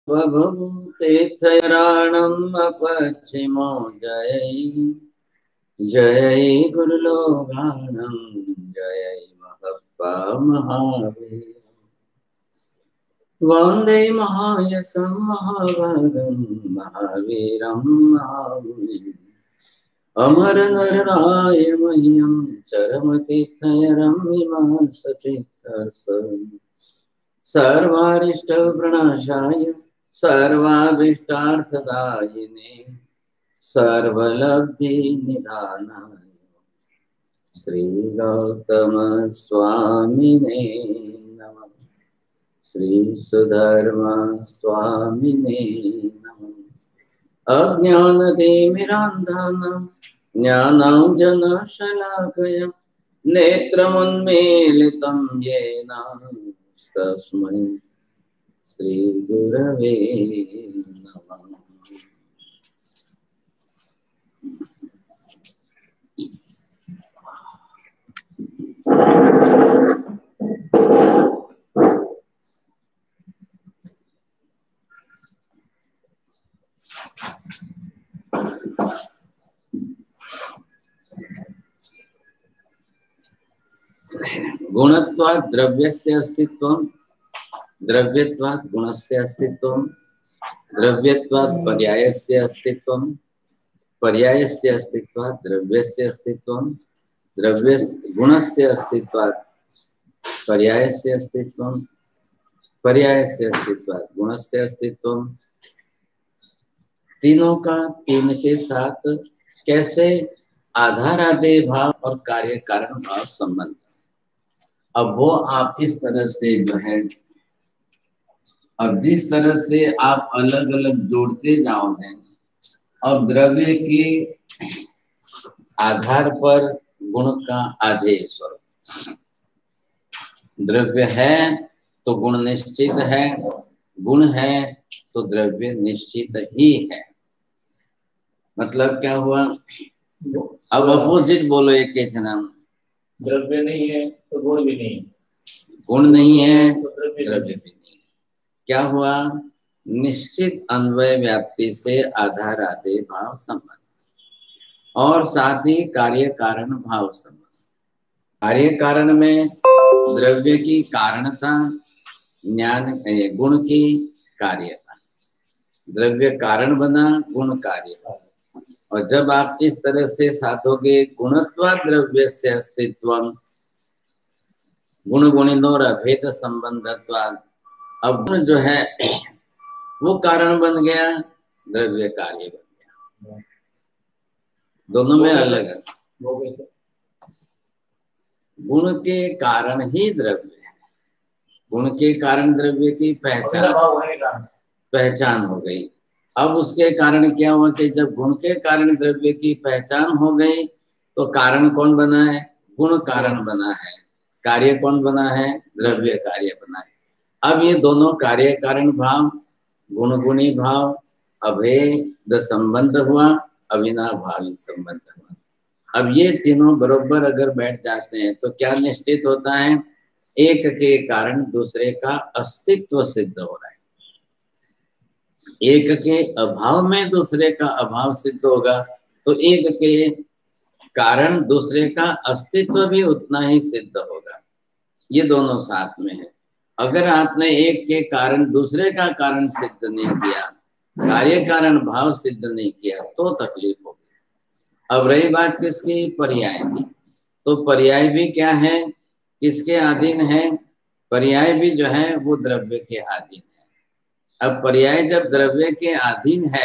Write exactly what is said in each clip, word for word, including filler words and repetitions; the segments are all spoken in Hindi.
तीर्थराणम् अपश्चिमो जय जय गुरुलोगाणं जय महप्पा महावीर वन्दे महायशं महाभागं महावीरं महामुनिम् अमर नरराय मह्यं चरमतीर्थयरम्यमासतीर्थस सर्वारिष्टप्रणाशाय सर्वाभीष्टार्थदायिने सर्वलब्धिनिधानाय श्रीगौतमस्वामिने नमः। श्रीसुधर्मस्वामिने नमः। अज्ञानतिमिरान्धानां ज्ञानाञ्जनशलाकया नेत्रमुन्मीलितं येन तस्मै श्रीगुरवे नमः। गुणत्वात् द्रव्यस्य अस्तित्वं द्रव्यत्वात् गुणस्य अस्तित्वं द्रव्यत्वात् पर्यायस्य अस्तित्वं पर्यायस्य अस्तित्वात् द्रव्यस्य अस्तित्वं द्रव्य गुणस्य अस्तित्वात् पर्यायस्य अस्तित्वं पर्यायस्य अस्तित्वात् गुणस्य अस्तित्वं। तीनों का तीन के साथ कैसे आधारादि भाव और कार्य कारण भाव संबंध। अब वो आप इस तरह से जो है, अब जिस तरह से आप अलग अलग जोड़ते जाओगे और द्रव्य के आधार पर गुण का आदेश स्वरूप, द्रव्य है तो गुण निश्चित है, गुण है तो द्रव्य निश्चित ही है। मतलब क्या हुआ? अब अपोजिट बोलो एक कैसे नाम। द्रव्य नहीं है तो गुण भी नहीं, गुण नहीं है तो द्रव्य भी नहीं। क्या हुआ? निश्चित अन्वय व्याप्ति से आधार आदि भाव संबंध और साथ ही कार्य कारण भाव संबंध। कार्य कारण में द्रव्य की कारणता, ज्ञान गुण की कार्यता, द्रव्य कारण बना गुण कार्य। और जब आप इस तरह से साधोगे गुणत्वा द्रव्य से अस्तित्वम गुण गुणिनोर अभेद संबंधत्वाद, अब गुण जो है वो कारण बन गया, द्रव्य कार्य बन गया। दोनों में अलग है। गुण के कारण ही द्रव्य है, गुण के कारण द्रव्य की पहचान पहचान हो गई। अब उसके कारण क्या हुआ कि जब गुण के कारण द्रव्य की पहचान हो गई तो कारण कौन बना है? गुण कारण बना है। कार्य कौन बना है? द्रव्य कार्य बना है। अब ये दोनों कार्य कारण भाव, गुण गुणी भाव, अभेद संबंध हुआ, अविनाभावी संबंध हुआ। अब ये तीनों बरोबर अगर बैठ जाते हैं तो क्या निश्चित होता है? एक के कारण दूसरे का अस्तित्व सिद्ध हो रहा है। एक के अभाव में दूसरे का अभाव सिद्ध होगा तो एक के कारण दूसरे का अस्तित्व भी उतना ही सिद्ध होगा। ये दोनों साथ में है। अगर आपने एक के कारण दूसरे का कारण सिद्ध नहीं किया, कार्य कारण भाव सिद्ध नहीं किया तो तकलीफ होगी। अब रही बात किसकी? पर्याय की। तो पर्याय भी क्या है? किसके अधीन है? पर्याय भी जो है वो द्रव्य के अधीन है। अब पर्याय जब द्रव्य के अधीन है,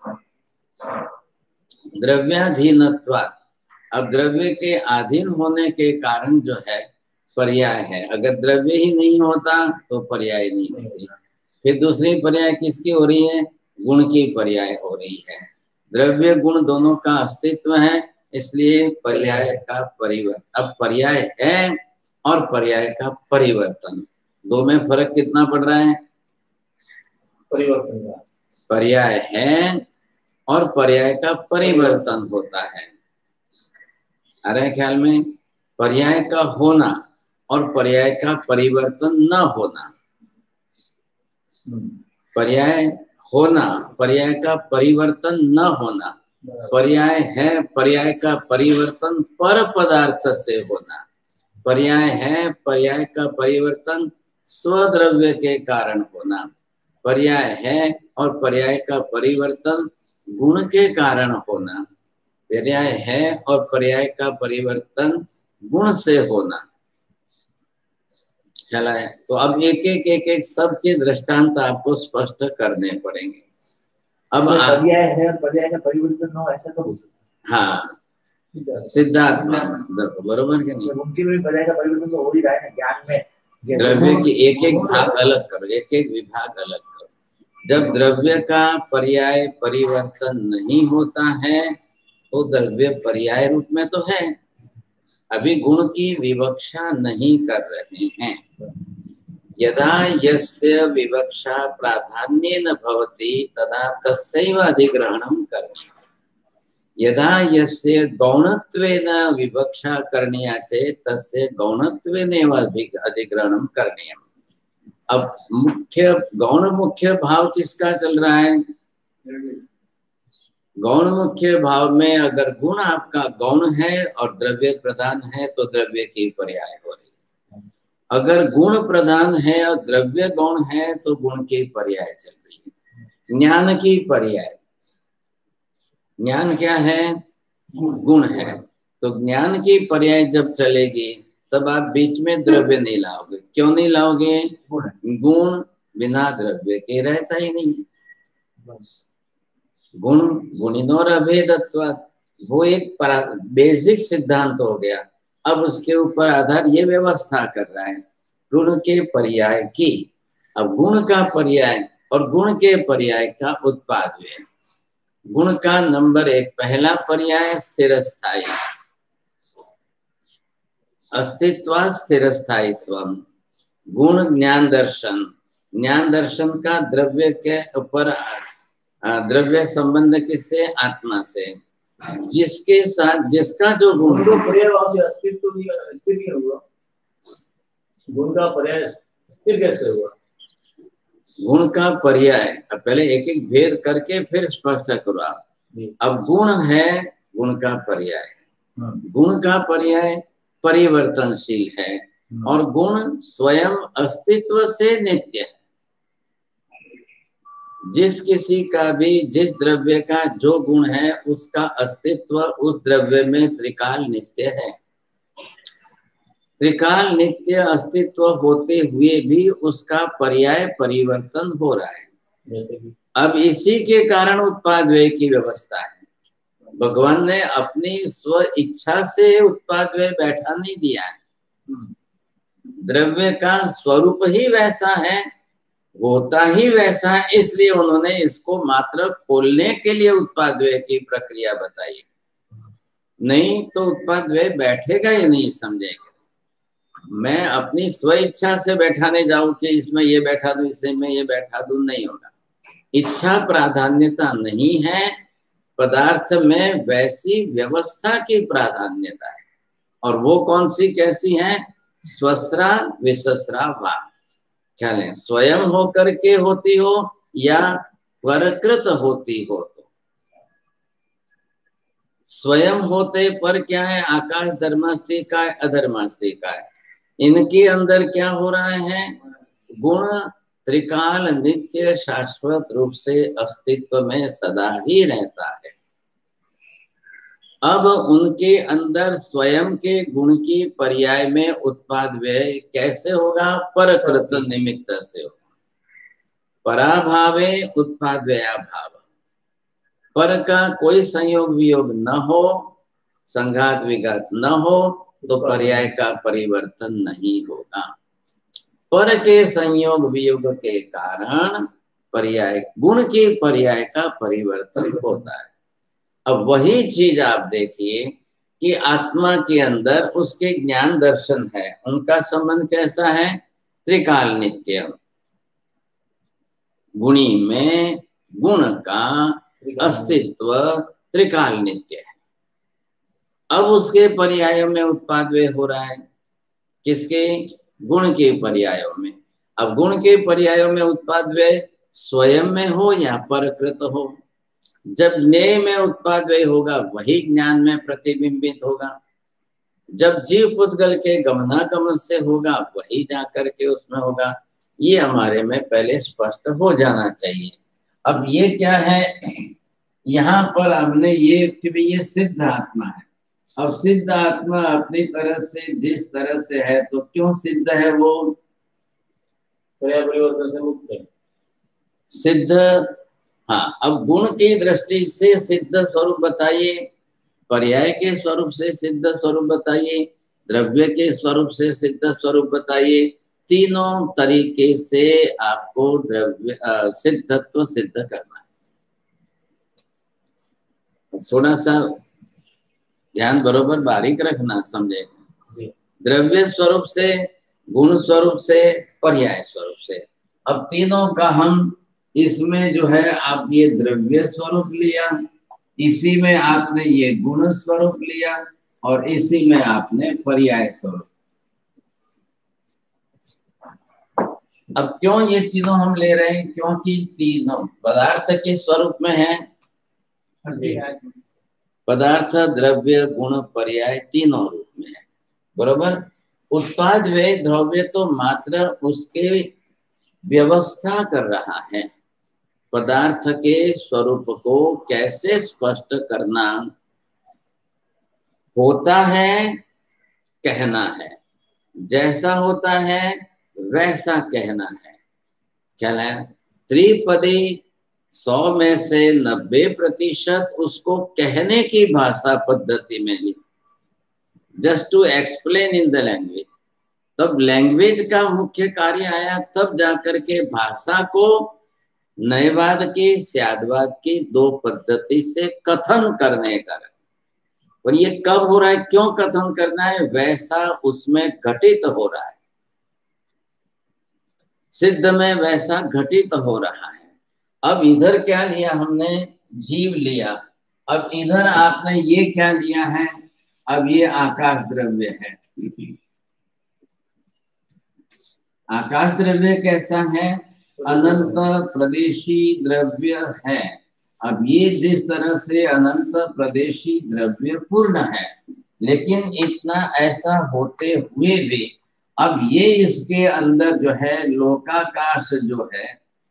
द्रव्याधीनत्वात्, अब द्रव्य के अधीन होने के कारण जो है पर्याय है। अगर द्रव्य ही नहीं होता तो पर्याय नहीं होती। फिर दूसरी पर्याय किसकी हो रही है? गुण की पर्याय हो रही है। द्रव्य गुण दोनों का अस्तित्व है, इसलिए पर्याय का परिवर्तन। अब पर्याय है और पर्याय का परिवर्तन, दो में फर्क कितना पड़ रहा है? परिवर्तन। पर्याय है और पर्याय का परिवर्तन होता है। अरे ख्याल में? पर्याय का होना और पर्याय का परिवर्तन न होना। पर्याय होना, पर्याय का परिवर्तन न होना, पर्याय है पर्याय का परिवर्तन पर पदार्थ से होना, पर्याय है पर्याय का परिवर्तन स्वद्रव्य के कारण होना, पर्याय है और पर्याय का परिवर्तन गुण के कारण होना, पर्याय है और पर्याय का परिवर्तन गुण से होना। चला है। तो अब एक एक एक एक सबके दृष्टांत आपको स्पष्ट करने पड़ेंगे। अब पर्याय है और पर्याय का परिवर्तन हो, ऐसा कब हो सकता है? हाँ, सिद्धार्थ देखो बरोबर के नहीं, उनकी भी पर्याय का परिवर्तन तो हो ही रहा है ना ज्ञान में। द्रव्य की एक एक भाग अलग करो, एक एक विभाग अलग करो। जब द्रव्य का पर्याय परिवर्तन नहीं होता है तो द्रव्य पर्याय रूप में तो है, अभी गुण की विवक्षा नहीं कर रहे हैं। यदा यस्य विवक्षा प्राधान्येन भवति तदा तस्यैव अधिग्रहणं करणीयम्। यदा यस्य गौणत्वेन विवक्षा करणीया चेत् तस्य गौणत्वेनैव अधिग्रहणं करणीयम्। अब मुख्य गौण मुख्य भाव किसका चल रहा है? गौण मुख्य भाव में अगर गुण आपका गौण है और द्रव्य प्रधान है तो द्रव्य की पर्याय हो रही है। अगर गुण प्रधान है और द्रव्य गौण है तो गुण की पर्याय चल रही है। ज्ञान की पर्याय, ज्ञान क्या है? गुण है। तो ज्ञान की पर्याय जब चलेगी तब आप बीच में द्रव्य नहीं लाओगे। क्यों नहीं लाओगे? गुण बिना द्रव्य के रहता ही नहीं। गुण गुणिनोर अभेदत्वात्, वो एक बेसिक सिद्धांत हो गया। अब उसके ऊपर आधार ये व्यवस्था कर रहा है गुण के पर्याय की। अब गुण का पर्याय और गुण के पर्याय का उत्पाद है। गुण का नंबर एक पहला पर्याय स्थिर स्थायी, अस्तित्व स्थिर स्थायित्व। गुण ज्ञान दर्शन, ज्ञान दर्शन का द्रव्य के ऊपर द्रव्य संबंध किससे? आत्मा से, जिसके साथ जिसका जो गुण तो पर्याय अस्तित्व स्थिर नहीं हुआ। गुण का पर्याय स्थिर कैसे हुआ? गुण का पर्याय, अब पहले एक एक भेद करके फिर स्पष्ट करो आप। अब गुण है, गुण का पर्याय, गुण का पर्याय परिवर्तनशील है और गुण स्वयं अस्तित्व से नित्य है। जिस किसी का भी जिस द्रव्य का जो गुण है उसका अस्तित्व उस द्रव्य में त्रिकाल नित्य है। त्रिकाल नित्य अस्तित्व होते हुए भी उसका पर्याय परिवर्तन हो रहा है। अब इसी के कारण उत्पाद व्यय की व्यवस्था है। भगवान ने अपनी स्व इच्छा से उत्पाद व्यय बैठा नहीं दिया है। द्रव्य का स्वरूप ही वैसा है, होता ही वैसा है, इसलिए उन्होंने इसको मात्र खोलने के लिए उत्पाद व्यय की प्रक्रिया बताई। नहीं तो उत्पाद व्यय बैठेगा ही नहीं, समझेंगे। मैं अपनी स्व इच्छा से बैठाने जाऊं कि इसमें ये बैठा दूं, इसमें ये बैठा दूं, नहीं होगा। इच्छा प्राधान्यता नहीं है, पदार्थ में वैसी व्यवस्था की प्राधान्यता है। और वो कौन सी कैसी है? स्वस्रा विसस्रा वा, क्या लें? स्वयं होकर के होती हो या परकृत होती हो। तो स्वयं होते पर क्या है? आकाश धर्मास्ति का है, अधर्मास्ति का है। इनके अंदर क्या हो रहा है? गुण त्रिकाल नित्य शाश्वत रूप से अस्तित्व में सदा ही रहता है। अब उनके अंदर स्वयं के गुण की पर्याय में उत्पाद व्यय कैसे होगा? परकृत निमित्त से होगा। पराभावे उत्पाद व्ययाभाव, पर का कोई संयोग वियोग न हो, संघात विघात न हो तो पर्याय का परिवर्तन नहीं होगा। पर के संयोग वियोग के कारण पर्याय गुण के पर्याय का परिवर्तन होता है। अब वही चीज आप देखिए कि आत्मा के अंदर उसके ज्ञान दर्शन है, उनका संबंध कैसा है? त्रिकाल नित्य। गुणी में गुण का अस्तित्व त्रिकाल नित्य है। अब उसके पर्यायों में उत्पाद व्यय हो रहा है। किसके? गुण के पर्यायों में। अब गुण के पर्यायों में उत्पाद व्यय स्वयं में हो या परकृत हो। जब ज्ञेय में उत्पाद व्यय होगा वही ज्ञान में प्रतिबिंबित होगा। जब जीव पुद्गल के गमनागमन से होगा वही जाकर के उसमें होगा। ये हमारे में पहले स्पष्ट हो जाना चाहिए। अब ये क्या है, यहाँ पर हमने ये कि ये सिद्ध आत्मा है। अब सिद्ध आत्मा अपनी तरह से जिस तरह से है तो क्यों सिद्ध है, वो परिवर्तन से मुक्त है सिद्ध। हाँ, अब गुण की दृष्टि से सिद्ध स्वरूप बताइए, पर्याय के स्वरूप से सिद्ध स्वरूप बताइए, द्रव्य के स्वरूप से सिद्ध स्वरूप बताइए। तीनों तरीके से आपको द्रव्य सिद्धत्व सिद्ध करना है। थोड़ा सा ध्यान बरोबर बारीक रखना, समझे। द्रव्य स्वरूप से, गुण स्वरूप से, पर्याय स्वरूप से। अब तीनों का हम इसमें जो है, आप ये द्रव्य स्वरूप लिया, इसी में आपने ये गुण स्वरूप लिया और इसी में आपने पर्याय स्वरूप। अब क्यों ये तीनों हम ले रहे हैं, क्योंकि तीनों पदार्थ के स्वरूप में है। पदार्थ, द्रव्य, गुण, पर्याय तीनों रूप में है, बरोबर। उत्पाद व्यय द्रव्य तो मात्र उसके व्यवस्था कर रहा है। पदार्थ के स्वरूप को कैसे स्पष्ट करना होता है, कहना है। जैसा होता है वैसा कहना है। क्या है, त्रिपदी सौ में से नब्बे प्रतिशत उसको कहने की भाषा पद्धति में ली, just to explain in the language. तब लैंग्वेज का मुख्य कार्य आया, तब जाकर के भाषा को नयवाद की, स्यादवाद की दो पद्धति से कथन करने का। और ये कब हो रहा है, क्यों कथन करना है, वैसा उसमें घटित हो रहा है। सिद्ध में वैसा घटित हो रहा है। अब इधर क्या लिया हमने, जीव लिया। अब इधर आपने ये क्या लिया है, अब ये आकाश द्रव्य है। आकाश द्रव्य कैसा है, अनंत प्रदेशी द्रव्य है। अब ये जिस तरह से अनंत प्रदेशी द्रव्य पूर्ण है, लेकिन इतना ऐसा होते हुए भी अब ये इसके अंदर जो है लोकाकाश जो है,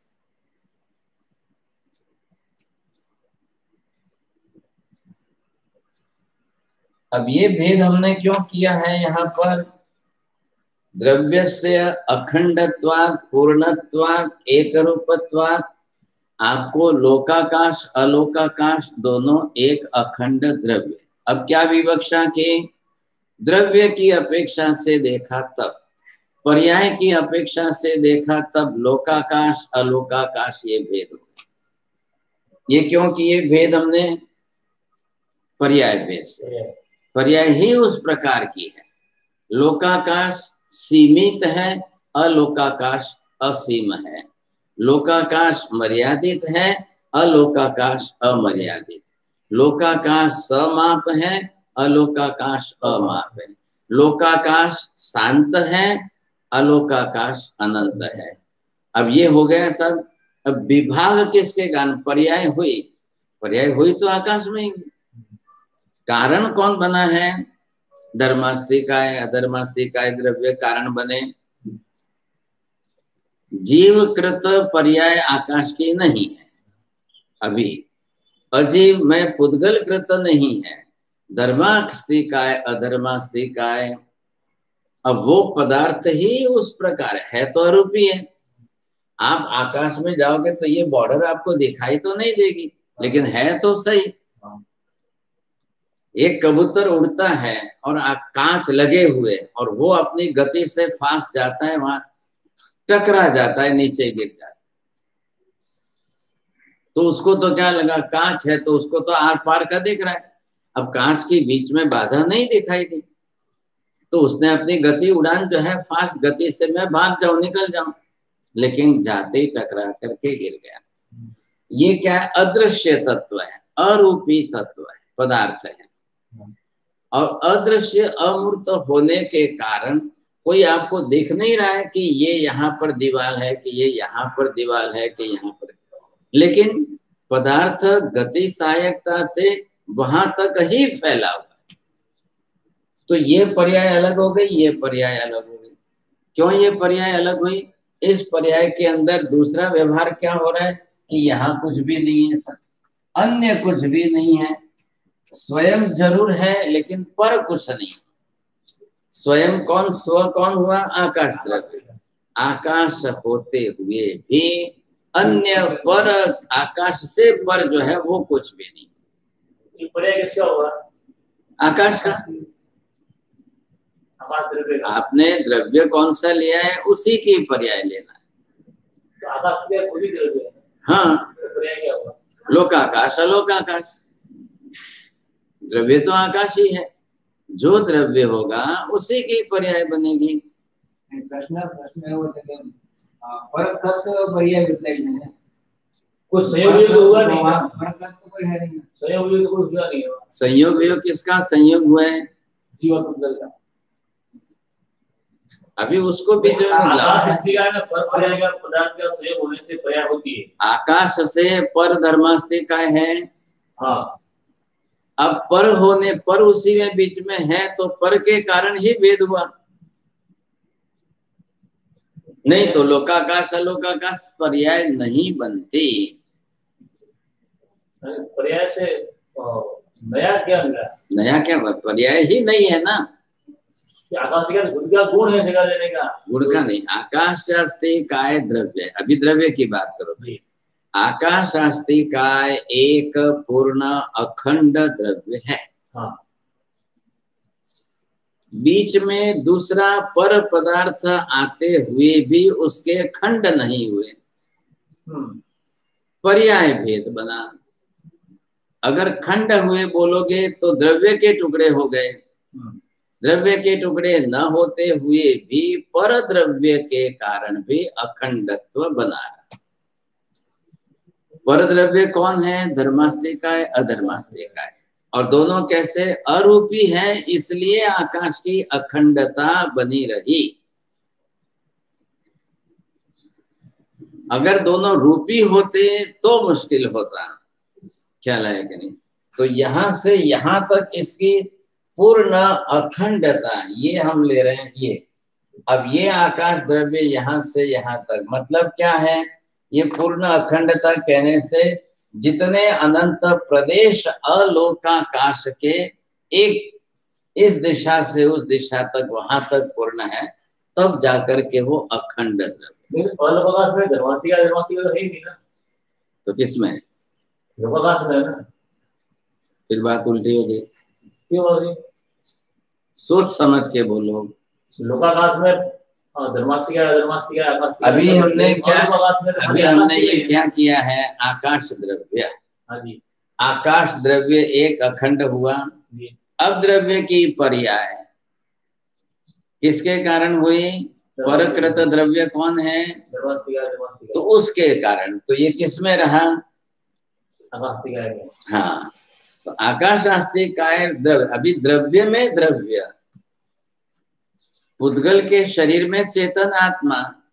अब ये भेद हमने क्यों किया है यहाँ पर, द्रव्य से अखंडत्वात्, पूर्णत्वात्, एक रूपत्वात्। आपको लोकाकाश अलोकाकाश दोनों एक अखंड द्रव्य। अब क्या विवक्षा की, द्रव्य की अपेक्षा से देखा तब, पर्याय की अपेक्षा से देखा तब लोकाकाश अलोकाकाश ये भेद हो। ये क्यों किए भेद हमने, पर्याय भेद से। पर्याय ही उस प्रकार की है, लोकाकाश सीमित है, अलोकाकाश असीम है। लोकाकाश मर्यादित है, अलोकाकाश अमर्यादित। लोकाकाश समाप है, अलोकाकाश अमाप है। लोकाकाश शांत है, अलोकाकाश अनंत है। अब ये हो गया सब। अब विभाग किसके कारण, पर्याय हुई। पर्याय हुई तो आकाश में ही। कारण कौन बना है, धर्मास्तिकाय अधर्मास्तिकाय द्रव्य कारण बने। जीवकृत पर्याय आकाश की नहीं है अभी, अजीव में पुद्गल कृत नहीं है। धर्मास्तिकाय अधर्मास्तिकाय, अब वो पदार्थ ही उस प्रकार है तो अरूपी है। आप आकाश में जाओगे तो ये बॉर्डर आपको दिखाई तो नहीं देगी, लेकिन है तो सही। एक कबूतर उड़ता है और कांच लगे हुए, और वो अपनी गति से फास्ट जाता है, वहां टकरा जाता है, नीचे गिर जाता है। तो उसको तो क्या लगा, कांच है तो उसको तो आर पार का दिख रहा है। अब कांच के बीच में बाधा नहीं दिखाई दी, तो उसने अपनी गति, उड़ान जो है फास्ट गति से मैं भाग जाऊं, निकल जाऊं, लेकिन जाते ही टकरा करके गिर गया। ये क्या है, अदृश्य तत्व है, अरूपी तत्व है, पदार्थ है। और अदृश्य अमूर्त होने के कारण कोई आपको देख नहीं रहा है कि ये यहाँ पर दीवार है, कि ये यहाँ पर दीवार है, कि यहाँ पर, लेकिन पदार्थ गति सहायकता से वहां तक ही फैला हुआ। तो ये पर्याय अलग हो गई, ये पर्याय अलग हो गई। क्यों ये पर्याय अलग हुई? इस पर्याय के अंदर दूसरा व्यवहार क्या हो रहा है कि यहाँ कुछ भी नहीं है सर, अन्य कुछ भी नहीं है, स्वयं जरूर है लेकिन पर कुछ नहीं। स्वयं कौन? स्व कौन हुआ? आकाश द्रव्य। आकाश होते हुए भी अन्य पर, आकाश से पर जो है वो कुछ भी नहीं। ये पर्याय किसका हुआ? आकाश का। आपने द्रव्य कौन सा लिया है उसी की पर्याय लेना है। तो आकाश खुद ही द्रव्य है। हाँ, पर्याय क्या हुआ? लोकाकाश अलोकाकाश। द्रव्य तो आकाश ही है, जो द्रव्य होगा उसी की पर्याय बनेगी। प्रश्न प्रश्न वो फर्क तो पर्याय बदलेंगे। कुछ संयोग हुआ नहीं, फर्क तो कोई है नहीं, संयोग तो कुछ हुआ नहीं। संयोग हुआ किसका? संयोग हुआ है जीव और पुद्गल का। अभी उसको बीच में आकाश स्थितिकाय में पर पर्याय का पदार्थ का संयोग होने से पर्याय होती है। आकाश से पर धर्मास्तिकाय है। हाँ, अब पर होने पर उसी में बीच में है तो पर के कारण ही भेद हुआ, नहीं तो लोकाकाश अलोकाकाश पर्याय नहीं बनती। पर्याय से नया क्या मिला? नया क्या? पर्याय ही नहीं है ना। आकाश का गुण का गुण है जगह लेने का, गुण का नहीं। आकाश शास्त्री काय द्रव्य, अभी द्रव्य की बात करो भाई। आकाश शास्त्री काय एक पूर्ण अखंड द्रव्य है। हाँ। बीच में दूसरा पर पदार्थ आते हुए भी उसके खंड नहीं हुए, पर्याय भेद बना। अगर खंड हुए बोलोगे तो द्रव्य के टुकड़े हो गए, द्रव्य के टुकड़े न होते हुए भी पर द्रव्य के कारण भी अखंडत्व बना रहा। पर द्रव्य कौन है? धर्मास्तिकाय अधर्मास्तिकाय। और दोनों कैसे? अरूपी है, इसलिए आकाश की अखंडता बनी रही। अगर दोनों रूपी होते तो मुश्किल होता, ख्याल है कि नहीं? तो यहां से यहां तक इसकी पूर्ण अखंडता ये हम ले रहे हैं। ये अब ये आकाश द्रव्य यहां से यहां तक मतलब क्या है? ये पूर्ण अखंडता कहने से जितने अनंत प्रदेश अलोकाकाश के एक इस दिशा से उस दिशा तक वहां तक पूर्ण है, तब जाकर के वो अखंड द्रव्य। अलोकाकाश में धर्मास्तिका धर्मास्तिका तो है ही नहीं ना, तो किसमें? लोकाकाश में है ना। फिर बात उल्टी हो गई। क्यों हो गई? सोच समझ के बोलो। लोकाकाश में धर्मास्तिका धर्मास्तिका आकाश। अभी हमने क्या अभी हमने ये क्या किया है? आकाश द्रव्य। हाँ जी। आकाश द्रव्य एक अखंड हुआ। अब द्रव्य की पर्याय किसके कारण हुई? परकृत द्रव्य कौन है? तो उसके कारण। तो ये किसमें रहा? हाँ, तो आकाश आस्तिकाय द्रव्य। अभी द्रव्य में द्रव्य, पुद्गल के शरीर में चेतन आत्मा,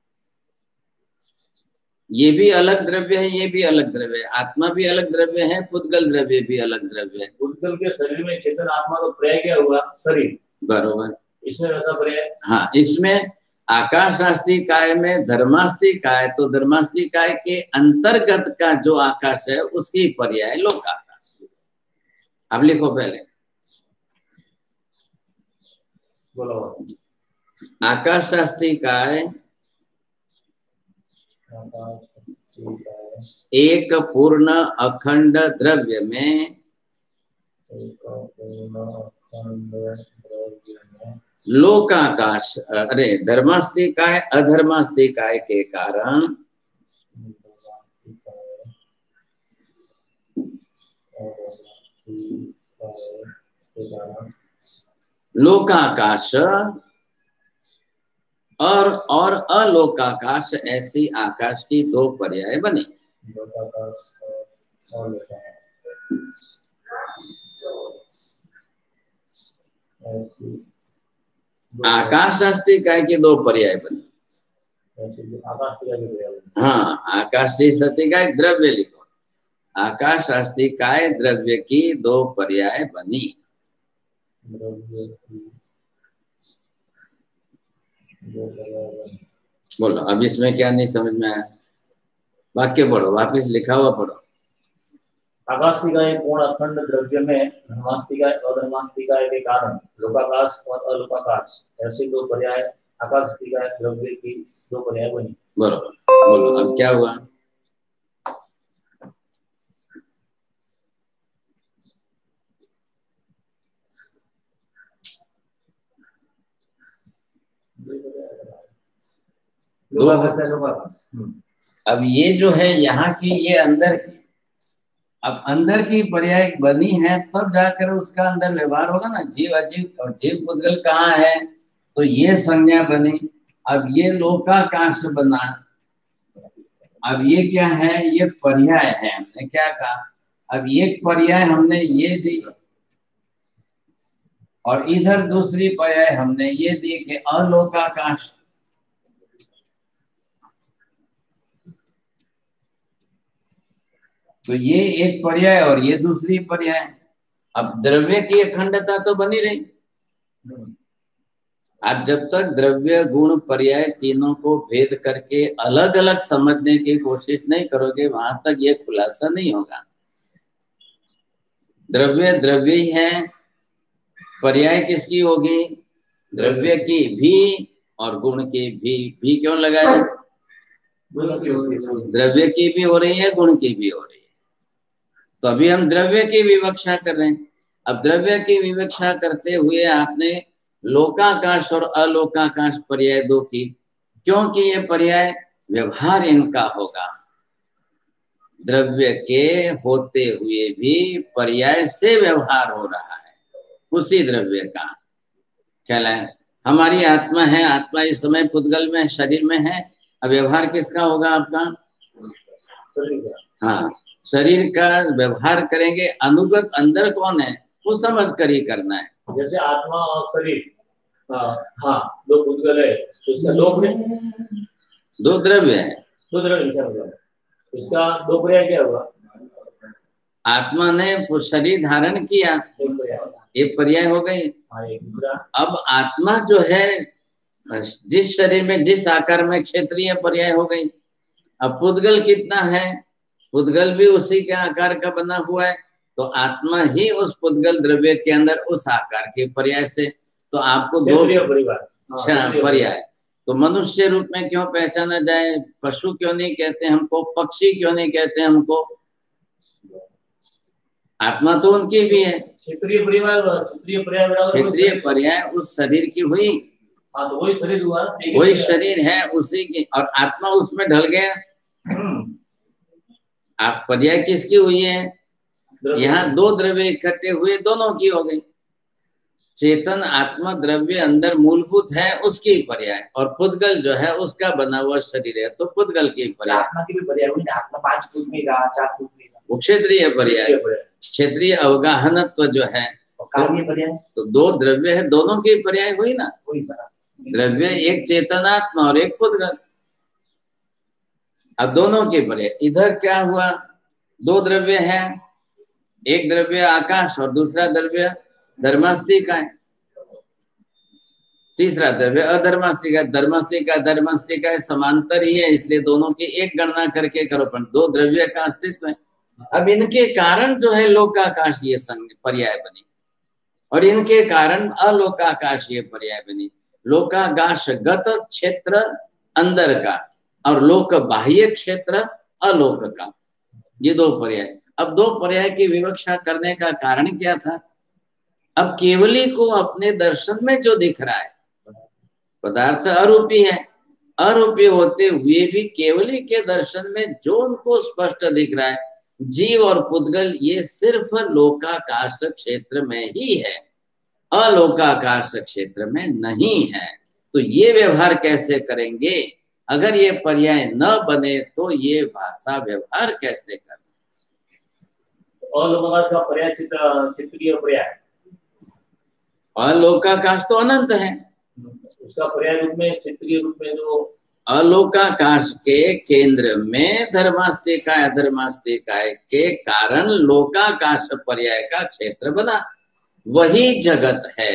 ये भी अलग द्रव्य है, ये भी अलग द्रव्य है। आत्मा भी अलग द्रव्य है, पुद्गल द्रव्य भी अलग द्रव्य है। पुद्गल के शरीर में चेतन आत्मा तो पर्याय क्या हुआ? शरीर। बरोबर। इसमें वैसा पर्याय? हाँ, इसमें आकाश आस्तिकाय में धर्मास्तिकाय, तो धर्मास्तिकाय के अंतर्गत का जो आकाश है उसकी पर्याय लोकाकाश। अब लिखो पहले। बोलो। आकाश आस्तिकाय एक पूर्ण अखंड द्रव्य में लोकाकाश, अरे धर्मास्तिकाय अधर्मास्तिकाय के कारण लोकाकाश और और अलोकाकाश, ऐसी आकाश की दो पर्याय बने। आकाश अस्ति काय के दो पर्याय बने। आकाश की भी पर्याय बने। हाँ, आकाशी सती काय द्रव्य लिखो, आकाश अस्ति काय द्रव्य की दो पर्याय बनी। द्रव्य की दो पर्याय बनी। बोलो अब इसमें क्या नहीं समझ में आया? वाक्य पढ़ो, वापिस लिखा हुआ पढ़ो। आकाशिकाएं पूर्ण अखंड द्रव्य में धर्मास्तिकाएं अधर्मास्तिकाएं के कारण लोकाकाश और अलोकाकाश ऐसे दो पर्याय आकाशिकाएं द्रव्य की दो पर्याय बनी। बरोबर, बोलो अब क्या हुआ? लोकाकाश है, लोकाकाश। अब ये जो है यहाँ की, ये अंदर की, अब अंदर की पर्याय बनी है तब जाकर उसका अंदर व्यवहार होगा ना। जीव अजीव और जीव पुद्गल कहाँ है, तो ये संज्ञा बनी। अब ये लोकाकाश बना। अब ये क्या है, ये पर्याय है। हमने क्या कहा, अब एक पर्याय हमने ये दी और इधर दूसरी पर्याय हमने ये दी कि अलोकाकाश। तो ये एक पर्याय और ये दूसरी पर्याय। अब द्रव्य की अखंडता तो बनी रही। आप जब तक द्रव्य गुण पर्याय तीनों को भेद करके अलग अलग समझने की कोशिश नहीं करोगे, वहां तक ये खुलासा नहीं होगा। द्रव्य द्रव्य ही है, पर्याय किसकी होगी? द्रव्य की भी और गुण की भी। भी क्यों लगाए? द्रव्य की भी हो रही है, गुण की भी हो रही है। तो अभी हम द्रव्य की विवक्षा कर रहे हैं। अब द्रव्य की विवक्षा करते हुए आपने लोकाकाश और अलोकाकाश पर्याय दो की, क्योंकि ये पर्याय व्यवहार इनका होगा। द्रव्य के होते हुए भी पर्याय से व्यवहार हो रहा है उसी द्रव्य का। ख्याल है? हमारी आत्मा है, आत्मा इस समय पुद्गल में शरीर में है। अब व्यवहार किसका होगा आपका? हाँ, शरीर का व्यवहार करेंगे। अनुगत अंदर कौन है वो समझ कर ही करना है। जैसे आत्मा और शरीर, हाँ हाँ, दो पुद्गल है तो इसका दो दो द्रव्य है। दो द्रव्य क्या होगा? इसका दो पर्याय क्या होगा? आत्मा ने शरीर धारण किया, एक पर्याय हो गई। अब आत्मा जो है जिस शरीर में जिस आकार में क्षेत्रीय पर्याय हो गई। अब पुद्गल कितना है? पुद्गल भी उसी के आकार का बना हुआ है। तो आत्मा ही उस पुद्गल द्रव्य के अंदर उस आकार के पर्याय से, तो आपको दो पर्याय। तो मनुष्य रूप में क्यों पहचाना जाए? पशु क्यों नहीं कहते हमको? पक्षी क्यों नहीं कहते हमको? आत्मा तो उनकी भी है। क्षेत्रीय पर्याय, क्षेत्रीय पर्याय क्षेत्रीय पर्याय उस शरीर की हुई। हाँ, तो वही शरीर हुआ, वही शरीर है उसी की, और आत्मा उसमें ढल गया। आप पर्याय किसकी हुई है? यहाँ दो द्रव्य इकट्ठे हुए, दोनों की हो गई। चेतन आत्मा द्रव्य अंदर मूलभूत है, उसकी पर्याय, और पुद्गल जो है उसका बना हुआ शरीर है, तो पुद्गल की पर्याय। आत्मा की भी पर्याय हुई ना, आत्मा पांच फुट में रहा, चार फुट में रहा, वो क्षेत्रीय पर्याय। क्षेत्रीय अवगाहनत्व जो है तो दो द्रव्य है, दोनों की पर्याय हुई ना। द्रव्य एक चेतनात्मा और एक पुद्गल। अब दोनों के पर्याय। इधर क्या हुआ? दो द्रव्य है, एक द्रव्य आकाश और दूसरा द्रव्य धर्मास्तिक है, तीसरा द्रव्य अधर्मास्तिक है। धर्मास्तिक का धर्मास्तिक है समांतर ही है, इसलिए दोनों की एक गणना करके करो, पर दो द्रव्य का अस्तित्व है। अब इनके कारण जो है लोकाकाश ये संग पर्याय बनी, और इनके कारण अलोकाकाश ये पर्याय बनी। लोकाकाश गत क्षेत्र अंदर का, और लोक बाह्य क्षेत्र अलोक का, ये दो पर्याय। अब दो पर्याय की विवक्षा करने का कारण क्या था? अब केवली को अपने दर्शन में जो दिख रहा है, पदार्थ अरूपी है, अरूपी होते हुए भी केवली के दर्शन में जो उनको स्पष्ट दिख रहा है, जीव और पुद्गल, ये सिर्फ लोकाकाश क्षेत्र में ही है, अलोकाकाश क्षेत्र में नहीं है। तो ये व्यवहार कैसे करेंगे? अगर ये पर्याय न बने तो ये भाषा व्यवहार कैसे करना? अलोकाकाश का पर्याय चित्र, चित्रीय पर्याय। अलोकाकाश तो अनंत है, उसका पर्याय रूप में क्षेत्रीय रूप में जो अलोकाकाश के केंद्र में धर्मास्तिकाय अधर्मास्तिकाय के कारण लोकाकाश पर्याय का क्षेत्र बना, वही जगत है,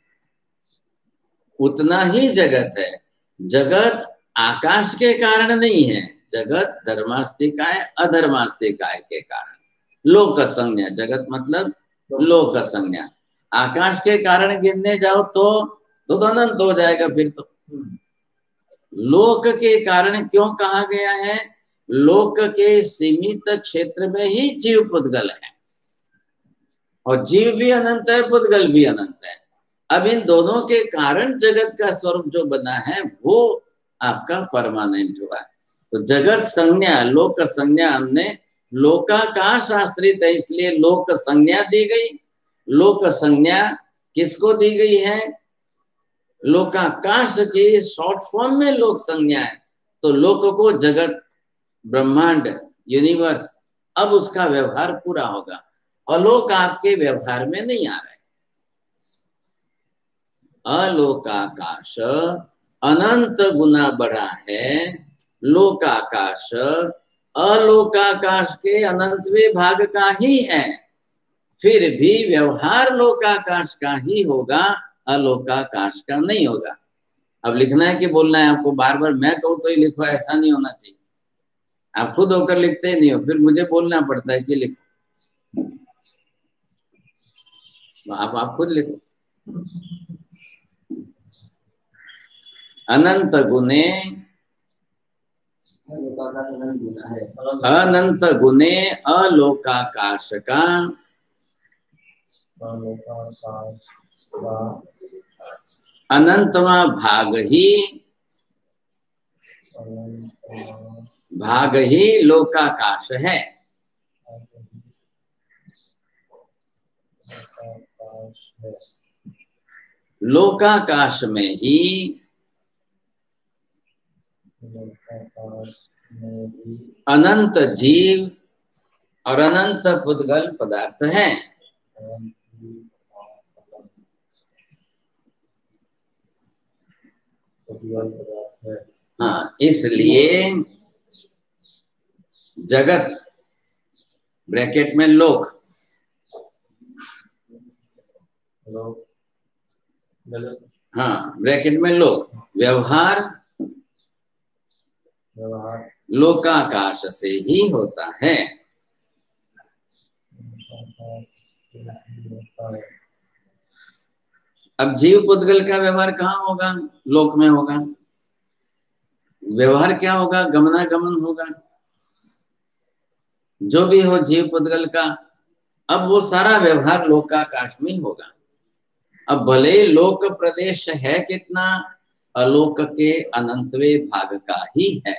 उतना ही जगत है। जगत आकाश के कारण नहीं है, जगत धर्मास्तिकाय अधर्मास्तिकाय के कारण। लोक संज्ञा, जगत मतलब लोक संज्ञा। आकाश के कारण गिनने जाओ तो तो अनंत हो जाएगा फिर तो। लोक के कारण क्यों कहा गया है? लोक के सीमित क्षेत्र में ही जीव पुद्गल है, और जीव भी अनंत है, पुद्गल भी अनंत है। अब इन दोनों के कारण जगत का स्वरूप जो बना है वो आपका परमानेंट हुआ है। तो जगत संज्ञा, लोक संज्ञा हमने लोकाकाश आश्रित है इसलिए लोक संज्ञा दी गई। लोक संज्ञा किसको दी गई है? लोकाकाश की शॉर्ट फॉर्म में लोक संज्ञा है। तो लोक को जगत, ब्रह्मांड, यूनिवर्स, अब उसका व्यवहार पूरा होगा। अलोक आपके व्यवहार में नहीं आ रहा है। अलोकाकाश अनंत गुना बड़ा है, लोकाकाश अलोकाकाश के अनंतवें भाग का ही है, फिर भी व्यवहार लोकाकाश का ही होगा, अलोकाकाश का नहीं होगा। अब लिखना है कि बोलना है आपको? बार बार मैं कहूँ तो ही लिखो, ऐसा नहीं होना चाहिए। आप खुद होकर लिखते ही नहीं हो, फिर मुझे बोलना पड़ता है कि लिखो। आप आप खुद लिखो। अनंत गुणे अनंत गुणे अलोकाकाश का अनंतवा भाग ही भाग ही लोकाकाश है। लोकाकाश में ही अनंत जीव और अनंत पुद्गल पदार्थ है। हाँ, इसलिए जगत ब्रैकेट में लोक, हाँ ब्रैकेट में लोक, व्यवहार लोकाकाश से ही होता है। अब जीव पुद्गल का व्यवहार कहाँ होगा? लोक में होगा। व्यवहार क्या होगा? गमनागमन होगा। जो भी हो जीव पुद्गल का, अब वो सारा व्यवहार लोकाकाश में होगा। अब भले लोक प्रदेश है कितना, अलोक के अनंतवें भाग का ही है।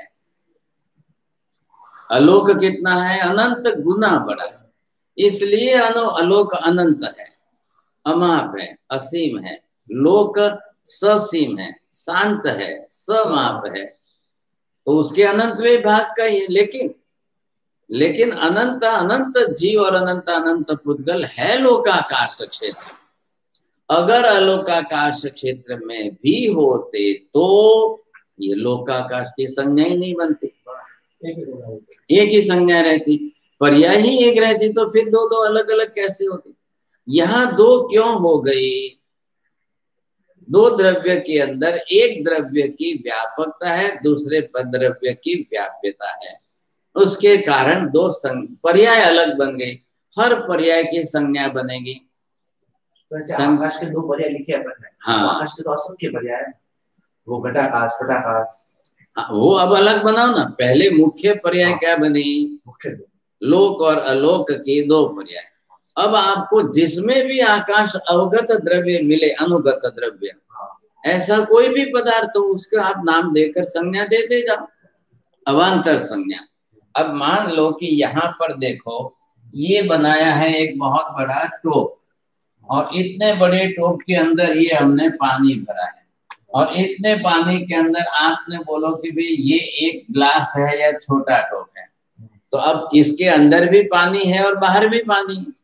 अलोक कितना है? अनंत गुना बड़ा है, इसलिए अनो अलोक अनंत है, अमाप है, असीम है। लोक ससीम है, शांत है, समाप है, तो उसके अनंतवें भाग का ही है। लेकिन लेकिन अनंत अनंत जीव और अनंत अनंत पुद्गल है लोकाकाश क्षेत्र। अगर अलोकाकाश क्षेत्र में भी होते तो ये लोकाकाश की संज्ञा ही नहीं बनती, एक ही संज्ञा रहती। पर्याय ही एक रहती तो फिर दो दो अलग अलग कैसे होती? यहाँ दो क्यों हो गई? दो द्रव्य के अंदर एक द्रव्य की व्यापकता है, दूसरे द्रव्य की व्याप्यता है, उसके कारण दो पर्याय अलग बन गई। हर पर्याय की संज्ञा बनेगी। आकाश के दो पर्याय लिखे अपन ने। हाँ, आकाश के तो असंख्य पर्याय है, वो घटाकाश, पटाकाश। हाँ, वो अब अलग बनाओ ना। पहले मुख्य पर्याय हाँ, क्या बनी? मुख्य लोक और अलोक के दो पर्याय। अब आपको जिसमें भी आकाश अवगत द्रव्य मिले, अनुगत द्रव्य, ऐसा कोई भी पदार्थ हो, उसका आप नाम देकर संज्ञा देते जाओ, अवान्तर संज्ञा। अब मान लो कि यहाँ पर देखो, ये बनाया है एक बहुत बड़ा टोप, और इतने बड़े टोप के अंदर ये हमने पानी भरा है, और इतने पानी के अंदर आपने बोलो कि भाई ये एक ग्लास है या छोटा टोप है, तो अब इसके अंदर भी पानी है और बाहर भी पानी है।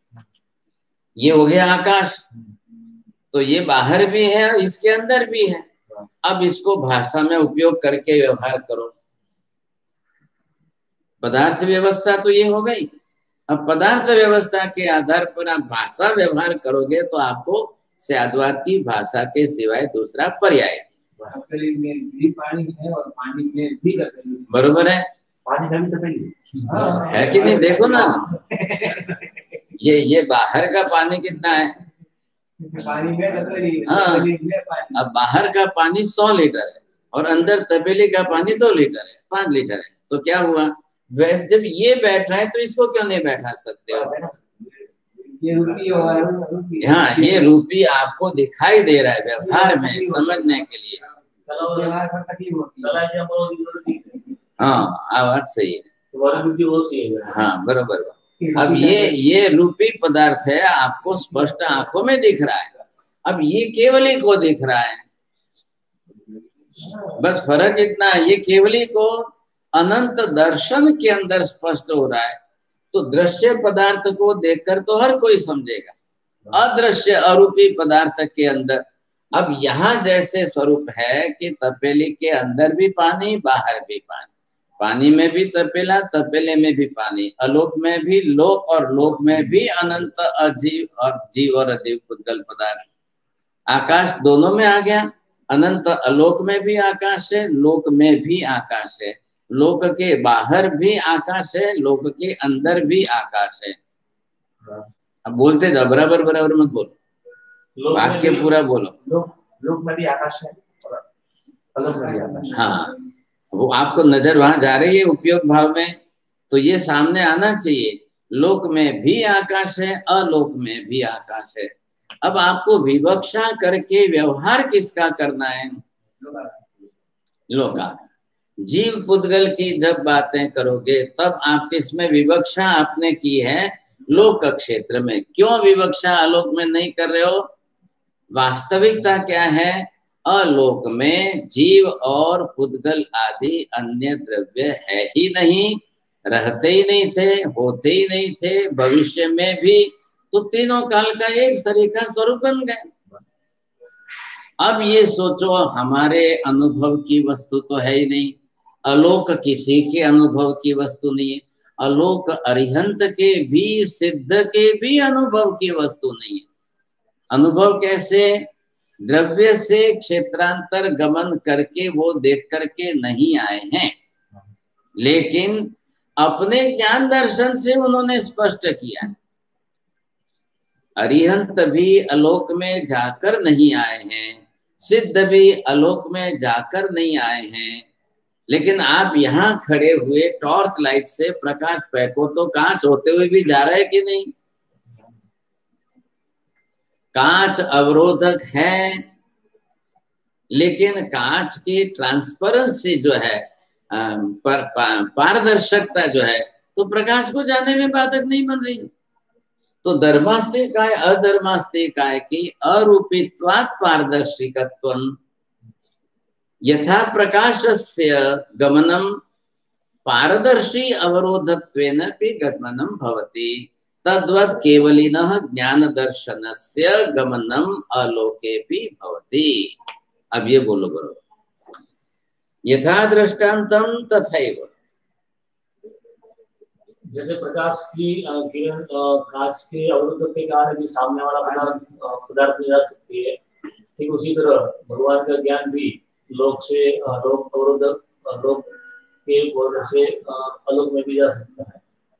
ये हो गया आकाश। तो ये बाहर भी है और इसके अंदर भी है। अब इसको भाषा में उपयोग करके व्यवहार करो। पदार्थ व्यवस्था तो ये हो गई। अब पदार्थ व्यवस्था के आधार पर आप भाषा व्यवहार करोगे तो आपको स्याद्वाती भाषा के सिवाय दूसरा पर्याय। तपेली में भी पानी है और पानी में भी तपेली। बरोबर है, पानी में भी तपेली है कि नहीं? देखो ना, ये ये बाहर का पानी कितना है? पानी में तपेली, हाँ, तपेली में पानी। अब बाहर का पानी सौ लीटर है और अंदर तपेली का पानी दो लीटर है, पांच लीटर है, तो क्या हुआ? वैसे जब ये बैठ रहा है तो इसको क्यों नहीं बैठा सकते हो? ये रूपी होगा, रूपी। हाँ, ये रूपी आपको दिखाई दे रहा है व्यवहार में समझने के लिए। हाँ, आवाज सही है। हाँ, बरोबर। अब ये ये रूपी पदार्थ है, आपको स्पष्ट आंखों में दिख रहा है। अब ये केवली को दिख रहा है, बस फर्क इतना है, ये केवली को अनंत दर्शन के अंदर स्पष्ट हो रहा है। तो दृश्य पदार्थ को देखकर तो हर कोई समझेगा, अदृश्य अरूपी पदार्थ के अंदर। अब यहाँ जैसे स्वरूप है कि तपेली के अंदर भी पानी, बाहर भी पानी, पानी में भी तपेला, तपेले में भी पानी, अलोक में भी लोक और लोक में भी अनंत अजीव और जीव और अजीव पुद्गल पदार्थ। आकाश दोनों में आ गया, अनंत अलोक में भी आकाश है, लोक में भी आकाश है, लोक के बाहर भी आकाश है, लोक के अंदर भी आकाश है। अब बोलते जाओ, बराबर बराबर मत बोलो, वाक्य पूरा बोलो। लोक लोक में भी आकाश है और अलोक में भी आकाश है। हाँ, वो आपको नजर वहां जा रही है उपयोग भाव में, तो ये सामने आना चाहिए। लोक में भी आकाश है, अलोक में भी आकाश है। अब आपको विवक्षा करके व्यवहार किसका करना है? लोका। जीव पुद्गल की जब बातें करोगे तब आप किसमें विवक्षा आपने की है? लोक क्षेत्र में। क्यों विवक्षा आलोक में नहीं कर रहे हो? वास्तविकता क्या है? अलोक में जीव और पुद्गल आदि अन्य द्रव्य है ही नहीं, रहते ही नहीं थे, होते ही नहीं थे, भविष्य में भी। तो तीनों काल का एक शरीर का स्वरूप बन गए। अब ये सोचो, हमारे अनुभव की वस्तु तो है ही नहीं, अलोक किसी के अनुभव की वस्तु नहीं है, अलोक अरिहंत के भी, सिद्ध के भी अनुभव की वस्तु नहीं है। अनुभव कैसे? द्रव्य से क्षेत्रांतर गमन करके वो देख करके नहीं आए हैं, लेकिन अपने ज्ञान दर्शन से उन्होंने स्पष्ट किया। अरिहंत भी अलोक में जाकर नहीं आए हैं, सिद्ध भी अलोक में जाकर नहीं आए हैं, लेकिन आप यहाँ खड़े हुए टॉर्च लाइट से प्रकाश फेंको तो कांच होते हुए भी जा रहा है कि नहीं? कांच अवरोधक है, लेकिन कांच की ट्रांसपेरेंसी जो है, पर, पारदर्शकता जो है, तो प्रकाश को जाने में बाधक नहीं बन रही। तो धर्मास्तिकाय अधर्मास्तिकाय की अरूपित्वात् पारदर्शिकत्वं यथा प्रकाशस्य गमनम पारदर्शी अवरोधत्वेन भी गमनम भवति, तद्वत् केवलिनः ज्ञान दर्शनस्य गमनम अलोके भी भवति। अब ये बोलो बरोबर, यथा दृष्टांतम तथैव। जैसे प्रकाश की किरण कांच के अवरोध के कारण भी सामने वाला पदार्थ पदार्थ में जा सकती है, ठीक उसी तरह भगवान का ज्ञान भी लोक से लोक अवरोध लोक के बोध से अलोक में भी जा सकता है।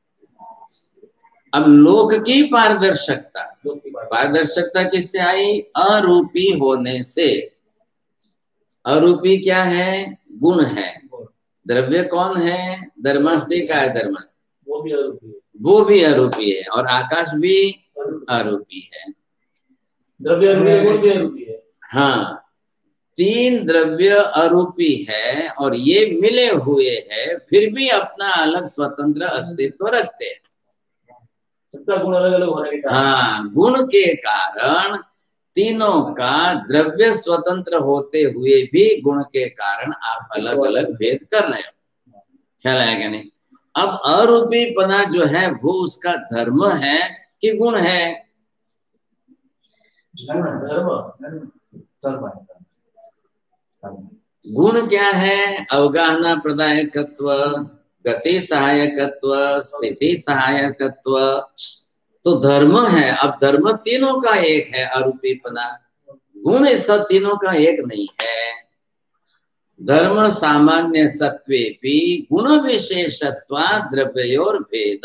अब लोक की पारदर्शकता, पारदर्शकता किससे आई? अरूपी होने से। अरूपी क्या है? गुण है। द्रव्य कौन है? धर्मास्तिक है, धर्मास्तिक वो भी अरूपी है, वो भी अरूपी है, और आकाश भी अरूपी है, द्रव्य वो भी अरूपी है। हाँ, तीन द्रव्य अरूपी है और ये मिले हुए हैं, फिर भी अपना अलग स्वतंत्र अस्तित्व रखते हैं। सबका गुण अलग अलग होने के कारण, हाँ, गुण के कारण तीनों का द्रव्य स्वतंत्र होते हुए भी गुण के कारण आप अलग अलग भेद कर रहे हो। ख्याल आएगा नहीं? अब अरूपी पना जो है वो उसका धर्म है कि गुण है? धर्म धर्म धर्म गुण क्या है? अवगाहना प्रदायकत्व, गति सहायकत्व, स्थिति सहायकत्व। तो धर्म है। अब धर्म तीनों का एक है, आरूपीपना। गुण इस सब तीनों का एक नहीं है। धर्म सामान्य सत्वेपि गुण विशेषत्वा द्रव्योर भेद।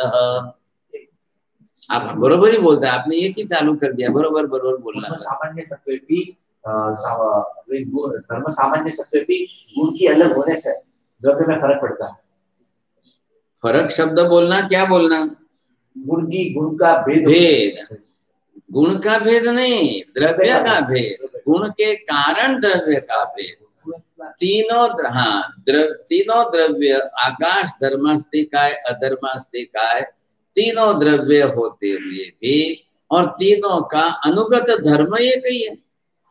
आप बरोबर ही बोलते हैं, आपने एक ही चालू कर दिया। बरोबर बरोबर बोलना। सामान्य सत्वेपि धर्म सामान्य सत्वेपि गुण की अलग होने से द्रव्य में फर्क पड़ता है। फर्क शब्द बोलना, क्या बोलना? गुण की गुण का भेद। भेद, गुण का भेद नहीं, द्रव्य का भेद। गुण के कारण द्रव्य का भेद। तीनों हाँ द्रव तीनों द्रव्य आकाश धर्मास्तिकाय अधर्मास्तिकाय तीनों द्रव्य होते हुए भी और तीनों का अनुगत धर्म एक ही है।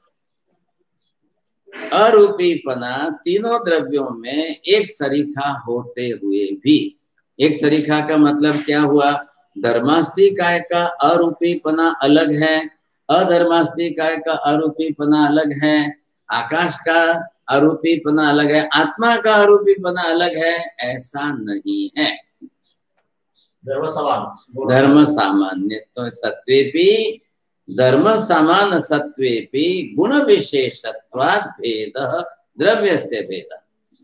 अरूपीपना तीनों द्रव्यों में एक सरीखा होते हुए भी। एक सरीखा का मतलब क्या हुआ? धर्मास्तिकाय का अरूपीपना अलग है, अधर्मास्तिकाय का अरूपीपना अलग है, आकाश का अरूपीपना अलग है, आत्मा का अरूपीपना अलग है। ऐसा नहीं है। धर्म समान धर्म सामान्य तो सत्वेपि धर्म समान सत्वेपि गुण विशेषत्वात् भेद द्रव्यस्य भेद।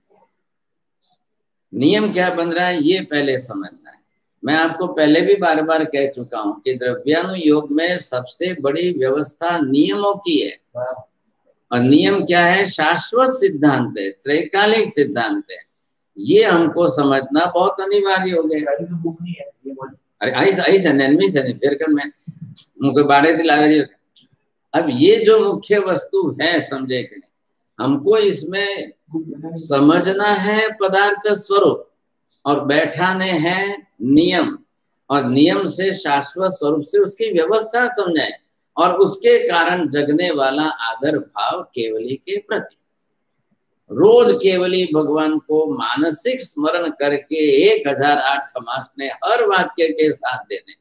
नियम क्या बन रहा है ये पहले समझना है। मैं आपको पहले भी बार बार कह चुका हूं कि द्रव्यानुयोग में सबसे बड़ी व्यवस्था नियमों की है। और नियम क्या है? शाश्वत सिद्धांत है, त्रैकालिक सिद्धांत है। ये हमको समझना बहुत अनिवार्य हो गया। अरे ऐसा ऐसा नैनमी से नहीं फिर कर मैं मुझे बारे दिला रही हो। अब ये जो मुख्य वस्तु है समझे कि नहीं, हमको इसमें समझना है पदार्थ स्वरूप और बैठाने हैं नियम, और नियम से शाश्वत स्वरूप से उसकी व्यवस्था समझाएं और उसके कारण जगने वाला आदर भाव केवली के प्रति। रोज केवली भगवान को मानसिक स्मरण करके एक हजार आठ खमासने हर वाक्य के साथ देने।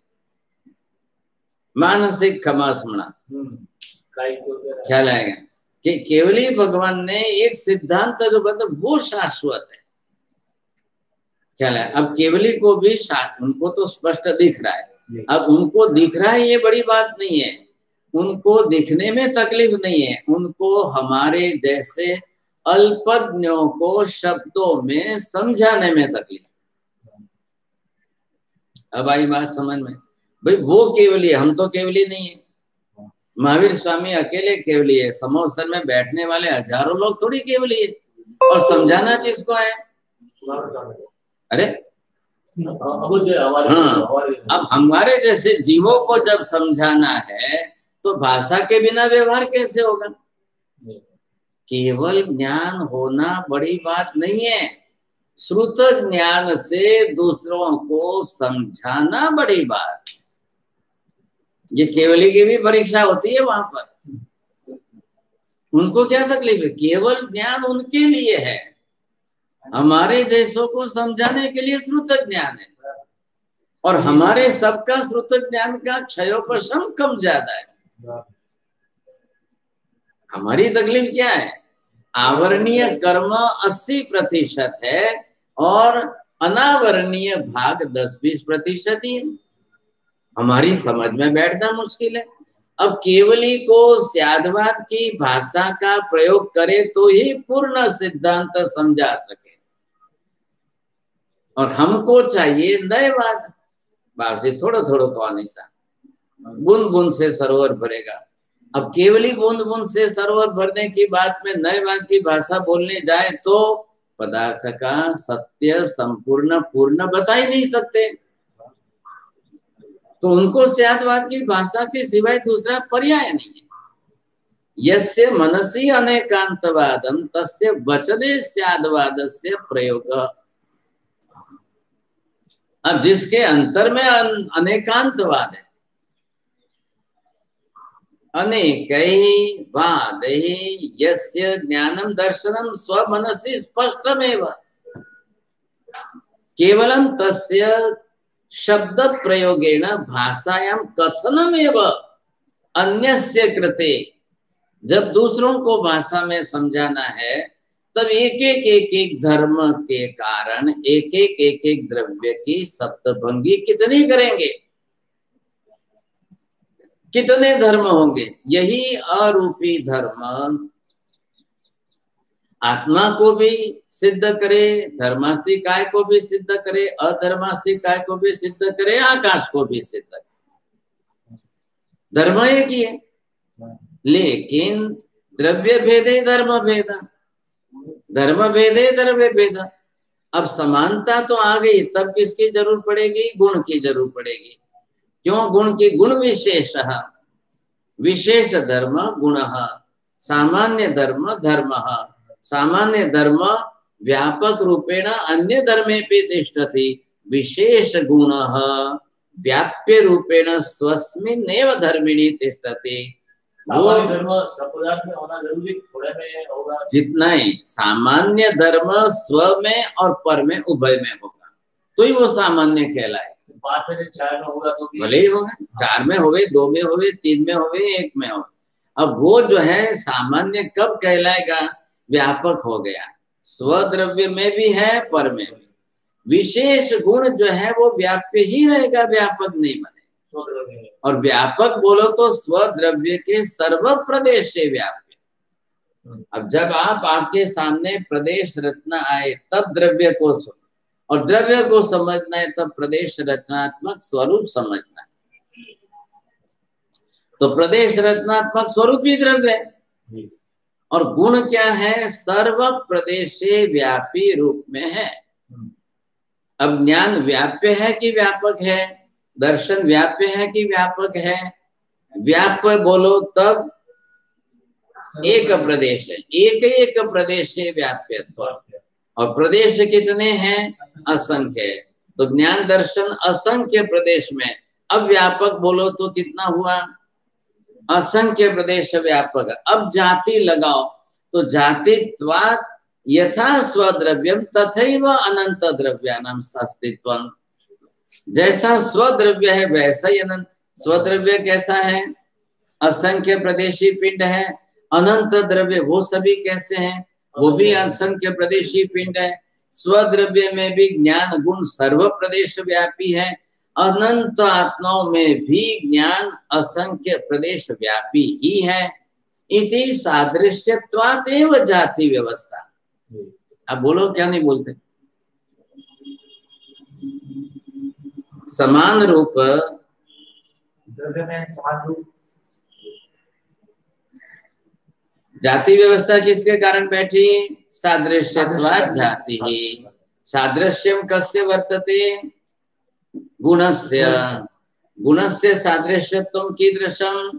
मानसिक क्षमा स्मरण ख्याल आएगा कि केवली भगवान ने एक सिद्धांत जो बता वो शाश्वत है। ख्याल है। अब केवली को भी उनको तो स्पष्ट दिख रहा है। अब उनको दिख रहा है ये बड़ी बात नहीं है, उनको दिखने में तकलीफ नहीं है, उनको हमारे जैसे अल्पज्ञों को शब्दों में समझाने में तकलीफ। अब आई बात समझ में? भाई वो केवली, हम तो केवली नहीं है। महावीर स्वामी अकेले केवली है, समोसन में बैठने वाले हजारों लोग थोड़ी केवली है। और समझाना किसको है? अरे हाँ, अब हमारे जैसे जीवों को जब समझाना है तो भाषा के बिना व्यवहार कैसे होगा? केवल ज्ञान होना बड़ी बात नहीं है, श्रुत ज्ञान से दूसरों को समझाना बड़ी बात। ये केवली की भी परीक्षा होती है वहां पर। उनको क्या तकलीफ है? केवल ज्ञान उनके लिए है, हमारे जैसों को समझाने के लिए श्रुत ज्ञान है। और हमारे सबका श्रुत ज्ञान का क्षयोपशम कम ज्यादा है। हमारी तकलीफ क्या है? आवरणीय कर्म अस्सी प्रतिशत है और अनावरणीय भाग दस बीस प्रतिशत ही है। हमारी समझ में बैठना मुश्किल है। अब केवली को स्यादवाद की भाषा का प्रयोग करे तो ही पूर्ण सिद्धांत समझा सके, और हमको चाहिए नयवाद। बाप से थोड़ा थोड़ा कौन सा बूंद बूंद से सरोवर भरेगा। अब केवली बूंद बूंद से सरोवर भरने की बात में नयवाद की भाषा बोलने जाए तो पदार्थ का सत्य संपूर्ण पूर्ण बता ही नहीं सकते। तो उनको स्यादवाद की भाषा के सिवाय दूसरा पर्याय नहीं है। यस्य मनसि अनेकांतवादम तस्य वचने स्यादवादस्य प्रयोग। अब जिसके अंतर में अनेकांतवाद है, अनेकैः वादैः यस्य ज्ञानम दर्शनम स्वमनसि स्पष्टमेव केवलम तस्य शब्द प्रयोगेण भाषायां कथनमेव अन्यस्य कृते जब दूसरों को भाषा में समझाना है तब एक एक एक एक धर्म के कारण एक एक एक एक द्रव्य की सप्तभंगी कितनी करेंगे, कितने धर्म होंगे। यही अरूपी धर्म आत्मा को भी सिद्ध करे, धर्मास्ति काय को भी सिद्ध करे, अधर्मास्ति काय को भी सिद्ध करे, आकाश को भी सिद्ध करे। धर्म एक ही है, लेकिन द्रव्य भेदे धर्म भेद, धर्म भेदे द्रव्य भेद। अब समानता तो आ गई, तब किसकी जरूरत पड़ेगी, गुण की जरूरत पड़ेगी। क्यों गुण की, गुण विशेष, विशेष धर्म गुण, सामान्य धर्म धर्म, सामान्य धर्म व्यापक रूपेण अन्य धर्मे पे तिष्ठति, विशेष गुण व्याप्य रूपेण स्वस्मिन्नेव धर्मिणि तिष्ठति। सामान्य धर्म सब पदार्थ में होना जरूरी, थोड़े में होगा, जितना ही सामान्य धर्म स्व में और पर में उभय में होगा तो ही वो सामान्य कहलाए। पांच में से चार में होगा तो भले ही होगा, चार में होवे, दो में होवे, तीन में होवे, एक में हो। अब वो जो है सामान्य कब कहलाएगा, व्यापक हो गया, स्वद्रव्य में भी है पर में भी। विशेष गुण जो है वो व्याप्य ही रहेगा, व्यापक नहीं बने। और व्यापक बोलो तो स्वद्रव्य के सर्व प्रदेश से व्याप्य। अब जब आप आपके सामने प्रदेश रचना आए तब द्रव्य को सुनो, और द्रव्य को समझना है तब प्रदेश रचनात्मक स्वरूप समझना है। तो प्रदेश रचनात्मक स्वरूप ही द्रव्य है, और गुण क्या है, सर्व प्रदेशे व्यापी रूप में है। अब ज्ञान व्याप्य है कि व्यापक है, दर्शन व्याप्य है कि व्यापक है। व्याप्य बोलो तब एक प्रदेश है, एक एक प्रदेश से व्याप्य, और प्रदेश कितने हैं, असंख्य। तो ज्ञान दर्शन असंख्य प्रदेश में, अब व्यापक बोलो तो कितना हुआ, असंख्य प्रदेश व्यापक। अब जाति लगाओ तो जातित्वात् यथा स्वद्रव्यम तथैव अनंत द्रव्यानां अस्तित्वम्। जैसा स्वद्रव्य है वैसा ही अनंत। स्वद्रव्य कैसा है, असंख्य प्रदेशी पिंड है। अनंत द्रव्य वो सभी कैसे हैं, वो भी असंख्य प्रदेशी पिंड है। स्वद्रव्य में भी ज्ञान गुण सर्व प्रदेश व्यापी है, अनंत आत्माओं में भी ज्ञान असंख्य प्रदेश व्यापी ही है। इति सादृश्यत्वात् एव जाति व्यवस्था। अब बोलो क्या नहीं बोलते, समान रूप द्रव्य में समान रूप। जाति व्यवस्था किसके कारण बैठी, सादृश्यत्वात् जाति ही। सादृश्यम कस्य वर्तते, गुणस्य। गुणस्य सादृश्यत्वं कीदृशम्,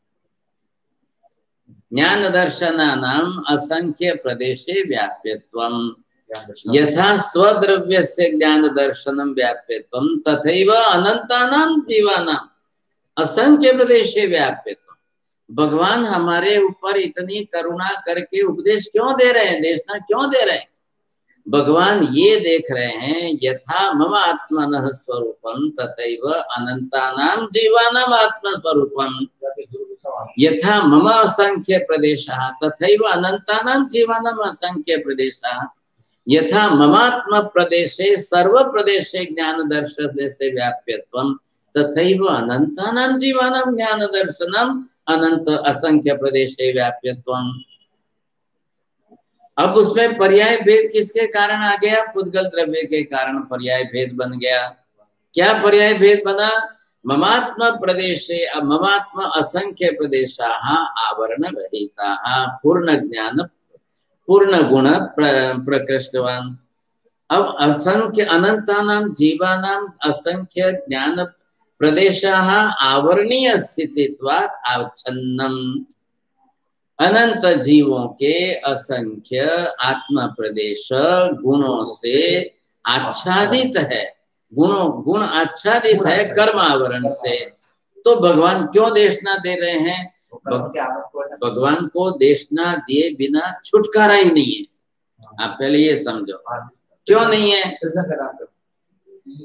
ज्ञान दर्शनानाम् असंख्य प्रदेशे व्याप्यत्वम्। यथा स्वद्रव्यस्य ज्ञान दर्शनम व्याप्यत्वम तथैव अनंतानां जीवानां असंख्य प्रदेशे व्याप्यत्वम। भगवान हमारे ऊपर इतनी करुणा करके उपदेश क्यों दे रहे हैं, देशना क्यों दे रहे हैं। भगवान ये देख रहे हैं, यथा मम आत्मनः स्वरूपम तथैव अनंतानां जीवानां आत्मस्वरूपम, यथा मम असंख्य प्रदेशः तथैव अनंतानां जीवानां असंख्य प्रदेशः, यथा ममात्म प्रदेशे सर्व प्रदेशे ज्ञान दर्शन से व्याप्यत्वम तथैव अनंतानां जीवानां ज्ञान दर्शनम अनंत असंख्य प्रदेशे व्याप्यत्वम। अब उसमें पर्याय भेद किसके कारण आ गया, पुद्गल द्रव्य के कारण पर्याय भेद बन गया। क्या पर्याय भेद बना, ममात्म प्रदेशे ममात्म असंख्य प्रदेशाः आवरण रहिताः पूर्ण ज्ञान पूर्ण गुण प्र, प्रकृष्टवान। अब असंख्य अनंतानां जीवानां असंख्य ज्ञान प्रदेशाः आवरणीय स्थितित्वात् आवच्छन्नम। अनंत जीवों के असंख्य आत्म प्रदेश गुणों से आच्छादित है, गुणों गुण आच्छादित है कर्म आवरण से। तो भगवान क्यों देशना दे रहे हैं, भगवान को देशना दिए बिना छुटकारा ही नहीं है। आप पहले ये समझो क्यों नहीं है,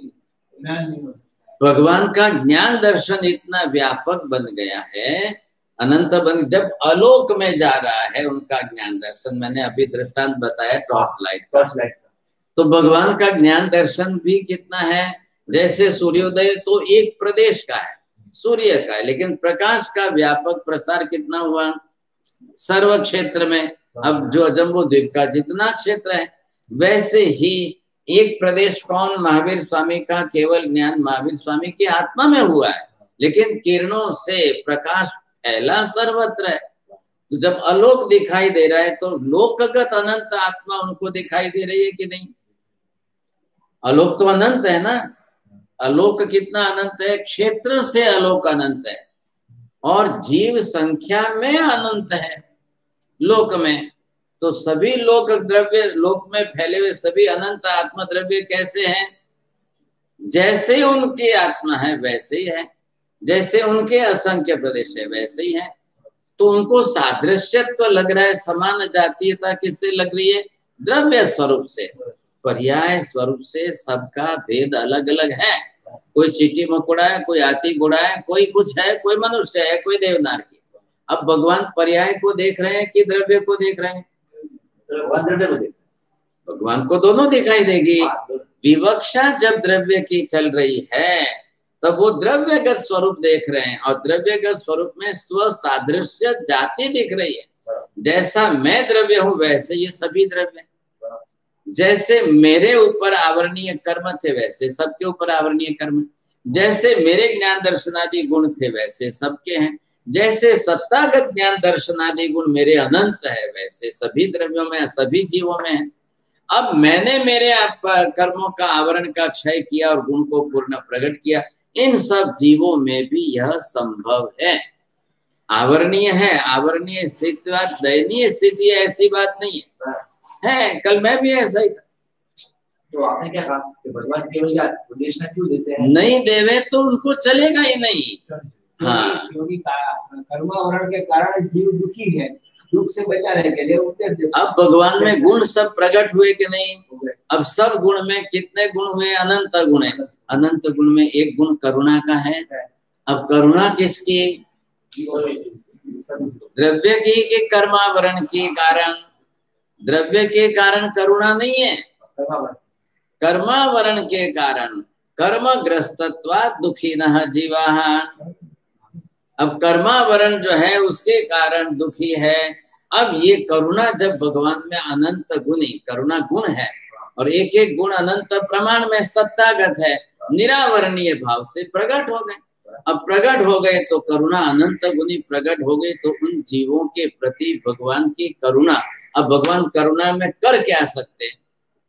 भगवान का ज्ञान दर्शन इतना व्यापक बन गया है, अनंत बन जब अलोक में जा रहा है उनका ज्ञान दर्शन, मैंने अभी दृष्टांत बताया टॉर्च लाइट टॉर्च लाइट का, तो भगवान का ज्ञान दर्शन भी कितना है, जैसे सूर्योदय तो एक प्रदेश का है, सूर्य का है, लेकिन प्रकाश का व्यापक प्रसार कितना हुआ सर्व क्षेत्र में। अब जो जम्बू द्वीप का जितना क्षेत्र है, वैसे ही एक प्रदेश कौन, महावीर स्वामी का केवल ज्ञान महावीर स्वामी की आत्मा में हुआ है, लेकिन किरणों से प्रकाश फैला सर्वत्र है। तो जब अलोक दिखाई दे रहा है तो लोकगत अनंत आत्मा उनको दिखाई दे रही है कि नहीं? अलोक तो अनंत है ना, अलोक कितना अनंत है, क्षेत्र से अलोक अनंत है, और जीव संख्या में अनंत है लोक में। तो सभी लोक द्रव्य लोक में फैले हुए सभी अनंत आत्मा द्रव्य कैसे हैं? जैसे उनकी आत्मा है वैसे ही है, जैसे उनके असंख्य प्रदेश है वैसे ही है। तो उनको सादृश्यत्व लग रहा है, समान जातीयता किससे लग रही है? द्रव्य स्वरूप से। पर्याय स्वरूप से सबका भेद अलग अलग है। कोई चींटी मकोड़ा है, कोई हाथी घोड़ा है, कोई कुछ है, कोई मनुष्य है, कोई देवनार की। अब भगवान पर्याय को देख रहे हैं कि द्रव्य को देख रहे हैं? भगवान को दोनों दिखाई देगी। विवक्षा जब द्रव्य की चल रही है तब वो द्रव्यगत स्वरूप देख रहे हैं, और द्रव्यगत स्वरूप में स्व सादृश्य जाति दिख रही है। जैसा मैं द्रव्य हूं वैसे ये सभी द्रव्य, जैसे मेरे ऊपर आवरणीय कर्म थे वैसे सबके ऊपर आवरणीय कर्म, जैसे मेरे ज्ञान दर्शनादि गुण थे वैसे सबके हैं, जैसे सत्तागत ज्ञान दर्शनादि गुण मेरे अनंत है वैसे सभी द्रव्यों में सभी जीवों में है। अब मैंने मेरे कर्मों का आवरण का क्षय किया और गुण को पूर्ण प्रकट किया, इन सब जीवों में भी यह संभव है। आवरणीय है, आवरणीय स्थिति बात दयनीय स्थिति है ऐसी बात नहीं है, है कल मैं भी ऐसा ही था। तो आपने क्या कहा कि भगवान केवल उपदेश क्यों देते हैं? नहीं देवे तो उनको चलेगा ही नहीं। हाँ, क्योंकि कर्मावरण के कारण जीव दुखी है, दुख से बचा रहे के लिए उपदेश देते हैं। अब भगवान में गुण सब प्रकट हुए कि नहीं? अब सब गुण में कितने गुण हुए? अनंत गुण है। अनंत गुण में एक गुण करुणा का है। अब करुणा किसकी? द्रव्य की कि कर्मावरण के कारण? द्रव्य के कारण करुणा नहीं है, कर्मावरण के कारण। कर्मग्रस्तत्वात् दुखिनः जीवाः। अब कर्मावरण जो है उसके कारण दुखी है। अब ये करुणा जब भगवान में अनंत गुणी करुणा गुण है, और एक एक गुण अनंत प्रमाण में सत्तागत है, निरावरणीय भाव से प्रकट हो गए। अब प्रकट हो गए तो करुणा अनंत गुणी प्रकट हो गई, तो उन जीवों के प्रति भगवान की करुणा। अब भगवान करुणा में कर क्या सकते हैं?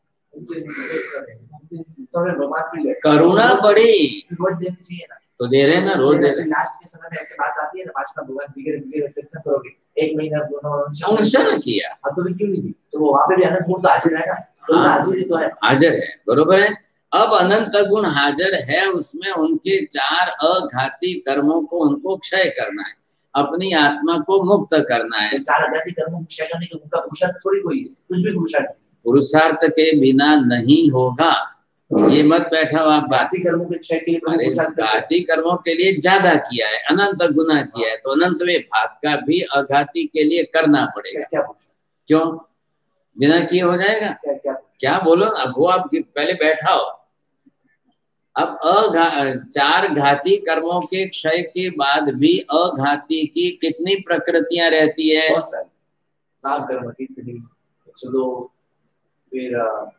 करुणा बड़ी तो दे रहे ना, रोज दे रहे। लास्ट के समय में ऐसे बात आती है ना, आज का भगवान बिगड़ बिगड़ फिर करोगे एक महीना अनशन किया, अब तो क्यों नहीं? तो वहां पे भी अनंत गुण तो हाजिर है ना, तो हाजिर ही तो है, हाजिर है, बरोबर है। अब अनंत गुण हाजिर है, उसमें उनके चार अघाती कर्मों को उनको क्षय करना है, अपनी आत्मा को मुक्त करना है। चार अघाती कर्मों को क्षय करने का उनका पुरुषार्थ थोड़ी कोई है, कुछ भी पुरुषार्थ पुरुषार्थ के बिना नहीं होगा। ये मत बैठा हो आप, घाती कर्मों के क्षय के लिए घाती कर्मों के लिए ज्यादा किया है, अनंत गुना किया है, तो अनंत में भाग का भी अघाती के लिए करना पड़ेगा। क्या क्यों बिना किए हो जाएगा? क्या, क्या, क्या बोलो ना, अब वो आप पहले बैठा हो। अब अघा चार घाती कर्मों के क्षय के बाद भी अघाती की कितनी प्रकृतियां रहती है? बहुत सारी। काम कर्म की चलो फिर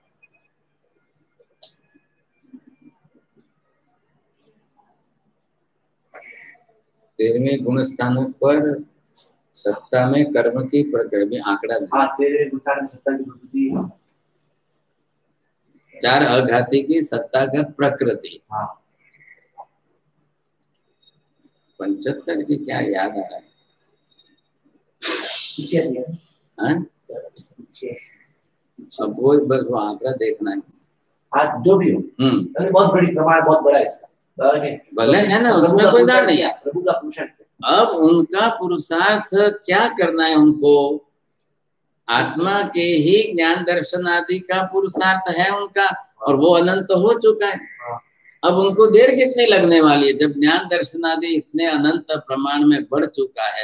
तेरहवें गुण स्थानक पर सत्ता में कर्म की प्रकृति आंकड़ा। हाँ, तेरे गुण में सत्ता की प्रकृति, चार अघाती की सत्ता का प्रकृति। हाँ। पंचहत्तर की क्या याद आ रहा है? पीछे से हाँ, अब वो बस वो आंकड़ा देखना है। हाँ, जो भी हो, हम्म, बहुत बड़ी प्रमाण, बहुत बड़ा इसका भले है ना, उसमें कोई दान नहीं है। प्रभु का पुरुषार्थ। अब उनका पुरुषार्थ क्या करना है? उनको आत्मा के ही ज्ञान दर्शन आदि का पुरुषार्थ है उनका, और वो अनंत हो चुका है। अब उनको देर कितनी लगने वाली है? जब ज्ञान दर्शन आदि इतने अनंत प्रमाण में बढ़ चुका है,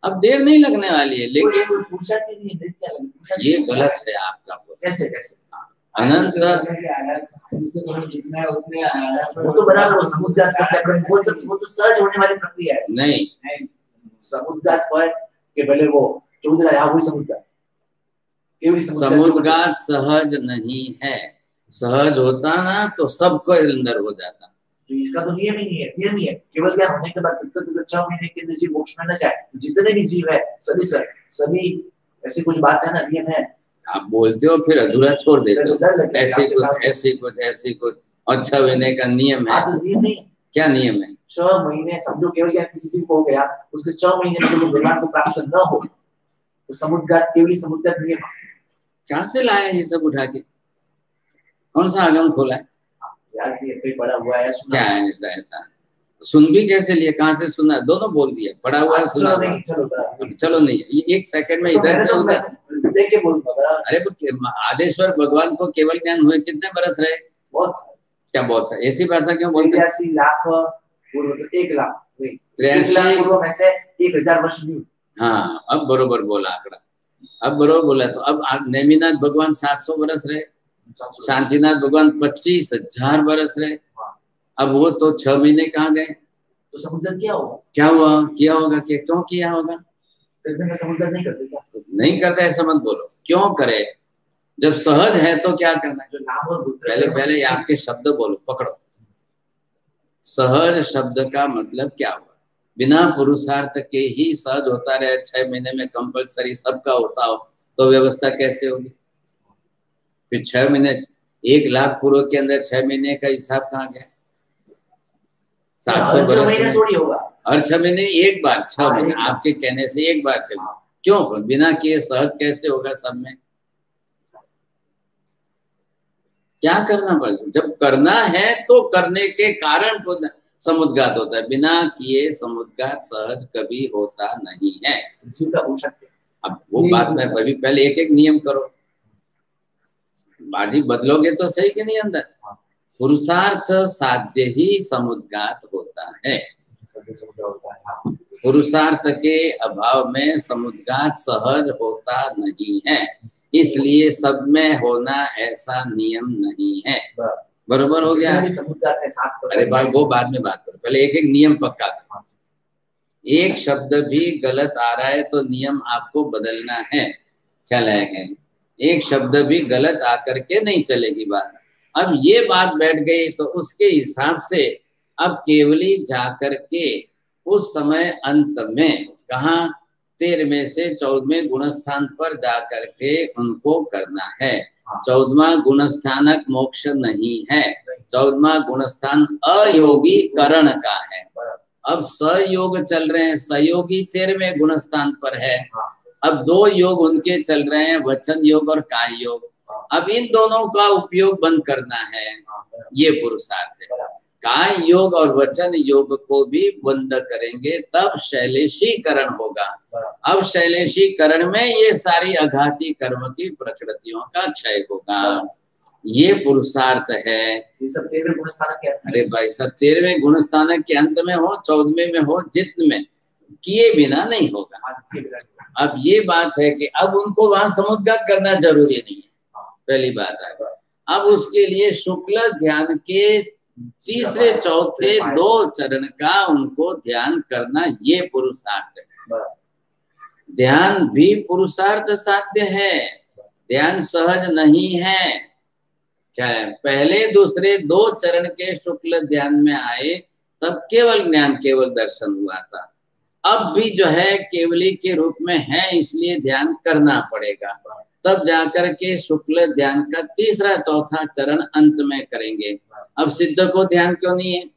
अब देर नहीं लगने वाली है, लेकिन पूछा कि नहीं देर क्या लगी, ये गलत है आपका। कैसे कैसे अनंत जितना उतने वो तो बराबर, वो समुद्र बोल सकते, वो तो सहज होने वाली प्रक्रिया है। नहीं, समुद्र के पहले वो चौधरा यहाँ वही समुद्र समुद्र सहज नहीं है। सहज होता ना तो सबको अंदर हो जाता। तो इसका तो नियम ही नहीं है, नियम ही है केवल ज्ञान होने के बाद जब तक छह महीने के अंदर जीव मोक्ष में न जाए, जितने भी जीव है सभी सर सभी ऐसी कुछ बात है ना, नियम है। आप बोलते हो फिर अधूरा छोड़ देते हो, ऐसे कुछ ऐसे कुछ ऐसे कुछ और छह महीने का नियम है। तो नियम नहीं, क्या नियम है? छह महीने समझो केवल ज्ञान किसी जीव को हो गया, उसके छह महीने में जो ज्ञान को प्राप्त न हो तो समुद्र केवल समुद्र नियम। कहाँ से लाया ये सब उठा के? कौन सा आगम खोला है? यार ये पढ़ा हुआ है, क्या है ऐसा? ऐसा सुन भी कैसे लिए? कहाँ से सुना? दोनों बोल दिया, पढ़ा हुआ है, सुना हुआ। चलो, चलो नहीं, ये एक सेकंड में इधर से उधर देख के बोलूंगा। अरे आदेश्वर भगवान को केवल ज्ञान हुए कितने बरस रहे? बहुत सारे। क्या बहुत सारे? ऐसी भाषा क्यों बोलते हैं? तिरासी लाख पूर्व, एक लाख तिरासी पूर्व में से एक हजार वर्ष। हाँ, अब बरोबर बोला आंकड़ा, अब बरोबर बोला। तो अब नेमिनाथ भगवान सात सौ बरस रहे, शांतिनाथ भगवान पच्चीस हजार बरस रहे। अब वो तो छह महीने कहाँ गए? तो समुद्र क्या होगा? क्या हुआ? किया होगा? क्या क्यों किया होगा? समुद्र नहीं करते क्या? नहीं करता ऐसा मत बोलो, क्यों करे? जब सहज है तो क्या करना है? जो नाम और पहले पहले आपके शब्द बोलो, पकड़ो। सहज शब्द का मतलब क्या हुआ? बिना पुरुषार्थ के ही सहज होता रहे, छह महीने में कंपलसरी सबका होता हो तो व्यवस्था कैसे होगी? फिर छह महीने, एक लाख पूर्व के अंदर छह महीने का हिसाब कहाँ गया? सात सौ बरस में थोड़ी होगा, हर छह महीने एक बार, छह महीने आपके कहने से एक बार चले। क्यों? बिना किए सहज कैसे होगा? सब में क्या करना पड़ेगा? जब करना है तो करने के कारण को समुद्घात होता है, बिना किए समुद्घात सहज कभी होता नहीं है। अब वो बात मैं कभी पहले एक एक नियम करो, बाजी बदलोगे तो सही कि नहीं? अंदर पुरुषार्थ साध्य ही समुद्घात होता है। पुरुषार्थ के अभाव में समुद्घात सहज होता नहीं है, इसलिए सब में होना ऐसा नियम नहीं है। बरोबर हो गया? अरे भाई वो बाद में बात करो, पहले एक एक नियम पक्का करो। एक शब्द भी गलत आ रहा है तो नियम आपको बदलना है, ख्याल आएगा? एक शब्द भी गलत आकर के नहीं चलेगी बात। अब ये बात बैठ गई तो उसके हिसाब से अब केवली जाकर के उस समय अंत में कहा तेरहवें से चौदहवें गुणस्थान पर जाकर के उनको करना है। चौदहवा गुणस्थानक मोक्ष नहीं है, चौदहवा गुणस्थान अयोगी करण का है। अब सयोग चल रहे हैं, सहयोगी तेरहवें गुणस्थान पर है। अब दो योग उनके चल रहे हैं, वचन योग और काय योग। अब इन दोनों का उपयोग बंद करना है, ये पुरुषार्थ है। काय योग और वचन योग को भी बंद करेंगे तब शैलेशीकरण होगा। अब शैलेशीकरण में ये सारी अघाती कर्म की प्रकृतियों का क्षय होगा, ये पुरुषार्थ है। ये सब तेरहवें गुणस्थानक के अंत में। अरे भाई सब तेरहवें गुणस्थानक के अंत में हो, चौदहवें में हो, जित में किए बिना नहीं होगा। अब ये बात है कि अब उनको वहां समुद्घात करना जरूरी नहीं है, पहली बात है। अब उसके लिए शुक्ल ध्यान के तीसरे चौथे दो चरण का उनको ध्यान करना, ये पुरुषार्थ है। ध्यान भी पुरुषार्थ साध्य है, ध्यान सहज नहीं है। क्या है? पहले दूसरे दो चरण के शुक्ल ध्यान में आए तब केवल ज्ञान केवल दर्शन हुआ था। अब भी जो है केवली के रूप में है, इसलिए ध्यान करना पड़ेगा। तब जाकर के शुक्ल ध्यान का तीसरा चौथा चरण अंत में करेंगे। अब सिद्ध को ध्यान क्यों नहीं है?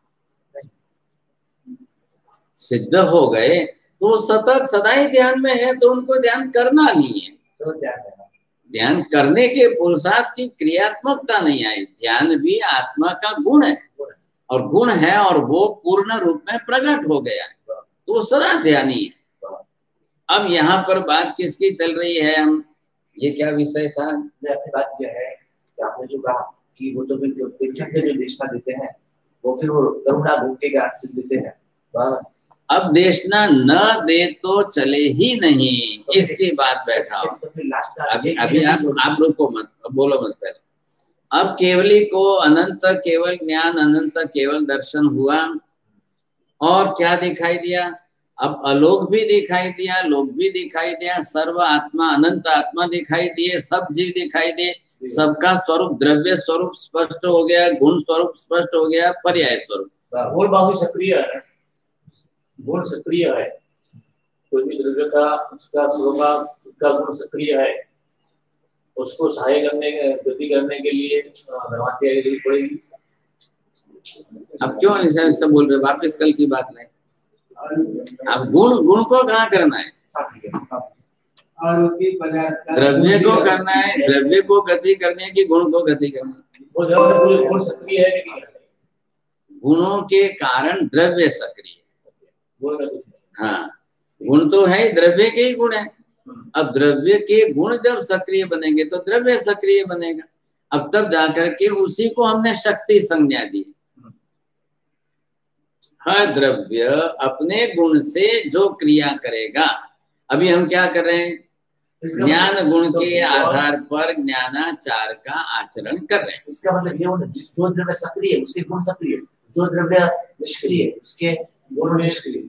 सिद्ध हो गए तो वो सतत सदा ही ध्यान में है, तो उनको ध्यान करना नहीं है। तो ध्यान करने के पुरुषार्थ की क्रियात्मकता नहीं आई। ध्यान भी आत्मा का गुण है और गुण है और वो पूर्ण रूप में प्रकट हो गया है, तो वो सदा ध्यानी है। अब यहाँ पर बात किसकी चल रही है? हम ये क्या विषय था? अपनी बात यह है कि आपने जो कहा कि वो तो फिर जो देशना देते हैं वो फिर वो करुणा भूखे का आशीष देते हैं। अब देशना न दे तो चले ही नहीं, तो इसकी बात बैठा हो। तो फिर लास्ट का अभी अभी आप आप लोग को मत बोलो मत पहले। अब केवली को अनंत केवल ज्ञान, अनंत केवल दर्शन हुआ, और क्या दिखाई दिया? अब अलोक भी दिखाई दिया, लोक भी दिखाई दिया, सर्व आत्मा अनंत आत्मा दिखाई दिए, सब जीव दिखाई दिए, सबका स्वरूप द्रव्य स्वरूप स्पष्ट हो गया, गुण स्वरूप स्पष्ट हो गया, पर्याय स्वरूप। मूल भाव सक्रिय है, गुण सक्रिय है, कोई भी द्रव्य का उसका स्वभाव उसका गुण सक्रिय है, उसको सहाय करने गति करने के लिए धर्मात्या की पड़ेगी। अब क्यों ऐसा ऐसा बोल रहे? वापस कल की बात नहीं। अब गुण गुण को कहाँ करना है? आरोपी पदार्थ द्रव्य को करना है, द्रव्य को गति करनी है कि गुण को गति करनी है? वो जब गुण सक्रिय है कि नहीं? गुणों के कारण द्रव्य सक्रिय है। हाँ, गुण तो है, द्रव्य के ही गुण है। अब द्रव्य के गुण जब सक्रिय बनेंगे तो द्रव्य सक्रिय बनेगा। अब तब जाकर के उसी को हमने शक्ति संज्ञा दी। हर द्रव्य अपने गुण से जो क्रिया करेगा, अभी हम क्या कर रहे हैं? ज्ञान गुण के आधार पर ज्ञानाचार का आचरण कर रहे हैं। इसका मतलब ये होता है जिस जो द्रव्य सक्रिय है उसके गुण सक्रिय, जो द्रव्य निष्क्रिय उसके गुण निष्क्रिय।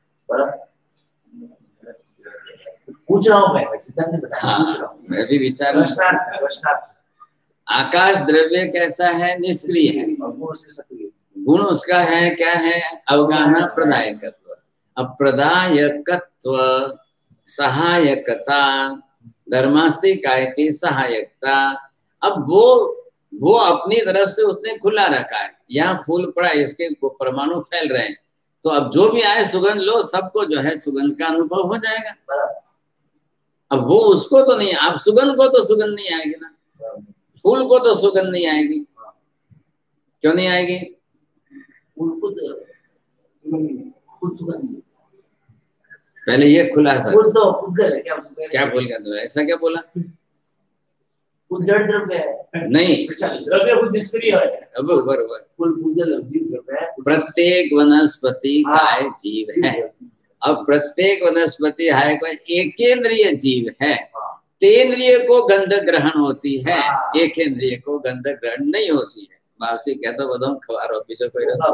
पूछ रहा हूँ मैं, सिद्धांत ने बताया। हाँ, पूछ रहा हूँ मैं भी विचार प्रश्नार्थ प्रश्नार्थ आकाश द्रव्य कैसा है? निष्क्रिय है। गुण उसके सक्रिय, गुण उसका है क्या है? अवगाहना प्रदायकत्व। अब प्रदायकत्व, सहायकता, धर्मास्तिकाय की सहायकता। अब वो वो अपनी तरफ से उसने खुला रखा है। यहाँ फूल पड़ा, इसके परमाणु फैल रहे हैं, तो अब जो भी आए सुगंध लो, सबको जो है सुगंध का अनुभव हो जाएगा। अब वो उसको तो नहीं, अब सुगंध को तो सुगंध नहीं आएगी ना, फूल को तो सुगंध नहीं आएगी। क्यों नहीं आएगी? फूल खुद खुद सुगंध, पहले ये खुलासा। फूल तो पुद्गल है क्या? क्या बोल गया? ऐसा क्या बोला? फूल जड़ द्रव्य है नहीं, द्रव्य खुद निष्क्रिय है। अब बरोबर, फूल पुद्गल जीव द्रव्य है। प्रत्येक वनस्पति काय जीव है। अब प्रत्येक वनस्पति है कोई एकेंद्रिय जीव है। तेंद्रिय को गंध ग्रहण होती है, एकेंद्रिय को गंध ग्रहण नहीं होती है। बापसी कहता बताऊं खबार बीजो कोई रास्ता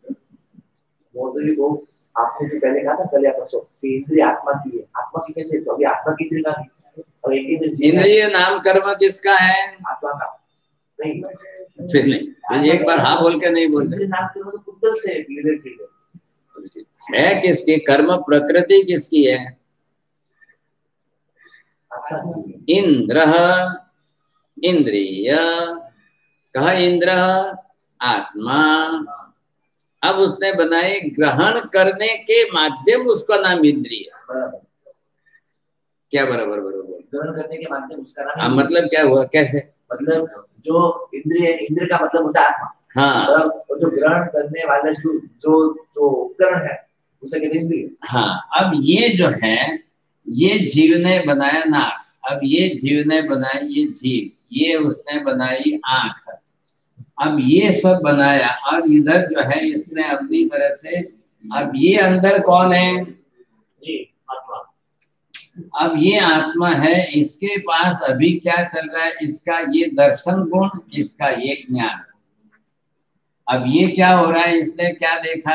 वो आपने जो पहले कहा था कल या परसों कि इंद्रिय आत्मा की है, आत्मा की कैसे? तो अभी आत्मा की इंद्रिय का है और एक इंद्रिय नाम कर्म किसका है? आत्मा का नहीं, फिर नहीं, फिर एक बार हाँ बोल के नहीं बोलते। नाम कर्म तो पुद्गल से रिलेटेड है। किसकी कर्म प्रकृति किसकी है? इंद्र, इंद्रिय, कहा इंद्र आत्मा। अब उसने बनाए ग्रहण करने के माध्यम, उसका नाम इंद्रिय। क्या बराबर बराबर? ग्रहण करने के माध्यम उसका नाम। अब मतलब क्या हुआ? कैसे? मतलब जो इंद्रिय, इंद्र का मतलब होता है आत्मा। हाँ, और जो ग्रहण करने वाला जो जो जो उपकरण है उसे कहते हैं इंद्रिय। हाँ, अब ये जो है, ये जीव ने बनाया नाक, अब ये जीव ने बनाई ये जीव, ये उसने बनाई आंख, अब ये सब बनाया, और इधर जो है इसने अपनी तरह से, अब ये अंदर कौन है? जी आत्मा। अब ये आत्मा है, इसके पास अभी क्या चल रहा है? इसका ये दर्शन गुण, इसका ये ज्ञान। अब ये क्या हो रहा है? इसने क्या देखा?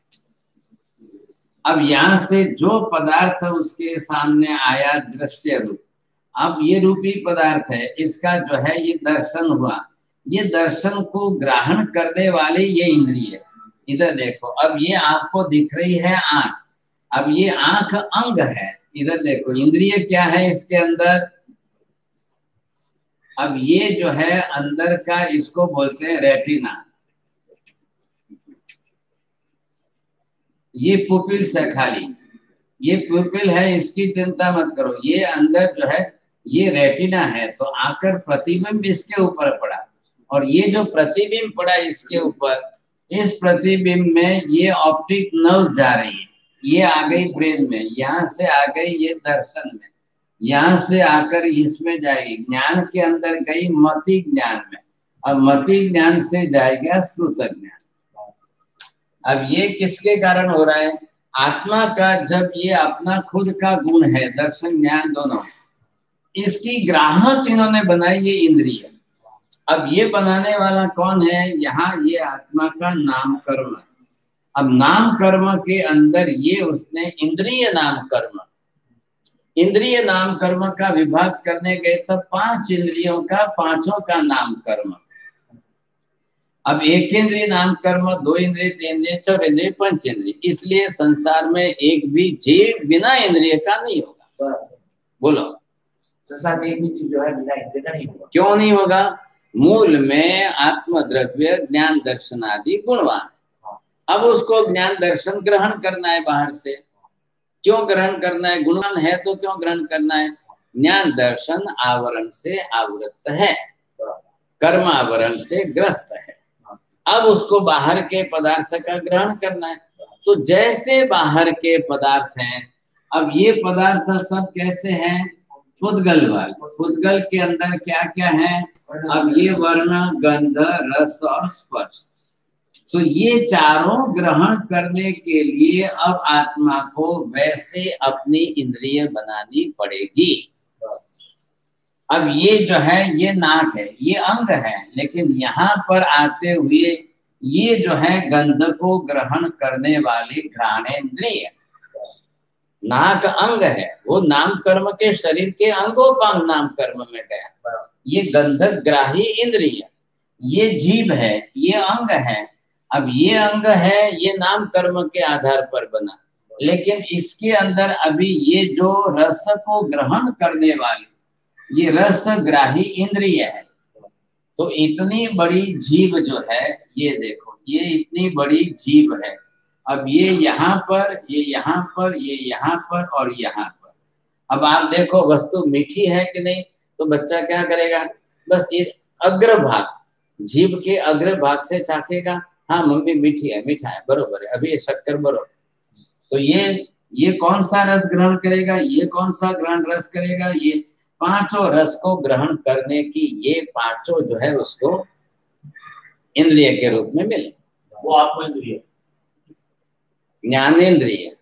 अब यहाँ से जो पदार्थ उसके सामने आया दृश्य रूप, अब ये रूपी पदार्थ है, इसका जो है ये दर्शन हुआ, ये दर्शन को ग्रहण करने वाले ये इंद्रिय। इधर देखो, अब ये आपको दिख रही है आंख, अब ये आंख अंग है। इधर देखो इंद्रिय क्या है इसके अंदर? अब ये जो है अंदर का, इसको बोलते हैं रेटिना। ये पुपिल से खाली, ये पुपिल है, इसकी चिंता मत करो। ये अंदर जो है ये रेटिना है, तो आकर प्रतिबिंब इसके ऊपर पड़ा, और ये जो प्रतिबिंब पड़ा इसके ऊपर, इस प्रतिबिंब में ये ऑप्टिक नर्व जा रही है, ये आ गई ब्रेन में, यहाँ से आ गई ये दर्शन में, यहाँ से आकर इसमें जाएगी, ज्ञान के अंदर गई मति ज्ञान में, अब मति ज्ञान से जाएगा श्रुत ज्ञान। अब ये किसके कारण हो रहा है? आत्मा का जब ये अपना खुद का गुण है, दर्शन ज्ञान दोनों, इसकी ग्राहक इन्होंने बनाई ये इंद्रिय। अब ये बनाने वाला कौन है? यहाँ ये आत्मा का नाम कर्म। अब नाम कर्म के अंदर ये उसने इंद्रिय नाम कर्म, इंद्रिय नाम कर्म का विभाग करने गए तो पांच इंद्रियों का, पांचों का नाम कर्म। अब एक इंद्रिय नाम कर्म, दो इंद्रिय, तीन इंद्रिय, चार इंद्रिय, पंच इंद्रिय। इसलिए संसार में एक भी जीव बिना इंद्रिय का नहीं होगा। बोलो, संसार में एक भी जीव जो है बिना इंद्रिय का नहीं होगा। क्यों नहीं होगा? मूल में आत्म द्रव्य ज्ञान दर्शन आदि गुणवान। अब उसको ज्ञान दर्शन ग्रहण करना है बाहर से। क्यों ग्रहण करना है? गुणवान है तो क्यों ग्रहण करना है? ज्ञान दर्शन आवरण से आवृत है, कर्म आवरण से ग्रस्त है। अब उसको बाहर के पदार्थ का ग्रहण करना है। तो जैसे बाहर के पदार्थ हैं, अब ये पदार्थ सब कैसे हैं? पुद्गल वाले। पुद्गल के अंदर क्या क्या है? अब ये वर्ण, गंध, रस और स्पर्श। तो ये चारों ग्रहण करने के लिए अब आत्मा को वैसे अपनी इंद्रिय बनानी पड़ेगी। अब ये जो है, ये नाक है, ये अंग है, लेकिन यहाँ पर आते हुए ये जो है गंध को ग्रहण करने वाली घ्राणेन्द्रिय। नाक अंग है, वो नाम कर्म के शरीर के अंगोपांग नाम कर्म में गया। ये गंध ग्राही इंद्रिय, ये जीभ है, ये अंग है। अब ये अंग है, ये नाम कर्म के आधार पर बना, लेकिन इसके अंदर अभी ये जो रस को ग्रहण करने वाली ये रस ग्राही इंद्रिय है। तो इतनी बड़ी जीभ जो है, ये देखो, ये इतनी बड़ी जीभ है। अब ये यहाँ पर, ये यहाँ पर, ये यहाँ पर और यहाँ पर। अब आप देखो वस्तु मीठी है कि नहीं, तो बच्चा क्या करेगा? बस ये अग्रभाग, जीभ के अग्रभाग से चाखेगा, हाँ मम्मी मीठी है, मीठा है, बरोबर है, अभी ये शक्कर बरोबर। तो ये ये कौन सा रस ग्रहण करेगा? ये कौन सा ग्रहण रस करेगा? ये पांचों रस को ग्रहण करने की ये पांचों जो है उसको इंद्रिय के रूप में मिले। वो आत्मा इंद्रिय, ज्ञानेन्द्रिय।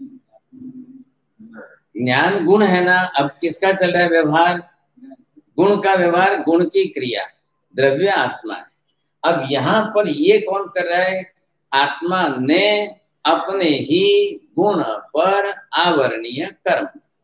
ज्ञान गुण है ना। अब किसका चल रहा है व्यवहार? गुण का व्यवहार, गुण की क्रिया, द्रव्य आत्मा है। अब यहाँ पर ये कौन कर रहा है? आत्मा ने अपने ही गुण पर आवरणीय कर्म।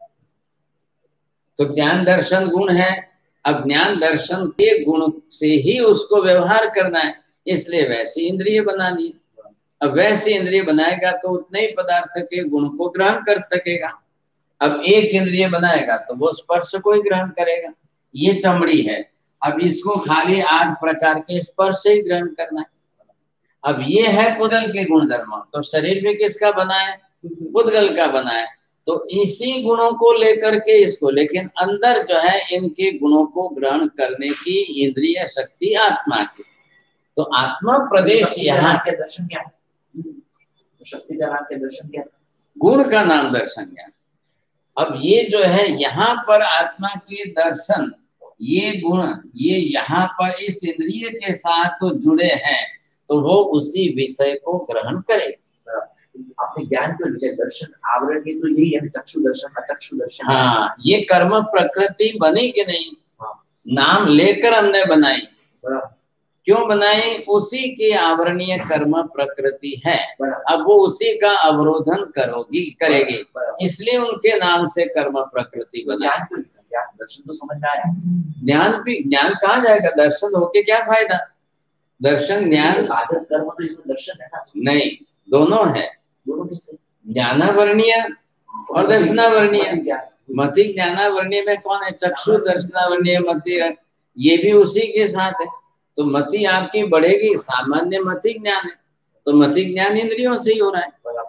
तो ज्ञान दर्शन गुण है। अब ज्ञान दर्शन के गुण से ही उसको व्यवहार करना है, इसलिए वैसी इंद्रिय बना दी। अब वैसी इंद्रिय बनाएगा तो उतने ही पदार्थ के गुण को ग्रहण कर सकेगा। अब एक इंद्रिय बनाएगा तो वो स्पर्श को ही ग्रहण करेगा। ये चमड़ी है, अब इसको खाली आठ प्रकार के स्पर्श से ही ग्रहण करना है। अब ये है पुद्गल के गुण धर्म, तो शरीर भी किसका बना है? पुद्गल का बना है। तो इसी गुणों को लेकर के इसको, लेकिन अंदर जो है इनके गुणों को ग्रहण करने की इंद्रिय शक्ति आत्मा की। तो आत्मा प्रदेश यहाँ के दर्शन क्या? शक्ति का नाम के दर्शन क्या? गुण का नाम दर्शन ज्ञान। अब ये जो है यहाँ पर आत्मा के दर्शन, ये गुण, ये यहाँ पर इस इंद्रिय के साथ तो जुड़े हैं, तो वो उसी विषय को ग्रहण करे। अपने ज्ञान को लिखे दर्शन आवरण की तो यही है, चक्षु दर्शन, अचक्षु दर्शन। हाँ, ये कर्म प्रकृति बनी कि नहीं? हाँ। नाम लेकर हमने बनाई। क्यों बनाई? उसी की आवरणीय कर्म प्रकृति है। अब वो उसी का अवरोधन करोगी करेगी, इसलिए उनके नाम से कर्म प्रकृति बना। दर्शन तो समझ में आया। ज्ञान भी, ज्ञान कहाँ जाएगा? दर्शन होके क्या फायदा? दर्शन ज्ञान आदत कर्म तो इसमें दर्शन है ना? नहीं, दोनों है। दोनों कैसे? ज्ञानावरणीय और दर्शनावरणीय। मति ज्ञानावरणीय में कौन है? चक्षु दर्शनावरणीय मति, ये भी उसी के साथ है। तो मति आपकी बढ़ेगी, सामान्य मति ज्ञान है, तो मति ज्ञान इंद्रियों से ही हो रहा है।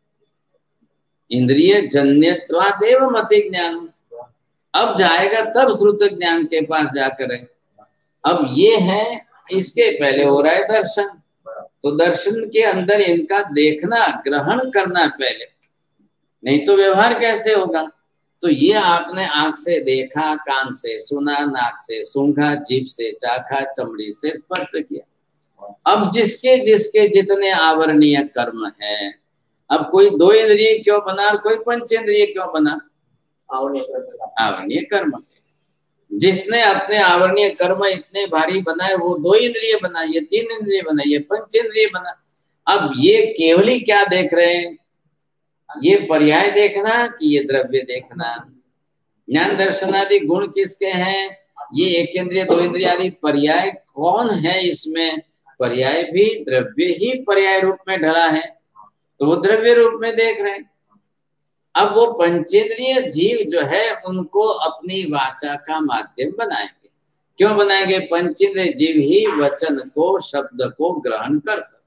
इंद्रिय जन्यत्वादेव मति ज्ञान। अब जाएगा तब श्रुत ज्ञान के पास जाकर है। अब ये है, इसके पहले हो रहा है दर्शन। तो दर्शन के अंदर इनका देखना, ग्रहण करना पहले, नहीं तो व्यवहार कैसे होगा? तो ये आपने आंख से देखा, कान से सुना, नाक से सूंघा, जीभ से चाखा, चमड़ी से स्पर्श किया। अब जिसके जिसके जितने आवरणीय कर्म है, अब कोई दो इंद्रिय क्यों बना और कोई पंचेंद्रिय क्यों बना? आवरणीय कर्म। आवरणीय कर्म। जिसने अपने आवरणीय कर्म इतने भारी बनाए वो दो इंद्रिय बना, ये तीन इंद्रिय बना, ये पंचेंद्रिय बना। अब ये केवली क्या देख रहे हैं? ये पर्याय देखना कि ये द्रव्य देखना? ज्ञान दर्शन आदि गुण किसके हैं? ये एक इंद्रिय दो इंद्रिय आदि पर्याय कौन है इसमें? पर्याय भी द्रव्य ही पर्याय रूप में ढला है, तो वो द्रव्य रूप में देख रहे हैं। अब वो पंचेंद्रिय जीव जो है उनको अपनी वाचा का माध्यम बनाएंगे। क्यों बनाएंगे? पंचेंद्रिय जीव ही वचन को, शब्द को ग्रहण कर सकते।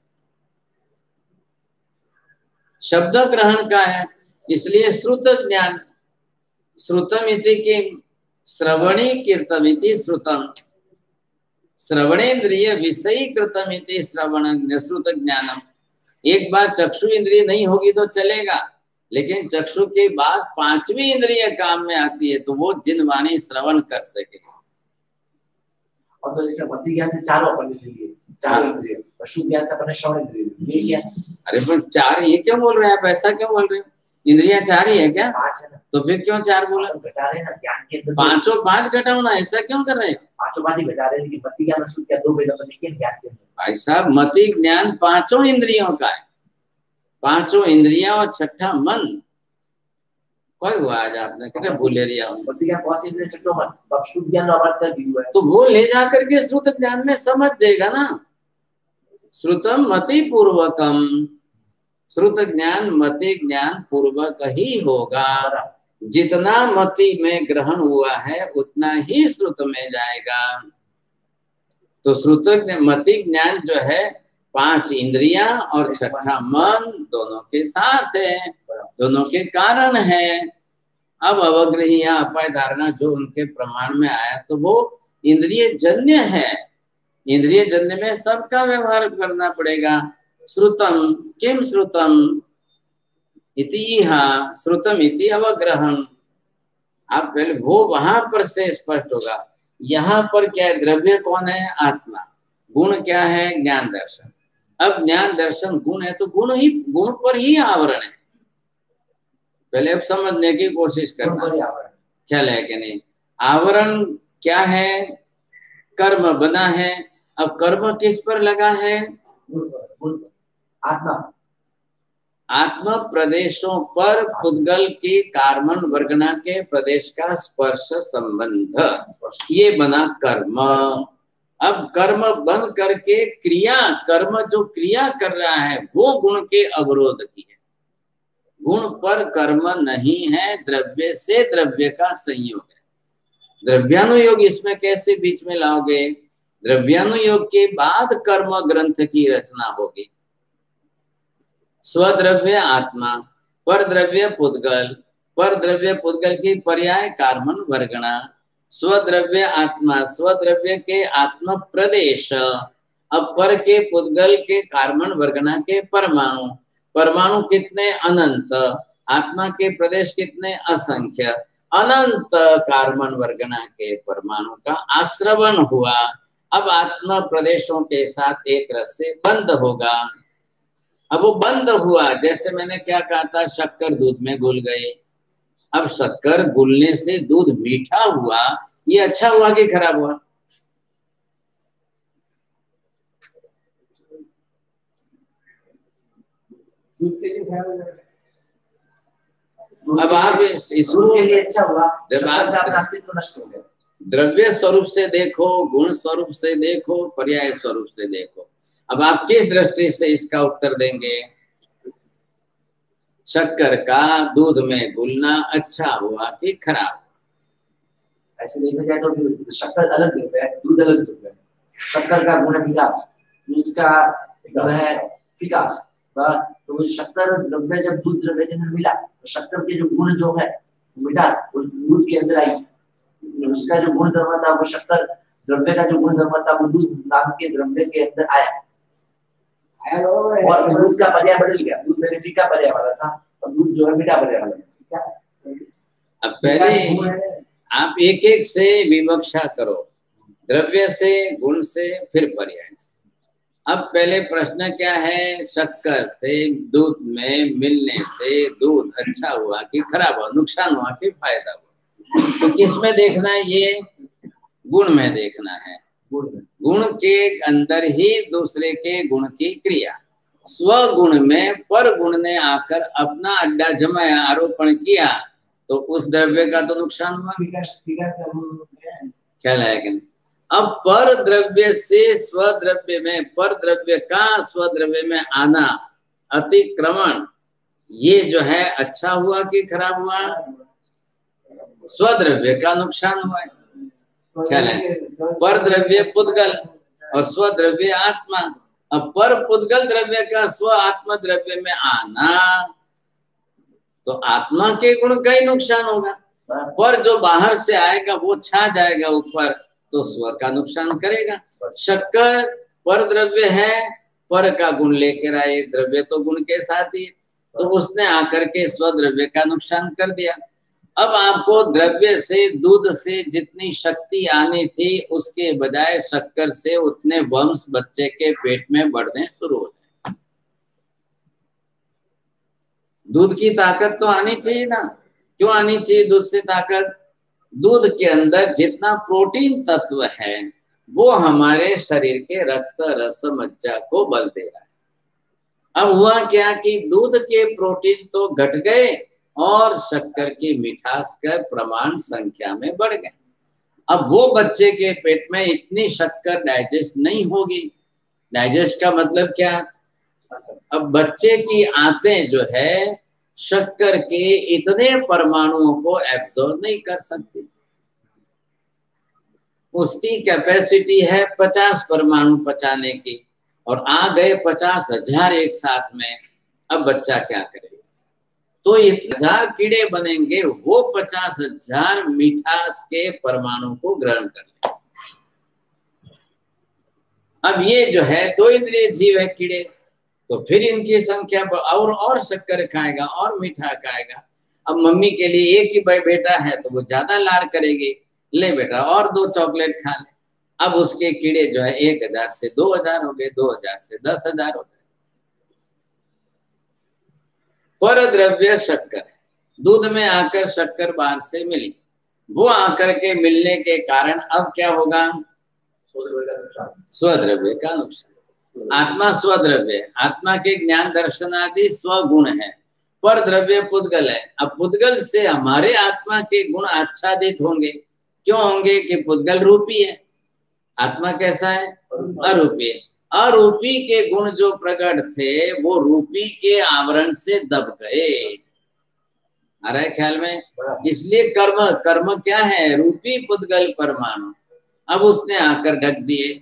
शब्द ग्रहण का है, इसलिए श्रुत ज्ञान, श्रुतम इति के श्रवणी कीर्तम इति श्रुतम, श्रवणेन्द्रिय विषयी कृतम इति श्रवण श्रुत ज्ञानम। एक बार चक्षु इंद्रिय नहीं होगी तो चलेगा, लेकिन चक्षु के बाद पांचवी इंद्रिय काम में आती है, तो वो जिनवाणी श्रवण कर सके। और तो जैसे मति ज्ञान से चारों अपन इंद्रिय, चार इंद्रिय, पशु ज्ञान से अपन श्रवण इंद्रिय, ये क्या? अरे पर चार ये क्यों बोल रहे हैं आप? ऐसा क्यों बोल रहे हो? इंद्रियां चार ही है क्या? पांच है ना। तो फिर क्यों चार बोला? घटा रहे ना ज्ञान के अंदर, पांचों पांच घटाओ ना, ऐसा क्यों कर रहे हैं? पांचों पांच ही घटा रहे हैं, लेकिन मति ज्ञान शुद्ध क्या दो भेद अपन के ज्ञान के अंदर। भाई साहब, मति ज्ञान पांचों इंद्रियों का है, पांचों इंद्रियां और छठा मन। कोई हुआ आज आपने कितने भूले रिया? मति ज्ञान कौन सी इंद्रिय? छठो मन। अब शुद्ध ज्ञान बात कर दी हुआ है, तो वो ले जाकर के श्रुत ज्ञान में समझ देगा ना। श्रुतम मति पूर्वकम, श्रुत ज्ञान मति ज्ञान पूर्वक ही होगा। जितना मति में ग्रहण हुआ है उतना ही श्रुत में जाएगा। तो श्रुत मति ज्ञान जो है पांच इंद्रियां और छठा मन दोनों के साथ है, दोनों के कारण है। अब अवग्रही या अपाय धारणा जो उनके प्रमाण में आया तो वो इंद्रिय जन्य है। इंद्रिय जन्य में सबका व्यवहार करना पड़ेगा। श्रुतम किम श्रुतम इति हा श्रुतम इति अवग्रहण। आप पहले वो वहां पर से स्पष्ट होगा। यहाँ पर क्या है? द्रव्य कौन है? आत्मा। गुण क्या है? ज्ञान दर्शन। अब ज्ञान दर्शन गुण है तो गुण ही, गुण पर ही आवरण है। पहले अब समझने की कोशिश करना, ख्याल है कि नहीं? आवरण क्या है? कर्म बना है। अब कर्म किस पर लगा है? आत्मा। आत्म प्रदेशों पर पुद्गल की कार्मण वर्गना के प्रदेश का स्पर्श संबंध, ये बना कर्म। अब कर्म बन करके क्रिया, कर्म जो क्रिया कर रहा है वो गुण के अवरोध की है। गुण पर कर्म नहीं है, द्रव्य से द्रव्य का संयोग है। द्रव्यानुयोग इसमें कैसे बीच में लाओगे? द्रव्यानुयोग के बाद कर्म ग्रंथ की रचना होगी। स्वद्रव्य आत्मा, पर द्रव्य पुद्गल, पर द्रव्य पुद्गल की पर्याय कार्मण वर्गणा। स्वद्रव्य आत्मा, स्वद्रव्य के आत्म प्रदेश। अब पर के पुद्गल के कार्मण वर्गणा के परमाणु। परमाणु कितने? अनंत। आत्मा के प्रदेश कितने? असंख्य। अनंत कार्मण वर्गणा के परमाणु का आश्रवण हुआ। अब आत्मा प्रदेशों के साथ एक रस से बंद होगा। अब वो बंद हुआ, जैसे मैंने क्या कहा था, शक्कर दूध में घुल गई। अब शक्कर घुलने से दूध मीठा हुआ, ये अच्छा हुआ कि खराब हुआ? अब आप इसको के लिए अच्छा हुआ, जब आप अस्तित्व नष्ट हो गया। द्रव्य स्वरूप से देखो, गुण स्वरूप से देखो, पर्याय स्वरूप से देखो। अब आप किस दृष्टि से इसका उत्तर देंगे? शक्कर का दूध में घुलना अच्छा हुआ कि खराब? ऐसे देखा जाए तो शक्कर अलग द्रव्य है, दूध अलग द्रव्य है। शक्कर का गुण है मिठास, दूध का गुण है फिकास। तो शक्कर द्रव्य जब दूध द्रव्य के अंदर मिला तो शक्कर के जो गुण जो है मिठास दूध के अंदर आई, उसका जो गुण धर्म था वो शक्कर द्रव्य का जो गुण धर्म था वो दूध नाम के द्रव्य के अंदर आया। और दूध का पर्याय बदल गया, दूध में फीका पर्याय वाला था और दूध जो है मीठा पर्याय वाला। अब पहले आप एक एक से विवक्षा करो, द्रव्य से, गुण से, फिर पर्याय से। अब पहले प्रश्न क्या है, शक्कर से दूध में मिलने से दूध अच्छा हुआ कि खराब हुआ, नुकसान हुआ कि फायदा हुआ? तो किस में देखना है? ये गुण में देखना है। गुण के अंदर ही दूसरे के गुण की क्रिया। स्वगुण में पर गुण ने आकर अपना अड्डा जमाया, आरोपण किया, तो उस द्रव्य का तो नुकसान हुआ। ख्याल है कि नहीं? अब पर द्रव्य से स्वद्रव्य में, पर द्रव्य का स्वद्रव्य में आना, अतिक्रमण, ये जो है अच्छा हुआ कि खराब हुआ? स्वद्रव्य का नुकसान हुआ है। ख्याल है? पर द्रव्य पुद्गल और स्वद्रव्य आत्मा। अब पर पुद्गल द्रव्य का स्व आत्म द्रव्य में आना, तो आत्मा के गुण का ही नुकसान होगा। पर जो बाहर से आएगा वो छा जाएगा ऊपर, तो स्व का नुकसान करेगा। शक्कर पर द्रव्य है, पर का गुण लेकर आए, द्रव्य तो गुण के साथ ही, तो उसने आकर के स्वद्रव्य का नुकसान कर दिया। अब आपको द्रव्य से, दूध से जितनी शक्ति आनी थी, उसके बजाय शक्कर से उतने वंश बच्चे के पेट में बढ़ने शुरू हो जाए। दूध की ताकत तो आनी चाहिए ना। क्यों आनी चाहिए दूध से ताकत? दूध के अंदर जितना प्रोटीन तत्व है वो हमारे शरीर के रक्त रस मज्जा को बल दे रहा है। अब हुआ क्या कि दूध के प्रोटीन तो घट गए और शक्कर की मिठास का प्रमाण संख्या में बढ़ गए। अब वो बच्चे के पेट में इतनी शक्कर डाइजेस्ट नहीं होगी। डाइजेस्ट का मतलब क्या? अब बच्चे की आंतें जो है शक्कर के इतने परमाणुओं को एब्सॉर्ब नहीं कर सकती। उसकी कैपेसिटी है पचास परमाणु पचाने की, और आ गए पचास हजार एक साथ में। अब बच्चा क्या करेगा? तो इतने हजार कीड़े बनेंगे, वो पचास हजार मिठास के परमाणु को ग्रहण कर लेंगे। अब ये जो है दो इंद्रिय जीव है कीड़े, तो फिर इनकी संख्या और और शक्कर खाएगा और मीठा खाएगा। अब मम्मी के लिए एक ही बेटा है तो वो ज्यादा लाड़ करेगी, ले बेटा और दो चॉकलेट खा ले। अब उसके कीड़े जो है एक हजार से दो हजार हो गए, दो हजार से दस हजार हो गए। पर द्रव्य शक्कर है, दूध में आकर शक्कर बाहर से मिली, वो आकर के मिलने के कारण अब क्या होगा? स्वद्रव्य का नुकसान। आत्मा स्वद्रव्य, आत्मा के ज्ञान दर्शन आदि स्वगुण है, पर द्रव्य पुद्गल है। अब पुद्गल से हमारे आत्मा के गुण आच्छादित होंगे। क्यों होंगे? कि पुद्गल रूपी है, आत्मा कैसा है? अरूपी है। अरूपी के गुण जो प्रकट थे वो रूपी के आवरण से दब गए। आ रहा है ख्याल में? इसलिए कर्म, कर्म क्या है? रूपी पुद्गल परमाणु, अब उसने आकर ढक दिए।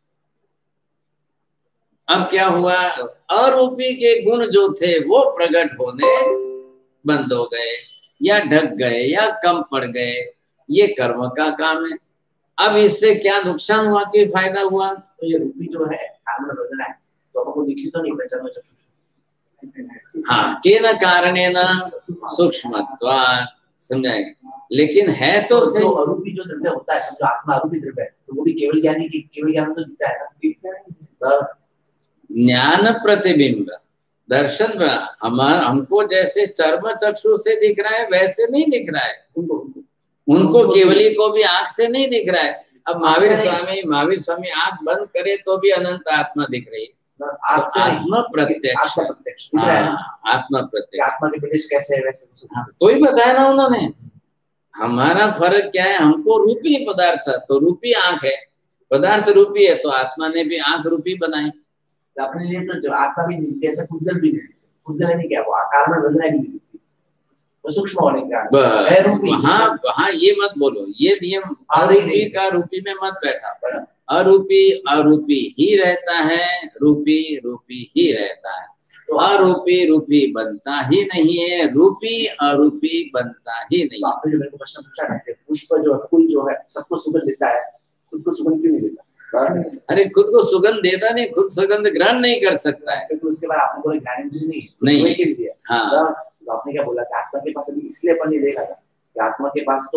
अब क्या हुआ? अरूपी के गुण जो थे वो प्रकट होने बंद हो गए, या ढक गए, या कम पड़ गए। ये कर्म का काम है। अब इससे क्या नुकसान हुआ कि फायदा हुआ? तो ये रूपी जो है कारण बदलना है, तो हमको दिखी तो नहीं पहचान चक्षु। हाँ, केन कारणेन सूक्ष्मत्वात्, समझाएंगे। लेकिन है तो सही। तो अरूपी जो द्रव्य होता है, जो आत्मा अरूपी द्रव्य है, तो वो भी केवल ज्ञानी की केवल ज्ञान तो दिखता है ना, दिखता है। ज्ञान प्रतिबिंब दर्शन, हमार हमको जैसे चर्म चक्षु से दिख रहा है वैसे नहीं दिख रहा है उनको, उनको केवली को भी आंख से नहीं दिख रहा है। अब महावीर स्वामी महावीर स्वामी आंख बंद करे तो भी अनंत आत्मा दिख रही है। आत्मा प्रत्यक्ष, आत्मा प्रत्यक्ष। आत्मा के प्रदेश कैसे है वैसे तो ही बताया ना उन्होंने। हमारा फर्क क्या है? हमको रूपी पदार्थ, तो रूपी आंख है, पदार्थ रूपी है, तो आत्मा ने भी आंख रूपी बनाई। अपने लिए तो जो आत्मा भी जैसे पुद्गल भी है, पुद्गल नहीं क्या, वो आकार में बदला नहीं, वो सूक्ष्म होने का। वहाँ वहाँ ये मत बोलो, ये नियम अरूपी का रूपी में मत बैठा। अरूपी अरूपी ही रहता है, रूपी रूपी ही रहता है। तो अरूपी रूपी बनता ही नहीं है, रूपी अरूपी बनता ही नहीं। आपने जो मेरे को प्रश्न पूछा है, पुष्प जो है, फूल जो है, सबको सुगंध देता है, खुद को सुगंध क्यों नहीं देता? अरे खुद को सुगंध देता नहीं, खुद सुगंध ग्रहण नहीं कर सकता है। तो उसके बाद आपने बोला ज्ञानेंद्रिय नहीं नहीं दिया। हाँ, तो आपने क्या बोला कि आत्मा के पास अभी इसलिए अपन ने देखा था कि आत्मा के पास तो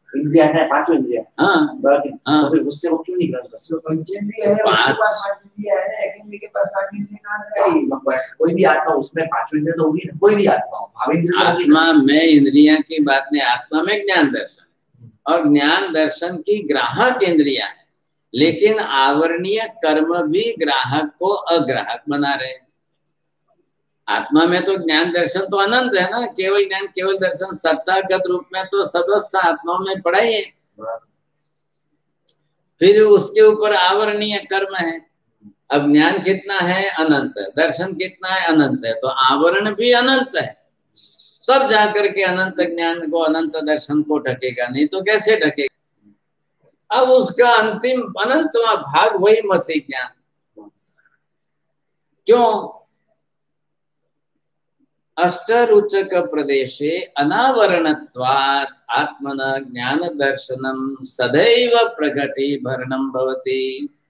इंद्रिया है, पांचों इंद्रिया। हाँ बाकी हाँ। तो फिर उससे वो क्यों नहीं ग्रहण करता? जो पंचेंद्रिय है उसके पास पांच इंद्रिय है ना, एक इंद्रिय के पास पांच इंद्रिय कहाँ से आएगी? कोई भी आत्मा उसमें पांचों इंद्रिय तो होगी ना, कोई भी आत्मा हो, भाव इंद्रिय तो होगी ना। आत्मा में इंद्रिया की बात नहीं, आत्मा में ज्ञान दर्शन और ज्ञान दर्शन की ग्राहक इंद्रिया है, लेकिन आवरणीय कर्म भी ग्राहक को अग्राहक बना रहे हैं। आत्मा में तो ज्ञान दर्शन तो अनंत है ना, केवल ज्ञान केवल दर्शन सत्तागत रूप में तो सदवस्थ आत्माओं में पड़ा ही है। फिर उसके ऊपर आवरणीय कर्म है। अब ज्ञान कितना है? अनंत है। दर्शन कितना है? अनंत है। तो आवरण भी अनंत है, तब जाकर के अनंत ज्ञान को अनंत दर्शन को ढकेगा, नहीं तो कैसे ढकेगा? अब उसका अंतिम अनंतवा भाग वही मति ज्ञान। क्यों? अष्टरुचक प्रदेशे अनावरणत्वात् आत्मन ज्ञान दर्शनम सदैव प्रगटीभरणं भवति।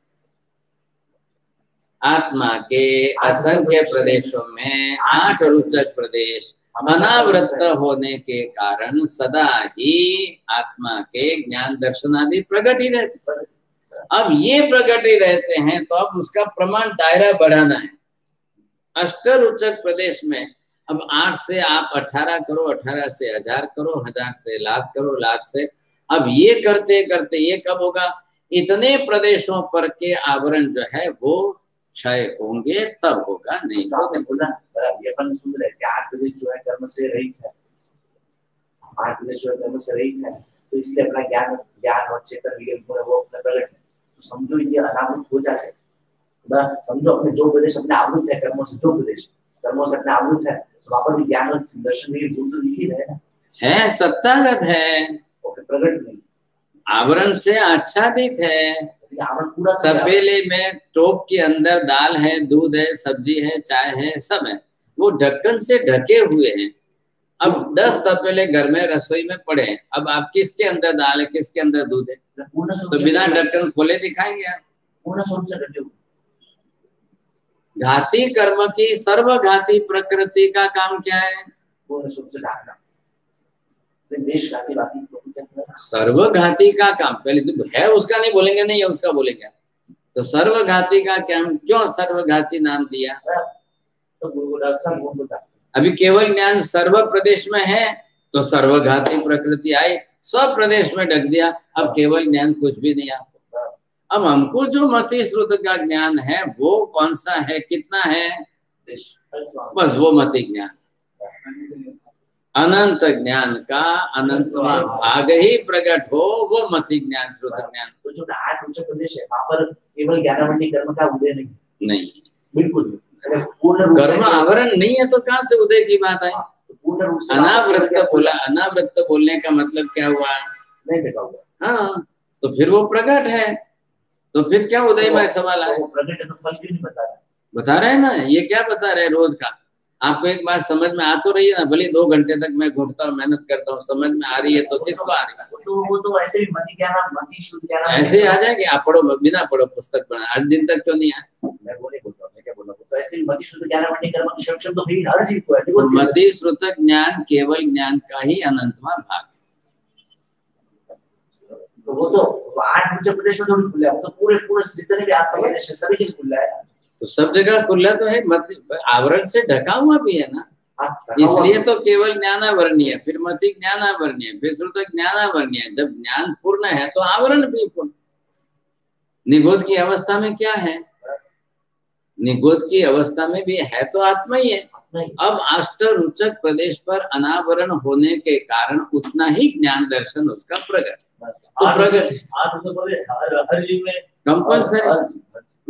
आत्मा के असंख्य प्रदेशों में आठ रुचक प्रदेश अनावृत होने के कारण सदा ही आत्मा के ज्ञान दर्शन आदि प्रकट ही रहते। अब ये प्रकट ही रहते हैं, तो अब उसका प्रमाण दायरा बढ़ाना है। अष्टरुचक प्रदेश में अब आठ से आप अठारह करो, अठारह से हजार करो, हजार से लाख करो, लाख से अब ये करते करते ये कब होगा? इतने प्रदेशों पर के आवरण जो है वो क्षय होंगे, तब होगा, नहीं तो आपने बोला ये अपन सुन रहे कि आठ प्रदेश जो है कर्म से रहित है, आठ प्रदेश जो है कर्म से रहित है, तो इसलिए अपना ज्ञान ज्ञान और चेतन विवेक पूरा वो अपना प्रकट है। तो समझो ये अनावृत हो जाए ना, समझो अपने जो प्रदेश अपने आवृत है कर्मों से, जो प्रदेश कर्मों से अपने आवृत है, तो वहां पर भी ज्ञान और दर्शन में गुण तो दिख ही रहे हैं, है सत्तागत है और प्रकट नहीं, आवरण से आच्छादित है। आवरण पूरा तपेले में टोप के अंदर दाल है, दूध है, सब्जी है, चाय है, सब है, वो ढक्कन से ढके हुए हैं। अब दस तपेले घर में रसोई में पड़े हैं, अब आप किसके अंदर दाल है, किसके अंदर दूध है? तो बिना ढक्कन खोले दिखाएंगे आप? पूर्ण स्वरूप से ढके हुए। घाती कर्म की सर्वघाती प्रकृति का काम क्या है? पूर्ण स्वरूप से ढकना। देश घाती बाकी सर्वघाती का काम पहले तो है, उसका नहीं बोलेंगे, नहीं है उसका बोलेंगे। तो सर्वघाती का क्या, क्यों सर्वघाती नाम दिया? तो अभी केवल ज्ञान सर्व प्रदेश में है तो सर्वघाती प्रकृति आई, सब प्रदेश में ढक दिया, अब केवल ज्ञान कुछ भी नहीं आता। अब हमको जो मति श्रुत का ज्ञान है वो कौन सा है, कितना है? बस वो मति ज्ञान, अनंत ज्ञान का अनंतवा भाग ही प्रकट हो, वो मति ज्ञान श्रुत ज्ञान। तो जो आठ उच्च प्रदेश है वहां पर केवल ज्ञानावरणी कर्म का उदय नहीं, नहीं बिल्कुल पूर्ण कर्म आवरण नहीं है तो कहाँ से उदय की बात आई? पूर्ण रूप से अनावृत बोला, अनावृत बोलने का मतलब क्या हुआ? नहीं देखा हुआ। हाँ, तो फिर वो प्रकट है, तो फिर क्या उदय में सवाल आया? प्रकट है तो फल क्यों नहीं बता रहा? बता रहे हैं ना, ये क्या बता रहे हैं रोज का? आपको एक बात समझ में आ तो रही है ना, भले दो घंटे तक मैं घूमता हूँ, मेहनत करता हूँ, समझ में आ रही है तो किसको आ रही है? तो वो तो ऐसे भी मति ज्ञान मति शुद्ध ज्ञान ऐसे ही आ जाएगी। आप पढ़ो, बिना पढ़ो पुस्तक पढ़ा, आज दिन तक क्यों नहीं आया? मैं वो नहीं बोलता, मैं क्या बोल रहा हूँ, तो ऐसे भी मति शुद्ध ज्ञानावरणी कर्म की शब्द तो भी हर जीव को है। तो मति श्रुत ज्ञान केवल ज्ञान का ही अनंतवा भाग है। तो वो तो आठ उच्च प्रदेश में थोड़ी खुला है, वो तो पूरे पूरे जितने भी आत्मा प्रदेश है सभी जगह खुला है। तो सब जगह खुला तो है, मत आवरण से ढका हुआ भी है ना, इसलिए तो केवल ज्ञानावरणीय, फिर मति ज्ञानावरणीय, फिर श्रुत ज्ञानावरणीय। जब ज्ञान पूर्ण है तो आवरण भी पूर्ण। निगोद की अवस्था में क्या है? निगोद की अवस्था में भी है तो आत्मा ही है। अब अष्टरुचक प्रदेश पर अनावरण होने के कारण उतना ही ज्ञान दर्शन उसका प्रकट, तो प्रकट है कंपल्सरी।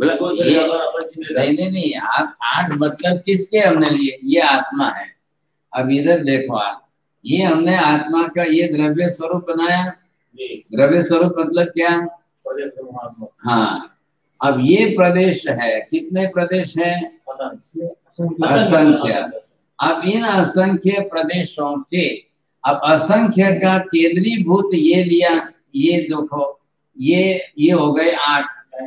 नहीं नहीं नहीं आप आठ मतलब किसके हमने लिए? ये आत्मा है। अब इधर देखो आप, ये हमने आत्मा का ये द्रव्य स्वरूप बनाया। द्रव्य स्वरूप मतलब क्या? हाँ, अब ये प्रदेश है, कितने प्रदेश है? असंख्य। अब इन असंख्य प्रदेशों के अब असंख्य का केंद्रीभूत ये लिया, ये देखो ये ये हो गए आठ,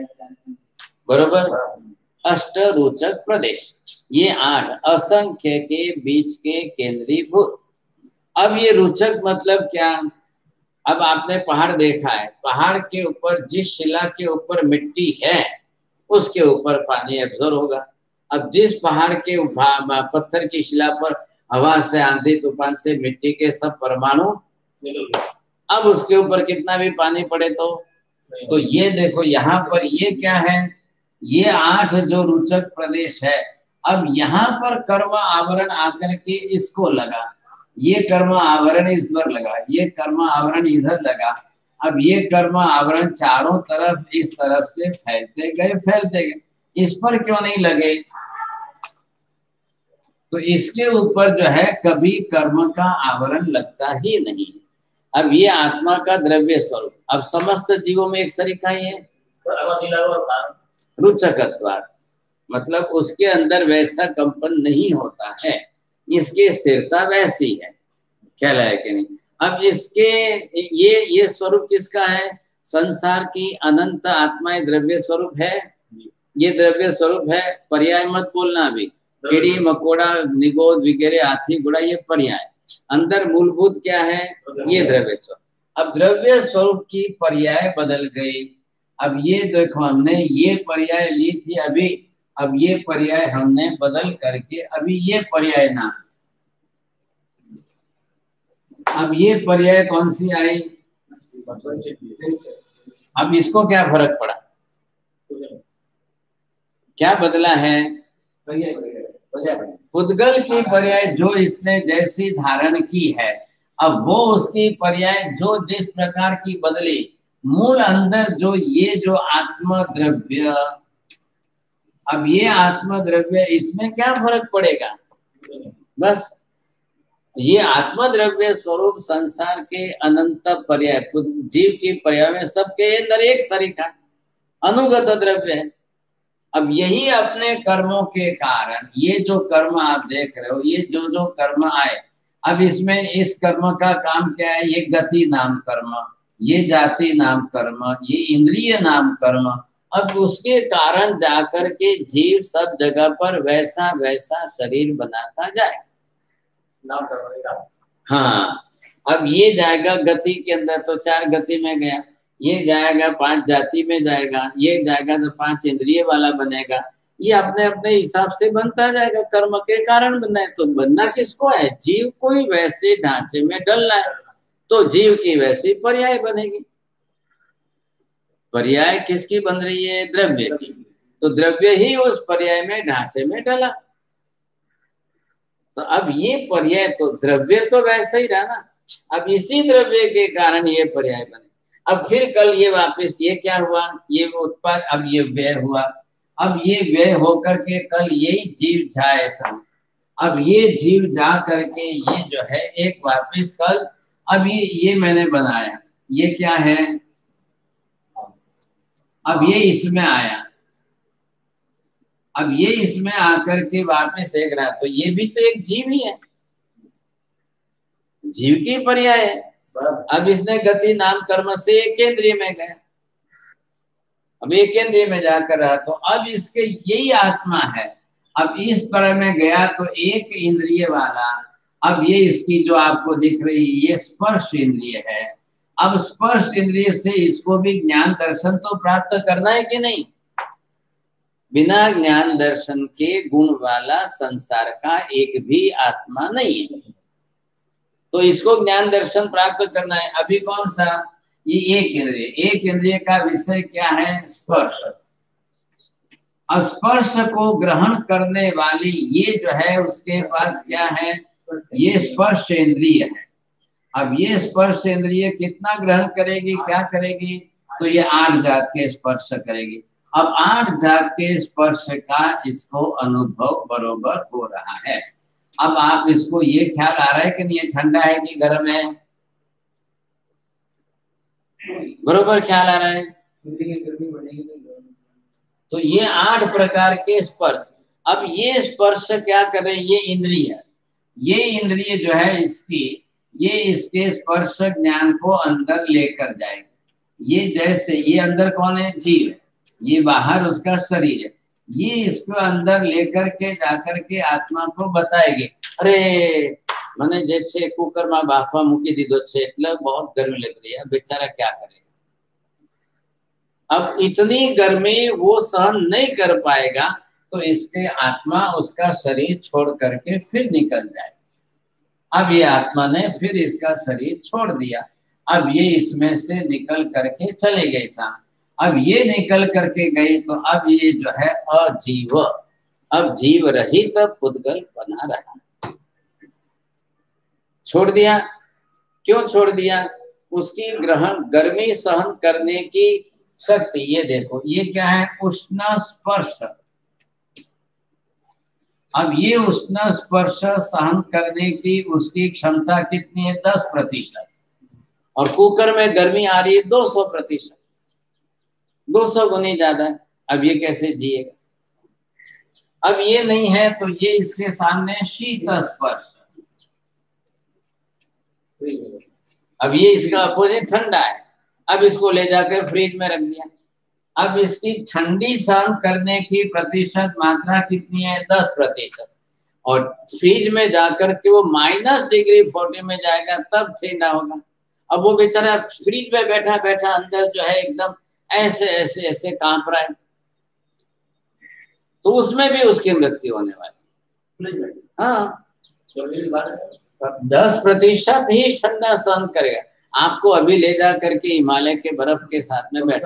बरोबर? अष्टरुचक प्रदेश, ये आठ असंख्य के बीच के केंद्रीभूत। अब ये रुचक मतलब क्या? अब आपने पहाड़ देखा है, पहाड़ के ऊपर जिस शिला के ऊपर मिट्टी है उसके ऊपर पानी एब्जॉर्ब होगा। अब जिस पहाड़ के पत्थर की शिला पर हवा से, आंधी तूफान से मिट्टी के सब परमाणु निकल गया, अब उसके ऊपर कितना भी पानी पड़े तो तो ये देखो यहाँ पर ये क्या है, ये आठ जो रुचक प्रदेश है। अब यहाँ पर कर्म आवरण आकर के इसको लगा, ये कर्म आवरण इस पर लगा, ये कर्म आवरण इधर लगा। अब ये कर्म आवरण चारों तरफ इस तरफ से फैलते गए फैलते गए, इस पर क्यों नहीं लगे? तो इसके ऊपर जो है कभी कर्म का आवरण लगता ही नहीं। अब ये आत्मा का द्रव्य स्वरूप, अब समस्त जीवों में एक सरीखा ही है, रुचकत्वात्, मतलब उसके अंदर वैसा कंपन नहीं होता है, इसकी स्थिरता वैसी है। ख्याल है कि नहीं? अब इसके ये ये स्वरूप किसका है? संसार की अनंत आत्मा द्रव्य स्वरूप है, ये द्रव्य स्वरूप है। पर्याय मत बोलना अभी, कीड़ी मकोड़ा निगोद वगैरह हाथी घोड़ा ये पर्याय, अंदर मूलभूत क्या है? ये द्रव्य स्वरूप। अब द्रव्य स्वरूप की पर्याय बदल गई। अब ये देखो हमने ये पर्याय ली थी अभी, अब ये पर्याय हमने बदल करके अभी ये पर्याय नाम, अब ये पर्याय कौन सी आई? अब इसको क्या फर्क पड़ा? क्या बदला है? पुद्गल की पर्याय जो इसने जैसी धारण की है, अब वो उसकी पर्याय जो जिस प्रकार की बदली, मूल अंदर जो ये जो आत्म द्रव्य, अब ये आत्म द्रव्य इसमें क्या फर्क पड़ेगा? बस ये आत्म द्रव्य स्वरूप संसार के अनंत पर्याय, जीव की पर्याय में सबके अंदर एक सरीखा अनुगत द्रव्य है। अब यही अपने कर्मों के कारण ये जो कर्म आप देख रहे हो, ये जो जो कर्म आए, अब इसमें इस कर्म का काम क्या है? ये गति नाम कर्म, ये जाति नाम कर्म, ये इंद्रिय नाम कर्म। अब उसके कारण जाकर के जीव सब जगह पर वैसा वैसा शरीर बनाता जाए। नाम कर्म, हाँ, अब ये जाएगा गति के अंदर तो चार गति में गया, ये जाएगा पांच जाति में जाएगा, ये जाएगा तो पांच इंद्रिय वाला बनेगा। ये अपने अपने हिसाब से बनता जाएगा, कर्म के कारण बनना है। तो बनना किसको है? जीव को ही वैसे ढांचे में डलना है, तो जीव की वैसी पर्याय बनेगी। पर्याय किसकी बन रही है? द्रव्य की। तो द्रव्य ही उस पर्याय में ढांचे में डला। तो अब ये पर्याय तो द्रव्य तो वैसा ही रहा ना, अब इसी द्रव्य के कारण ये पर्याय बने। अब फिर कल ये वापस ये क्या हुआ? ये उत्पाद, अब ये व्यय हुआ, अब ये व्यय होकर के कल यही जीव जाए सब, अब ये जीव जा करके ये जो है एक वापस कल, अब ये ये मैंने बनाया, ये क्या है? अब ये इसमें आया, अब ये इसमें आकर के वापस एक रहा, तो ये भी तो एक जीव ही है, जीव की पर्याय है। अब इसने गति नाम कर्म से एक केंद्रीय में गया, अब एक केंद्रीय में जाकर रहा, तो अब इसके यही आत्मा है। अब इस पर में गया तो एक इंद्रिय वाला, अब ये इसकी जो आपको दिख रही ये स्पर्श इंद्रिय है। अब स्पर्श इंद्रिय से इसको भी ज्ञान दर्शन तो प्राप्त करना है कि नहीं? बिना ज्ञान दर्शन के गुण वाला संसार का एक भी आत्मा नहीं है, तो इसको ज्ञान दर्शन प्राप्त करना है। अभी कौन सा? ये एक इंद्रिय, एक इंद्रिय का विषय क्या है? स्पर्श। स्पर्श को ग्रहण करने वाली ये जो है उसके पास क्या है? ये स्पर्श इंद्रिय है। अब ये स्पर्श इंद्रिय कितना ग्रहण करेगी, क्या करेगी? तो ये आठ जात के स्पर्श करेगी। अब आठ जात के स्पर्श का इसको अनुभव बरोबर हो रहा है। अब आप इसको ये ख्याल आ रहा है कि नहीं ये ठंडा है कि गर्म है? बरोबर ख्याल आ रहा है। तो ये आठ प्रकार के स्पर्श, अब ये स्पर्श क्या कर रहे हैं? ये इंद्रिय, ये इंद्रिय जो है इसकी, ये इसके स्पर्श ज्ञान को अंदर लेकर जाएगी। ये जैसे ये अंदर कौन है? जीव है, ये बाहर उसका शरीर है, ये इसको अंदर लेकर के जाकर के आत्मा को बताएगी, अरे મને જે છે કુકરમાં બાફવા મૂકી દીધો છે એટલે बहुत गर्मी लग रही है, बेचारा क्या करेगा। अब इतनी गर्मी वो सहन नहीं कर पाएगा तो इसके आत्मा उसका शरीर छोड़ करके फिर निकल जाए। अब ये आत्मा ने फिर इसका शरीर छोड़ दिया, अब ये इसमें से निकल करके चले गए सा। अब ये निकल करके गई तो अब ये जो है अजीव, अब जीव रहित पुद्गल बना रहा। छोड़ दिया, क्यों छोड़ दिया? उसकी ग्रहण गर्मी सहन करने की शक्ति, ये देखो ये क्या है, उष्ण स्पर्श। अब ये उष्ण स्पर्श सहन करने की उसकी क्षमता कितनी है? दस प्रतिशत। और कुकर में गर्मी आ रही है दो सौ प्रतिशत, दो सौ गुनी ज्यादा है। अब ये कैसे जिएगा? अब ये नहीं है तो ये इसके सामने शीत स्पर्श, अब ये इसका अपोजिट ठंडा है। अब इसको ले जाकर फ्रिज में रख दिया, अब इसकी ठंडी सहन करने की प्रतिशत मात्रा कितनी है? दस प्रतिशत। और फ्रिज में जाकर के वो माइनस डिग्री फोर्टी में जाएगा तब ठंडा होगा। अब वो बेचारा फ्रिज में बैठा बैठा अंदर जो है एकदम ऐसे ऐसे ऐसे कांप रहा है, तो उसमें भी उसकी मृत्यु होने वाली। हाँ, दस प्रतिशत ही ठंडा सहन करेगा। आपको अभी ले जा करके हिमालय के बर्फ के साथ में बैठा,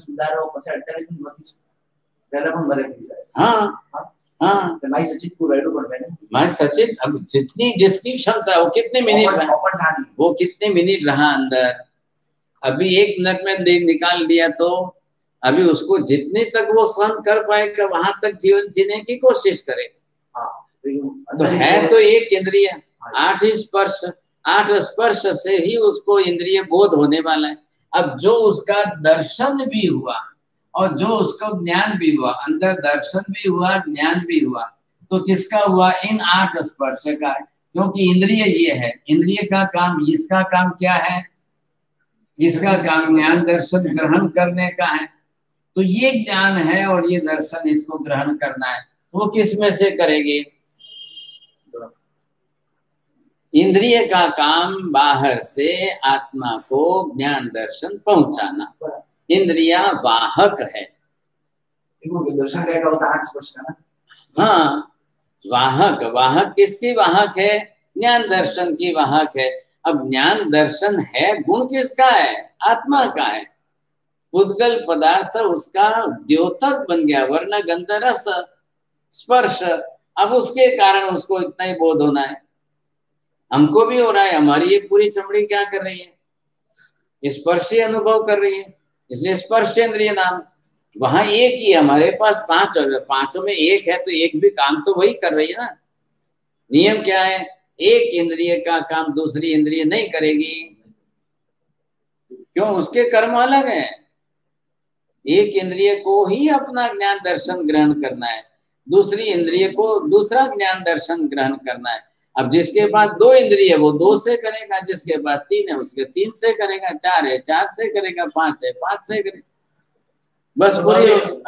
हाँ हाँ माई सचित को रेडो पर मैंने माई सचित अब जितनी जिसकी क्षमता है वो कितने मिनट रहा, वो कितने मिनट रहा अंदर, अभी एक मिनट में निकाल दिया तो अभी उसको जितने तक वो सहन कर पाएगा वहां तक जीवन जीने की कोशिश करेगा। तो है तो एक इंद्रिय, आठ स्पर्श, आठ स्पर्श से ही उसको इंद्रिय बोध होने वाला है। अब जो उसका दर्शन भी हुआ और जो उसको ज्ञान भी हुआ, अंदर दर्शन भी हुआ ज्ञान भी हुआ, तो किसका हुआ? इन आठ स्पर्श का है, क्योंकि इंद्रिय ये है। इंद्रिय का काम, इसका काम क्या है? इसका काम ज्ञान दर्शन ग्रहण करने का है। तो ये ज्ञान है और ये दर्शन इसको ग्रहण करना है, वो किस में से करेगी? इंद्रिय का काम बाहर से आत्मा को ज्ञान दर्शन पहुंचाना, इंद्रिया वाहक है। दर्शन का होता आठ स्पर्श का ना? हाँ, वाहक, वाहक किसकी वाहक है? ज्ञान दर्शन की वाहक है। अब ज्ञान दर्शन है, गुण किसका है? आत्मा का है। पुद्गल पदार्थ उसका द्योतक बन गया, वर्ण गंध रस स्पर्श। अब उसके कारण उसको इतना ही बोध होना है। हमको भी हो रहा है, हमारी ये पूरी चमड़ी क्या कर रही है? स्पर्शी अनुभव कर रही है, इसलिए स्पर्शेंद्रिय नाम। वहां एक ही, हमारे पास पांच, पांचों में एक है तो एक भी काम तो वही कर रही है ना। नियम क्या है? एक इंद्रिय का काम दूसरी इंद्रिय नहीं करेगी, क्यों? उसके कर्म अलग है। एक इंद्रिय को ही अपना ज्ञान दर्शन ग्रहण करना है, दूसरी इंद्रिय को दूसरा ज्ञान दर्शन ग्रहण करना है। अब जिसके पास दो इंद्रिय है वो दो से करेगा, जिसके पास तीन है उसके तीन से करेगा, चार है चार से करेगा, पांच है पांच से करेगा, बस पूरी हो गई।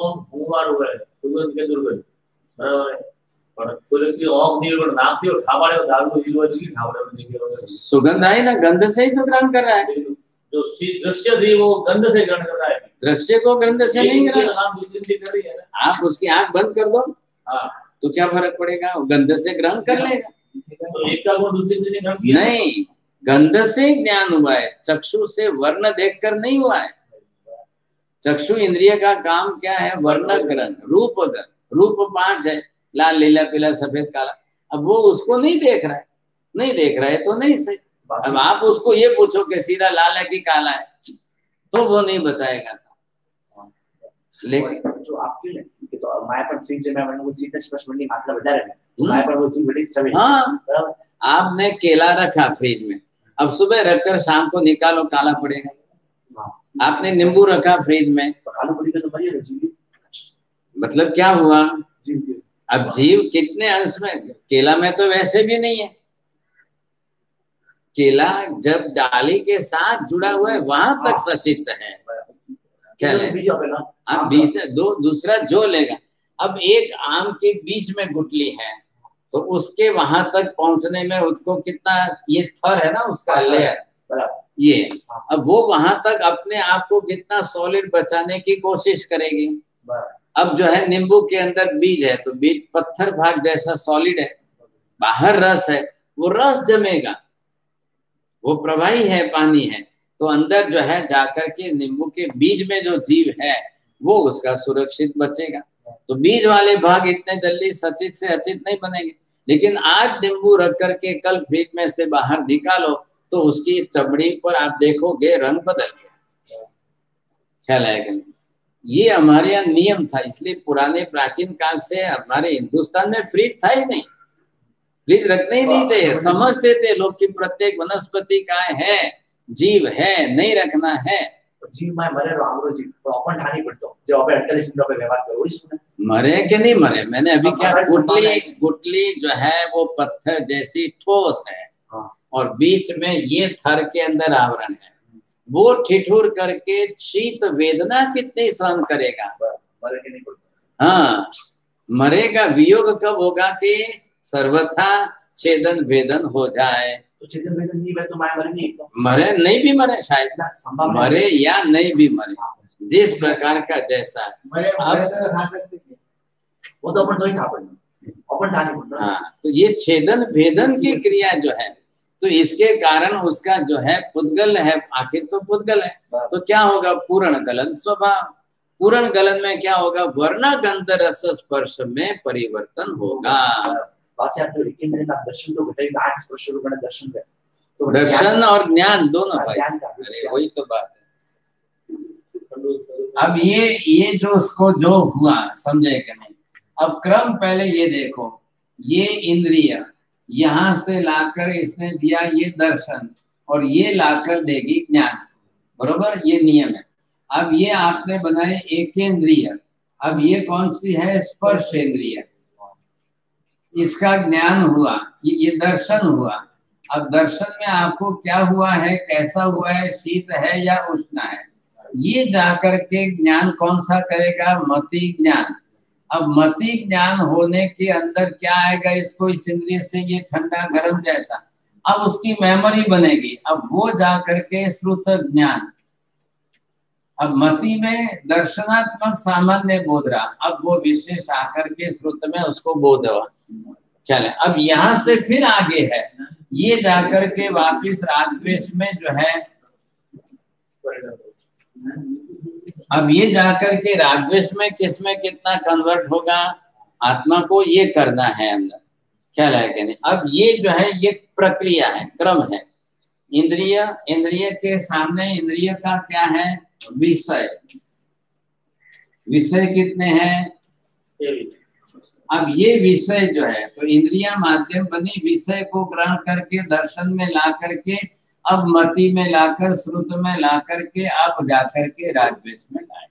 सुगंध आई ना, गंध से ही तो ग्रहण कर रहा है। जो दृश्य थी वो गंध से ग्रहण कर रहा है, दृश्य को गंध से नहीं ग्रहण। आप उसकी आंख बंद कर दो, हाँ, तो क्या फर्क पड़ेगा? वो गंध से ग्रहण कर लेगा। तो एक का गुण दूसरे से ग्रहण किया नहीं, गंध से ज्ञान हुआ है, चक्षु से वर्ण देखकर नहीं हुआ है। चक्षु इंद्रिय का काम क्या है? वर्ण ग्रहण, रूप ग्रहण। रूप पांच है, लाल नीला पीला सफेद काला। अब वो उसको नहीं देख रहा है, नहीं देख रहा है तो नहीं सही। अब आप उसको ये पूछो कि सीधा लाल है कि काला है, तो वो नहीं बताएगा साहब। लेकिन जो आपके तो माया पर फ्रीज में मैंने वो सीधा स्पर्श बनने मात्रा बता रहे हैं, माया पर वो चीज बड़ी छवि। हाँ, आपने केला रखा फ्रिज में, अब सुबह रखकर शाम को निकालो काला पड़ेगा। आपने नींबू रखा फ्रिज में, काला पड़ेगा तो मरिएगा जीव। मतलब क्या हुआ? जीव। अब जीव कितने अंश में? केला में तो वैसे भी नहीं है। केला जब डाली के साथ जुड़ा हुआ है वहां तक सचित है। क्या लेगा? आप बीच में दो दूसरा जो लेगा। अब एक आम के बीच में गुठली है, तो उसके वहां तक पहुंचने में उसको कितना, ये थर है ना उसका लेयर, ये अब वो वहां तक अपने आप को कितना सॉलिड बचाने की कोशिश करेगी। अब जो है नींबू के अंदर बीज है, तो बीज पत्थर भाग जैसा सॉलिड है, बाहर रस है, वो रस जमेगा, वो प्रवाही है, पानी है, तो अंदर जो है जाकर के नींबू के बीज में जो जीव है वो उसका सुरक्षित बचेगा। तो बीज वाले भाग इतने जल्दी सचित से अचित नहीं बनेंगे, लेकिन आज नींबू रख करके कल फ्रिज में से बाहर निकालो तो उसकी चमड़ी पर आप देखोगे रंग बदल गया। ख्याल आएगा? ये हमारे यहाँ नियम था, इसलिए पुराने प्राचीन काल से हमारे हिंदुस्तान में फ्रिज था ही नहीं, फ्रिज रखने ही नहीं थे, समझते थे लोग कि प्रत्येक वनस्पति का है, जीव है, नहीं रखना है। जीव में मरे रामरो जीव तो अपन ठानी पड़तो जो अबे अड़तालीस मिनट पे व्यवहार करो इसमें मरे के नहीं मरे। मैंने अभी क्या, गुटली गुटली जो है वो पत्थर जैसी ठोस है और बीच में ये थर के अंदर आवरण है, वो ठिठुर करके शीत वेदना कितनी सहन करेगा? मरे के नहीं पड़तो। हाँ, मरेगा। वियोग कब होगा कि सर्वथा छेदन भेदन हो जाए। तो छेदन भेदन नहीं तो मैं मरे नहीं, मरे नहीं भी मरे शायद, मरे या नहीं भी मरे, जिस प्रकार का जैसा मरे मरे तो खा सकते हैं, वो तो अपन तो ही खा पड़ना, अपन ठानी पड़ता। हाँ, तो ये छेदन भेदन की क्रिया जो है, तो इसके कारण उसका जो है पुद्गल है, आखिर तो पुद्गल है, तो क्या होगा? पूर्ण गलन स्वभाव। पूर्ण गलन में क्या होगा? वर्ण गंध रस स्पर्श में परिवर्तन होगा। दर्शन तो घटेगा, आठ स्पर्श रूप में दर्शन है, तो दर्शन और ज्ञान दोनों भाई, अरे वही तो बात है। अब ये ये जो उसको जो हुआ समझे कि नहीं? अब क्रम पहले ये देखो, ये इंद्रिय यहाँ से लाकर इसने दिया ये दर्शन और ये लाकर देगी ज्ञान, बरोबर? ये नियम है। अब ये आपने बनाए एक इंद्रिय, अब ये कौन सी है? स्पर्श इंद्रिय, इसका ज्ञान हुआ, ये, ये दर्शन हुआ। अब दर्शन में आपको क्या हुआ है, कैसा हुआ है, शीत है या उष्ण है, ये जाकर के ज्ञान कौन सा करेगा? मति ज्ञान। अब मति ज्ञान होने के अंदर क्या आएगा? इसको इस इंद्रिय से ये ठंडा गर्म जैसा, अब उसकी मेमोरी बनेगी, अब वो जाकर के श्रुत ज्ञान। अब मति में दर्शनात्मक सामान्य बोध रहा, अब वो विशेष आकर के श्रुत में उसको बोध हुआ। क्या है? अब यहाँ से फिर आगे है, ये जाकर के वापिस रागद्वेष में जो है, अब ये जाकर के रागद्वेष में किस में कितना कन्वर्ट होगा? आत्मा को ये करना है अंदर। क्या लगे नहीं? अब ये जो है ये प्रक्रिया है, क्रम है। इंद्रिय, इंद्रिय के सामने इंद्रिय का क्या है? विषय। विषय कितने हैं? अब ये विषय जो है, तो इंद्रिया माध्यम बनी, विषय को ग्रहण करके दर्शन में ला करके, अब मति में लाकर, श्रुत में ला करके, अब जाकर के रागद्वेष में लाए।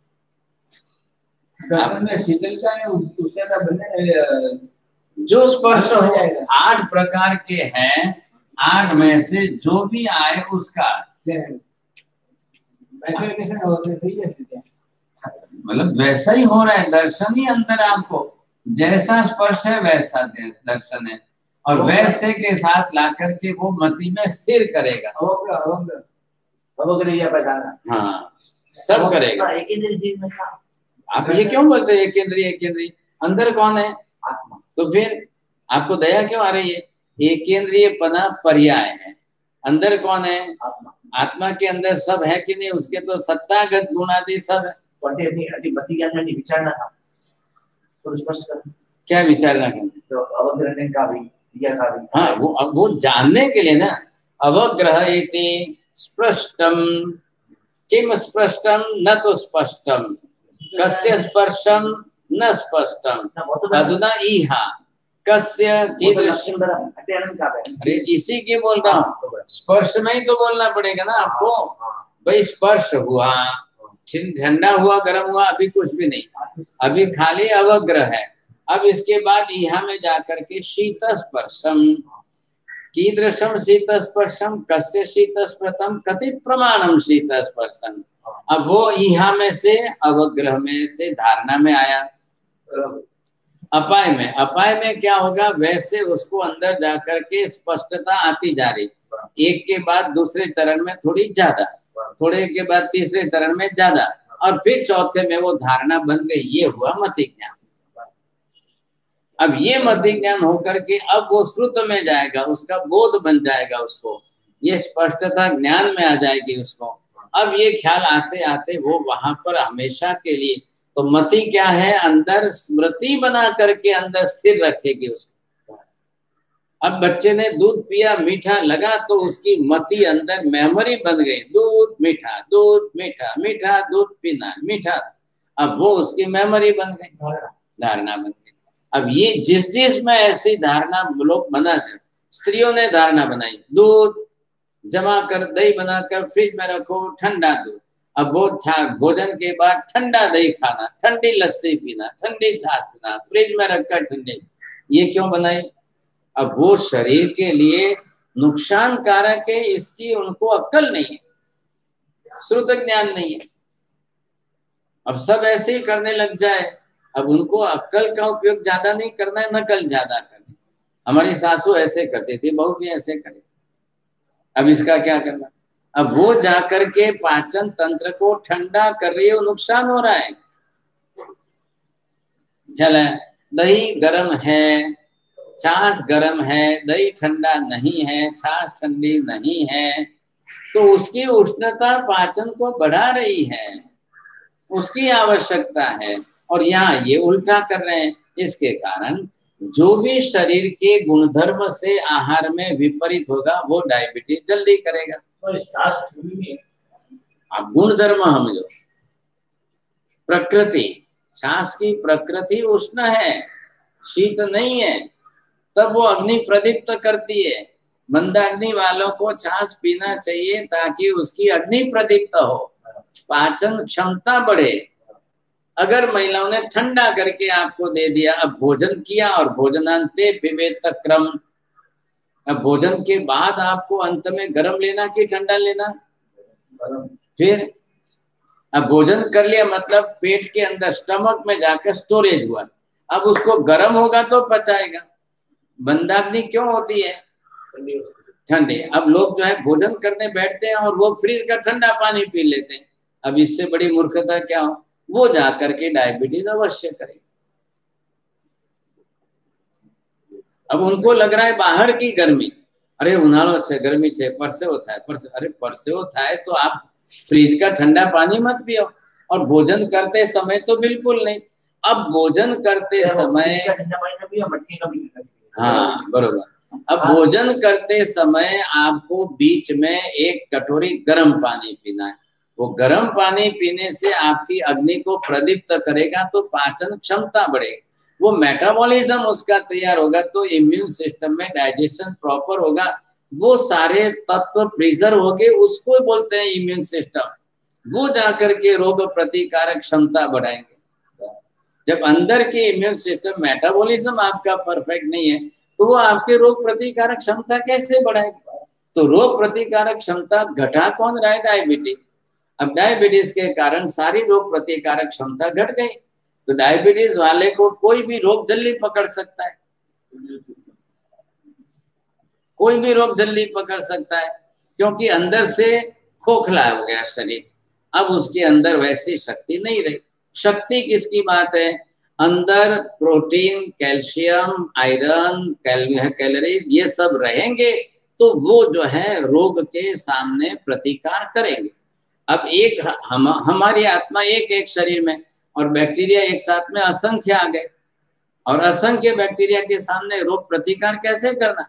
दर्शन में शीतलता है, उससे ना बने जो स्पर्श हो, आठ प्रकार के हैं, आठ में से जो भी आए उसका मतलब वैसा ही हो रहा है। दर्शन ही अंदर आपको जैसा स्पर्श है वैसा दर्शन है, और वैसे के साथ लाकर के वो मति में स्थिर करेगा। हाँ, सब करेगा। आप ये क्यों बोलते हैं एक इंद्रिय एक इंद्रिय? अंदर कौन है? आत्मा। तो फिर आपको दया क्यों आ रही है? एक इंद्रिय पना पर्याय है, अंदर कौन है? आत्मा। आत्मा के अंदर सब है कि नहीं? उसके तो सत्तागत गुणादि सब है। विचारना था तो स्पष्ट कर, क्या विचारना करना? तो अवग्रहण का भी, क्रिया का भी। हाँ, वो अब वो जानने के लिए ना, अवग्रह इति स्पष्टम किम स्पष्टम न तो स्पष्टम कस्य स्पर्शम न स्पष्टम अधुना इहा कस्य कीदृशम। अरे इसी के बोल रहा हूँ, स्पर्श में ही तो बोलना पड़ेगा ना आपको। भाई स्पर्श हुआ, ठंडा हुआ, गर्म हुआ, अभी कुछ भी नहीं, अभी खाली अवग्रह है। अब इसके बाद यहाँ में जाकर के शीत स्पर्शम, कीदृशम शीत स्पर्शम कस्य शीत स्पर्शम कथित प्रमाणम शीत स्पर्शम। अब वो यहाँ में से अवग्रह में से धारणा में आया, अपाय में, अपाय में क्या होगा, वैसे उसको अंदर जाकर के स्पष्टता आती जा रही, एक के बाद दूसरे चरण में थोड़ी ज्यादा, थोड़े के बाद तीसरे चरण में ज्यादा, और फिर चौथे में वो धारणा बन गई। ये हुआ मति ज्ञान। अब ये मति ज्ञान होकर के अब वो श्रुत में जाएगा, उसका बोध बन जाएगा, उसको ये स्पष्टता ज्ञान में आ जाएगी उसको। अब ये ख्याल आते आते वो वहां पर हमेशा के लिए, तो मति क्या है, अंदर स्मृति बना करके अंदर स्थिर रखेगी उसको। अब बच्चे ने दूध पिया, मीठा लगा, तो उसकी मति अंदर मेमोरी बन गई, दूध मीठा, दूध मीठा, मीठा दूध पीना, मीठा। अब वो उसकी मेमोरी बन गई, धारणा बन गई। अब ये जिस जिस में ऐसी धारणा लोग बना जाए, स्त्रियों ने धारणा बनाई, दूध जमा कर, दही बनाकर फ्रिज में रखो, ठंडा दूध। अब वो भोजन के बाद ठंडा दही खाना, ठंडी लस्सी पीना, ठंडी छाछ पीना, फ्रिज में रखकर ठंडी, ये क्यों बनाई? अब वो शरीर के लिए नुकसान कारक है, इसकी उनको अक्ल नहीं है, श्रुत ज्ञान नहीं है। अब सब ऐसे ही करने लग जाए, अब उनको अक्ल का उपयोग ज्यादा नहीं करना है, नकल ज्यादा करनी। हमारी सासू ऐसे करती थी, बहू भी ऐसे करे, अब इसका क्या करना? अब वो जाकर के पाचन तंत्र को ठंडा कर रही है, नुकसान हो रहा है। चले, दही गर्म है, छाछ गर्म है, दही ठंडा नहीं है, छाछ ठंडी नहीं है, तो उसकी उष्णता पाचन को बढ़ा रही है, उसकी आवश्यकता है। और यहाँ ये उल्टा कर रहे हैं। इसके कारण जो भी शरीर के गुणधर्म से आहार में विपरीत होगा वो डायबिटीज जल्दी करेगा। अब गुणधर्म हम जो प्रकृति, छाछ की प्रकृति उष्ण है, शीत नहीं है, तब वो अग्नि प्रदीप्त करती है। मंदाग्नि वालों को छाछ पीना चाहिए ताकि उसकी अग्नि प्रदीप्त हो, पाचन क्षमता बढ़े। अगर महिलाओं ने ठंडा करके आपको दे दिया, अब भोजन किया और भोजनांते पिबेत क्रम, अब भोजन के बाद आपको अंत में गर्म लेना कि ठंडा लेना? फिर अब भोजन कर लिया मतलब पेट के अंदर स्टमक में जाकर स्टोरेज हुआ, अब उसको गर्म होगा तो पचाएगा। मंदाग्नि क्यों होती है? ठंडे। अब लोग जो है भोजन करने बैठते हैं और वो फ्रिज का ठंडा पानी पी लेते हैं। अब इससे बड़ी मूर्खता क्या हो, वो जाकर के डायबिटीज अवश्य करे। अब उनको लग रहा है बाहर की गर्मी, अरे उन्हाळो छे, गर्मी छे, परसेवो थाय, परसे अरे परसेवो थाय तो आप फ्रिज का ठंडा पानी मत पियो। और भोजन करते समय तो बिल्कुल नहीं। अब भोजन करते समय, हाँ बरोबर, अब भोजन करते समय आपको बीच में एक कटोरी गर्म पानी पीना है। वो गर्म पानी पीने से आपकी अग्नि को प्रदीप्त करेगा तो पाचन क्षमता बढ़ेगी, वो मेटाबॉलिज्म उसका तैयार होगा, तो इम्यून सिस्टम में डाइजेशन प्रॉपर होगा, वो सारे तत्व प्रिजर्व होंगे, उसको बोलते हैं इम्यून सिस्टम। वो जाकर के रोग प्रतिकारक क्षमता बढ़ाएंगे। जब अंदर के इम्यून सिस्टम, मेटाबॉलिज्म आपका परफेक्ट नहीं है तो वो आपके रोग प्रतिकारक क्षमता कैसे बढ़ाएगी? तो रोग प्रतिकारक क्षमता घटा कौन रहा है? डायबिटीज। अब डायबिटीज के कारण सारी रोग प्रतिकारक क्षमता घट गई, तो डायबिटीज वाले को कोई भी रोग जल्दी पकड़ सकता है, कोई भी रोग जल्दी पकड़ सकता है, क्योंकि अंदर से खोखला हो गया शरीर। अब उसके अंदर वैसी शक्ति नहीं रही। शक्ति किसकी बात है? अंदर प्रोटीन, कैल्शियम, आयरन, कैलोरीज ये सब रहेंगे तो वो जो है रोग के सामने प्रतिकार करेंगे। अब एक हम हमारी आत्मा एक एक शरीर में और बैक्टीरिया एक साथ में असंख्य आ गए, और असंख्य बैक्टीरिया के सामने रोग प्रतिकार कैसे करना?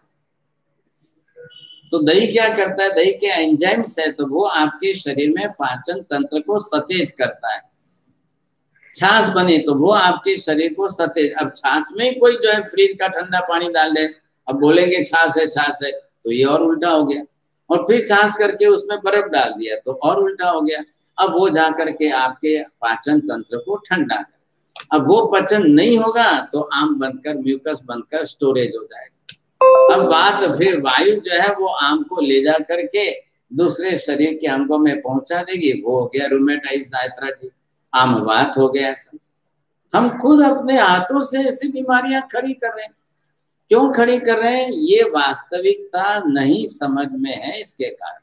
तो दही क्या करता है? दही के एंजाइम्स है, तो वो आपके शरीर में पाचन तंत्र को सतेज करता है। छाछ बने तो वो आपके शरीर को सतेज। अब छाछ में कोई जो है फ्रिज का ठंडा पानी डाल दे, अब बोलेंगे छाछ है छाछ है, तो ये और उल्टा हो गया। और फिर छाछ करके उसमें बर्फ डाल दिया तो और उल्टा हो गया। अब वो जा करके आपके पाचन तंत्र को ठंडा कर, अब वो पचन नहीं होगा तो आम बनकर, म्यूकस बनकर स्टोरेज हो जाएगा। अब बात फिर वायु जो है वो आम को ले जा करके दूसरे शरीर के अंगों में पहुंचा देगी, वो हो गया रूमेटाइटिस, आर्थराइटिस, आम वात हो गया। हम खुद अपने हाथों से ऐसी बीमारियां खड़ी कर रहे हैं। क्यों खड़ी कर रहे हैं? ये वास्तविकता नहीं समझ में है, इसके कारण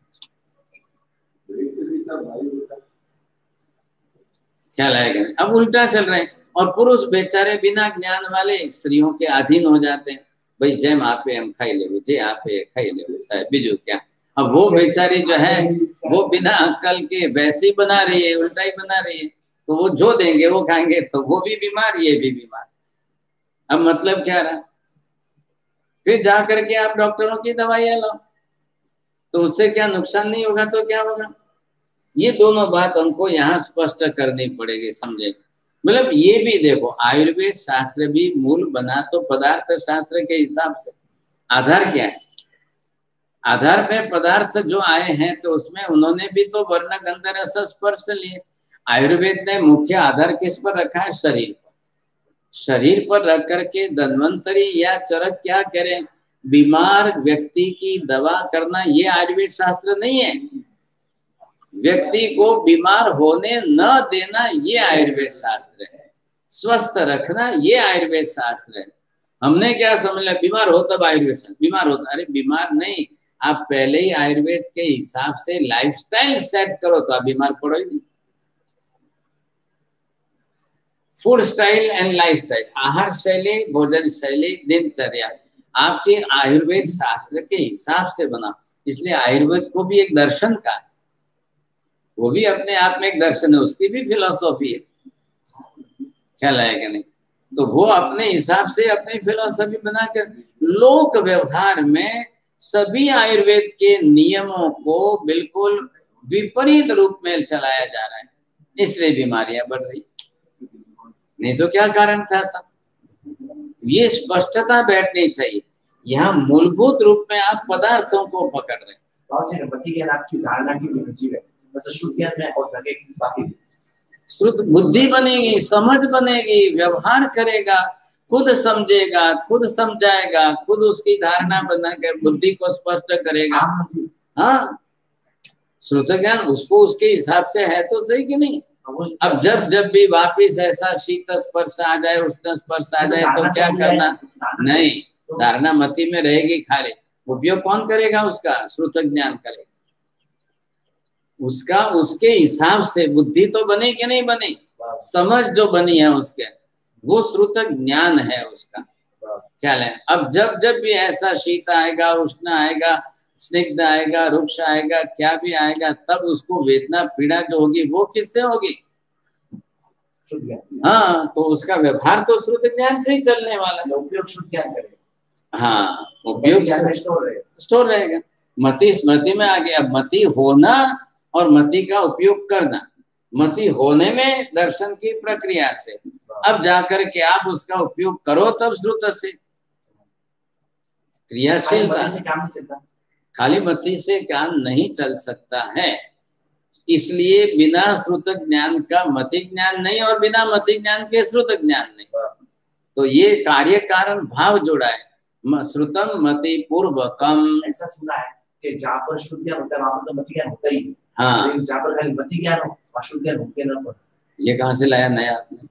ख्याल आएगा। अब उल्टा चल रहे हैं और पुरुष बेचारे बिना ज्ञान वाले स्त्रियों के अधीन हो जाते हैं। भाई जेम आपे हम खाई ले, जे आपे खाई ले साहब बीजू क्या। अब वो बेचारी जो है वो बिना अक्ल के वैसी बना रही है, उल्टा ही बना रही है, तो वो जो देंगे वो खाएंगे, तो वो भी बीमार ये भी बीमार। अब मतलब क्या रहा? फिर जा करके आप डॉक्टरों की दवाइयां लो, तो उससे क्या नुकसान नहीं होगा तो क्या होगा? ये दोनों बात हमको यहाँ स्पष्ट करनी पड़ेगी, समझे। मतलब ये भी देखो, आयुर्वेद शास्त्र भी मूल बना तो पदार्थ शास्त्र के हिसाब से। आधार क्या है? आधार पे पदार्थ जो आए हैं तो उसमें उन्होंने भी तो वर्ण गंध रस स्पर्श लिए। आयुर्वेद ने मुख्य आधार किस पर रखा है? शरीर पर। शरीर पर रख करके धन्वंतरी या चरक क्या करें? बीमार व्यक्ति की दवा करना, ये आयुर्वेद शास्त्र नहीं है। व्यक्ति को बीमार होने न देना ये आयुर्वेद शास्त्र है। स्वस्थ रखना ये आयुर्वेद शास्त्र है। हमने क्या समझ लिया? बीमार हो तब आयुर्वेद शास्त्र, बीमार होता, अरे बीमार नहीं, आप पहले ही आयुर्वेद के हिसाब से लाइफस्टाइल सेट करो तो आप बीमार पड़ो ही नहीं। फूड स्टाइल एंड लाइफस्टाइल, आहार शैली, भोजन शैली, दिनचर्या आपके आयुर्वेद शास्त्र के हिसाब से बना। इसलिए आयुर्वेद को भी एक दर्शन का है, वो भी अपने आप में एक दर्शन है, उसकी भी फिलोसॉफी है, ख्याल आएगा नहीं? तो वो अपने हिसाब से अपनी फिलोसॉफी बनाकर लोक व्यवहार में सभी आयुर्वेद के नियमों को बिल्कुल विपरीत रूप में चलाया जा रहा है, इसलिए बीमारियां बढ़ रही। नहीं तो क्या कारण था सब? ये स्पष्टता बैठनी चाहिए। यहाँ मूलभूत रूप में आप पदार्थों को पकड़ रहे हैं। आपकी धारणा की रुचि है, बस शुद्ध ज्ञान में और बाकी श्रुत बुद्धि बनेगी, समझ बनेगी, व्यवहार करेगा, खुद समझेगा, खुद समझाएगा, खुद उसकी धारणा बनाकर बुद्धि को स्पष्ट करेगा। हाँ, श्रुत ज्ञान उसको उसके हिसाब से है तो सही कि नहीं? अब जब जब भी वापिस ऐसा शीत स्पर्श आ जाए, उष्ण स्पर्श आ जाए तो क्या करना? नहीं, धारणा मति में रहेगी खाली। उपयोग कौन करेगा उसका? श्रुत ज्ञान करेगा उसका, उसके हिसाब से बुद्धि तो बने कि नहीं बने, समझ जो बनी है उसके, वो श्रुत ज्ञान है उसका, ख्याल है। अब जब जब भी ऐसा शीत आएगा, उष्ण आएगा, स्निग्ध आएगा, रुक्ष आएगा, क्या भी आएगा, तब उसको वेदना पीड़ा जो होगी वो किससे होगी? हाँ, तो उसका व्यवहार तो श्रुत ज्ञान से ही चलने वाला है। उपयोग शुद्ध ज्ञान करेगा। हाँ, उपयोग स्टोर रहेगा, मति स्मृति में आ गया। मति होना और मति का उपयोग करना, मति होने में दर्शन की प्रक्रिया से, अब जाकर के आप उसका उपयोग करो तब श्रुत से क्रियाशीलता। खाली मति से काम नहीं चल सकता है, इसलिए बिना श्रुत ज्ञान का मति ज्ञान नहीं और बिना मति ज्ञान के श्रुत ज्ञान नहीं। तो ये कार्य कारण भाव जुड़ा है। श्रुतम मति पूर्वकम, ऐसा सुना है कि जहाँ पर शुद्ध ज्ञान होता है वहाँ पर तो मति ज्ञान होता ही। हाँ, जहाँ पर खाली मति ज्ञान हो वहाँ शुद्ध ज्ञान होते ना हो। ये कहाँ से लाया नया आपने?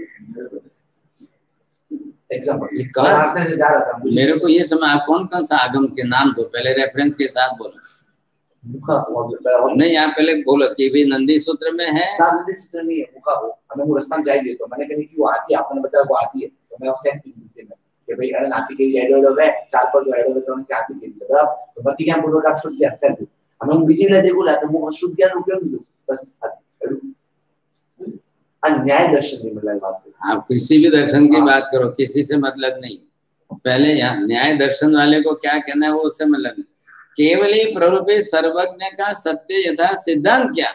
एग्जाम्पल से जा रहा था, मेरे को ये समय आप कौन कौन सा आगम के नाम दो, पहले रेफरेंस के साथ बोलो। नहीं, यहाँ पहले बोलो कि भी नंदी सूत्र में है। नंदी सूत्र में है, मुखा हो हमें वो रस्ता जाएगी तो मैंने कहा कि वो आती है, आपने बताया वो आती है, तो मैं आपसे कि भाई अरे आती के लिए एडो है चार पर जो एडो तो उनके आती के जगह तो मति ज्ञान बोलो आप शुद्ध ज्ञान से हमें बिजी रहते बोला तो वो शुद्ध ज्ञान उपयोग दो बस आती। अन्याय दर्शन में मतलब बात है। आप किसी भी दर्शन की बात करो, किसी से मतलब नहीं। पहले यहाँ न्याय दर्शन वाले को क्या कहना है वो उससे मतलब नहीं। केवल ही प्ररूपे सर्वज्ञ का सत्य यथा सिद्धांत क्या?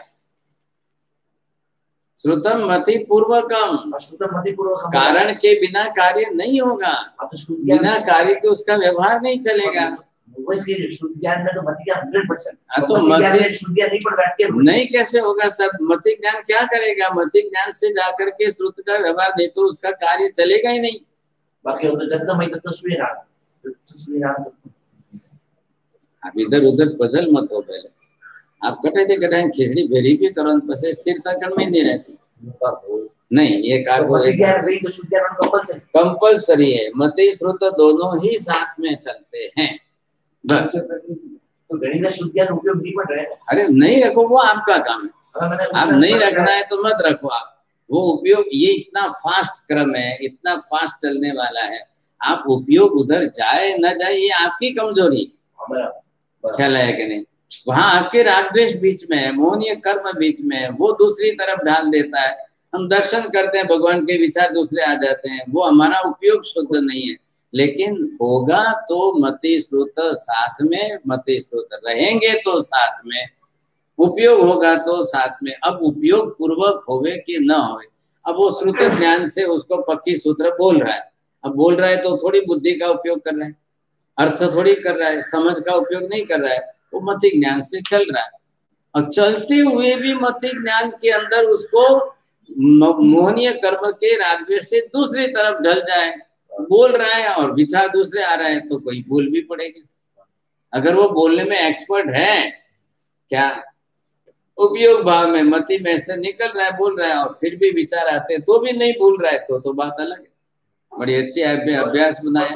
श्रुतम मति पूर्वकम, श्रुतम मति पूर्वकम, कारण के बिना कार्य नहीं होगा, बिना कार्य के उसका व्यवहार नहीं चलेगा। शुद्ध ज्ञान में तो मति ज्ञान हंड्रेड परसेंट, तो मति शुद्ध ज्ञान नहीं पढ़ बैठ के नहीं कैसे होगा सब? मति ज्ञान क्या करेगा? मति ज्ञान से जाकर के श्रुत का व्यवहार नहीं तो उसका कार्य चलेगा ही नहीं। बाकी तो जगदमय तत्व सूर्यनारायण सूर्यनारायण। आप इधर उधर पजल मत हो, पहले आप कटे थे कटाए खिचड़ी भेरी भी करो, बस स्थिरता कर में नहीं रहती। नहीं, ये तो कार्बो मति ज्ञान वही तो शुद्ध ज्ञान कंपल्सरी कंपल्सरी है। मति श्रुत दोनों ही साथ में चलते हैं बस। तो गणित का शुद्ध ज्ञान उपयोग नहीं पड़ रहा है। अरे नहीं रखो, वो आपका काम है। आप नहीं रखना है तो मत रखो आप, वो उपयोग। ये इतना फास्ट क्रम है, इतना फास्ट चलने वाला है, आप उपयोग उधर जाए न जाए ये आपकी कमजोरी। ख्याल है कि नहीं? वहां आपके रागद्वेष बीच में है, मोहनीय कर्म बीच में है, वो दूसरी तरफ ढाल देता है। हम दर्शन करते हैं, भगवान के विचार दूसरे आ जाते हैं, वो हमारा उपयोग शुद्ध नहीं है। लेकिन होगा तो मति श्रुत साथ में, मति श्रुत रहेंगे तो साथ में, उपयोग होगा तो साथ में। अब उपयोग पूर्वक होवे कि न होवे, अब वो श्रुत ज्ञान से उसको पक्की सूत्र बोल रहा है। अब बोल रहा है तो थोड़ी बुद्धि का उपयोग कर रहा है, अर्थ थोड़ी कर रहा है, समझ का उपयोग नहीं कर रहा है, वो मति ज्ञान से चल रहा है। और चलते हुए भी मति ज्ञान के अंदर उसको मोहनीय कर्म के रागद्वेष से दूसरी तरफ ढल जाए, बोल रहा है और विचार दूसरे आ रहा है, तो कोई बोल भी पड़ेगी। अगर वो बोलने में एक्सपर्ट है, क्या उपयोग भाव में मति में से निकल रहा है, बोल रहा है, और फिर भी विचार आते तो भी नहीं बोल रहा है, तो तो बात अलग है। बड़ी अच्छी अभ्यास बनाया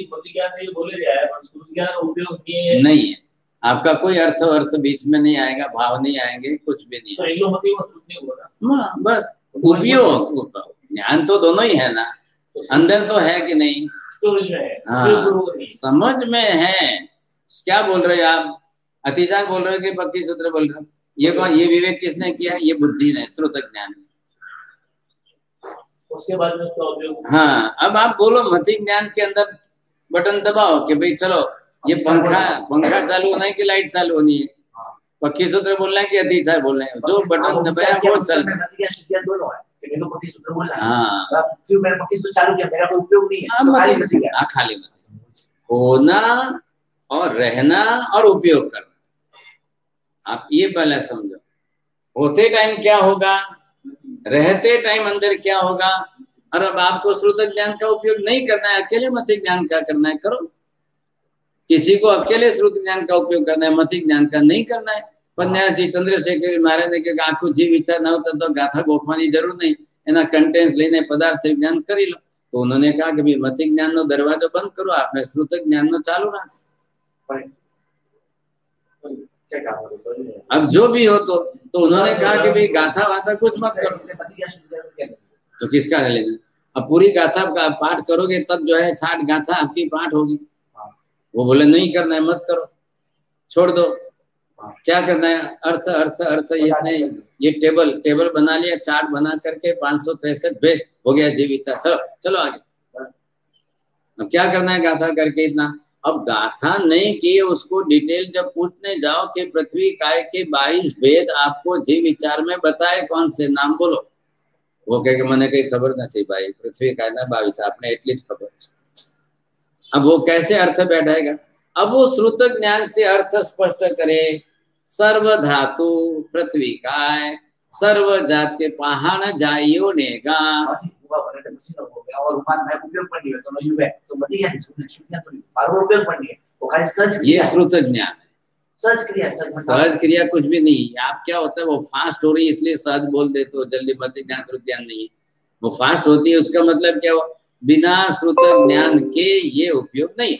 नहीं है, आपका कोई अर्थ अर्थ बीच में नहीं आएगा, भाव नहीं आएंगे, कुछ भी नहीं आएगा। बस उपयोग ज्ञान तो दोनों ही है ना, अंदर तो है कि नहीं? हाँ, समझ में है। क्या बोल रहे हो आप? अतिचार बोल रहे हो कि पक्की सूत्र बोल रहे हो? ये कौन? ये विवेक किसने किया? ये बुद्धि ने, श्रुत ज्ञान ने। उसके बाद में उसका उपयोग। हाँ, अब आप बोलो मति ज्ञान के अंदर बटन दबाओ कि भाई चलो ये पंखा पंखा चालू होना है कि लाइट चालू होनी है, पक्की सूत्र बोलना है कि अतिचार बोलना है, जो बटन दबाया वो चल रहा है। खाली होना और रहना और उपयोग करना, आप ये पहले समझो। होते टाइम क्या होगा, रहते टाइम अंदर क्या होगा। और अब आपको श्रुत ज्ञान का उपयोग नहीं करना है, अकेले मति ज्ञान का करना है, करो। किसी को अकेले श्रुत ज्ञान का उपयोग करना है, मति ज्ञान का नहीं करना है। पन्यासी चंद्रशेखर महाराज ने कहा आखू जीव इच्छा न होता तो गाथा गोखवानी जरूर नहीं, एना कंटेंट्स लेने पदार्थ ज्ञान करी लो। तो उन्होंने कहा कि भाई मति ज्ञान नो दरवाजो बंद करो, आपने श्रुत ज्ञान नो चालू रखो। अब जो भी हो तो तो उन्होंने कहा कि भाई गाथा वाथा कुछ मत करो। तो किसका है लेना? अब पूरी गाथा का पाठ करोगे तब जो है साठ गाथा आपकी पाठ होगी। वो बोले नहीं करना है, मत करो, छोड़ दो। क्या करना है? अर्थ अर्थ अर्थ ये नहीं, ये टेबल टेबल बना लिया, चार्ट बना करके पाँच सौ तिरसठ भेज हो गया जीव इच्छा, चलो चलो आगे। अब क्या करना है गाथा करके इतना? अब गाथा नहीं किए उसको डिटेल जब पूछने जाओ कि पृथ्वी काय के बाईस भेद आपको जीव विचार में बताए, कौन से नाम बोलो। वो कहे कि मैंने कहीं खबर नहीं भाई, पृथ्वी काय ना बाईस, आपने एटली खबर। अब वो कैसे अर्थ बैठाएगा? अब वो श्रुत ज्ञान से अर्थ स्पष्ट करे। सर्व धातु पृथ्वी काय, सर्व जात के पहाड़ जाइयो नेगा। और उपयोग पढ़नी है तो मैं युवा तो मति ज्ञान सुनने शुद्ध पढ़नी और उपयोग पढ़नी है वो खाली सर्च ये श्रुत ज्ञान है। सर्च क्रिया सर्च सहज क्रिया कुछ भी नहीं। आप क्या होता है, वो फास्ट हो रही है इसलिए सहज बोल देते हो, जल्दी मति ज्ञान श्रुत ज्ञान नहीं है। वो फास्ट होती है उसका मतलब क्या हुआ? बिना श्रुत ज्ञान के ये उपयोग नहीं।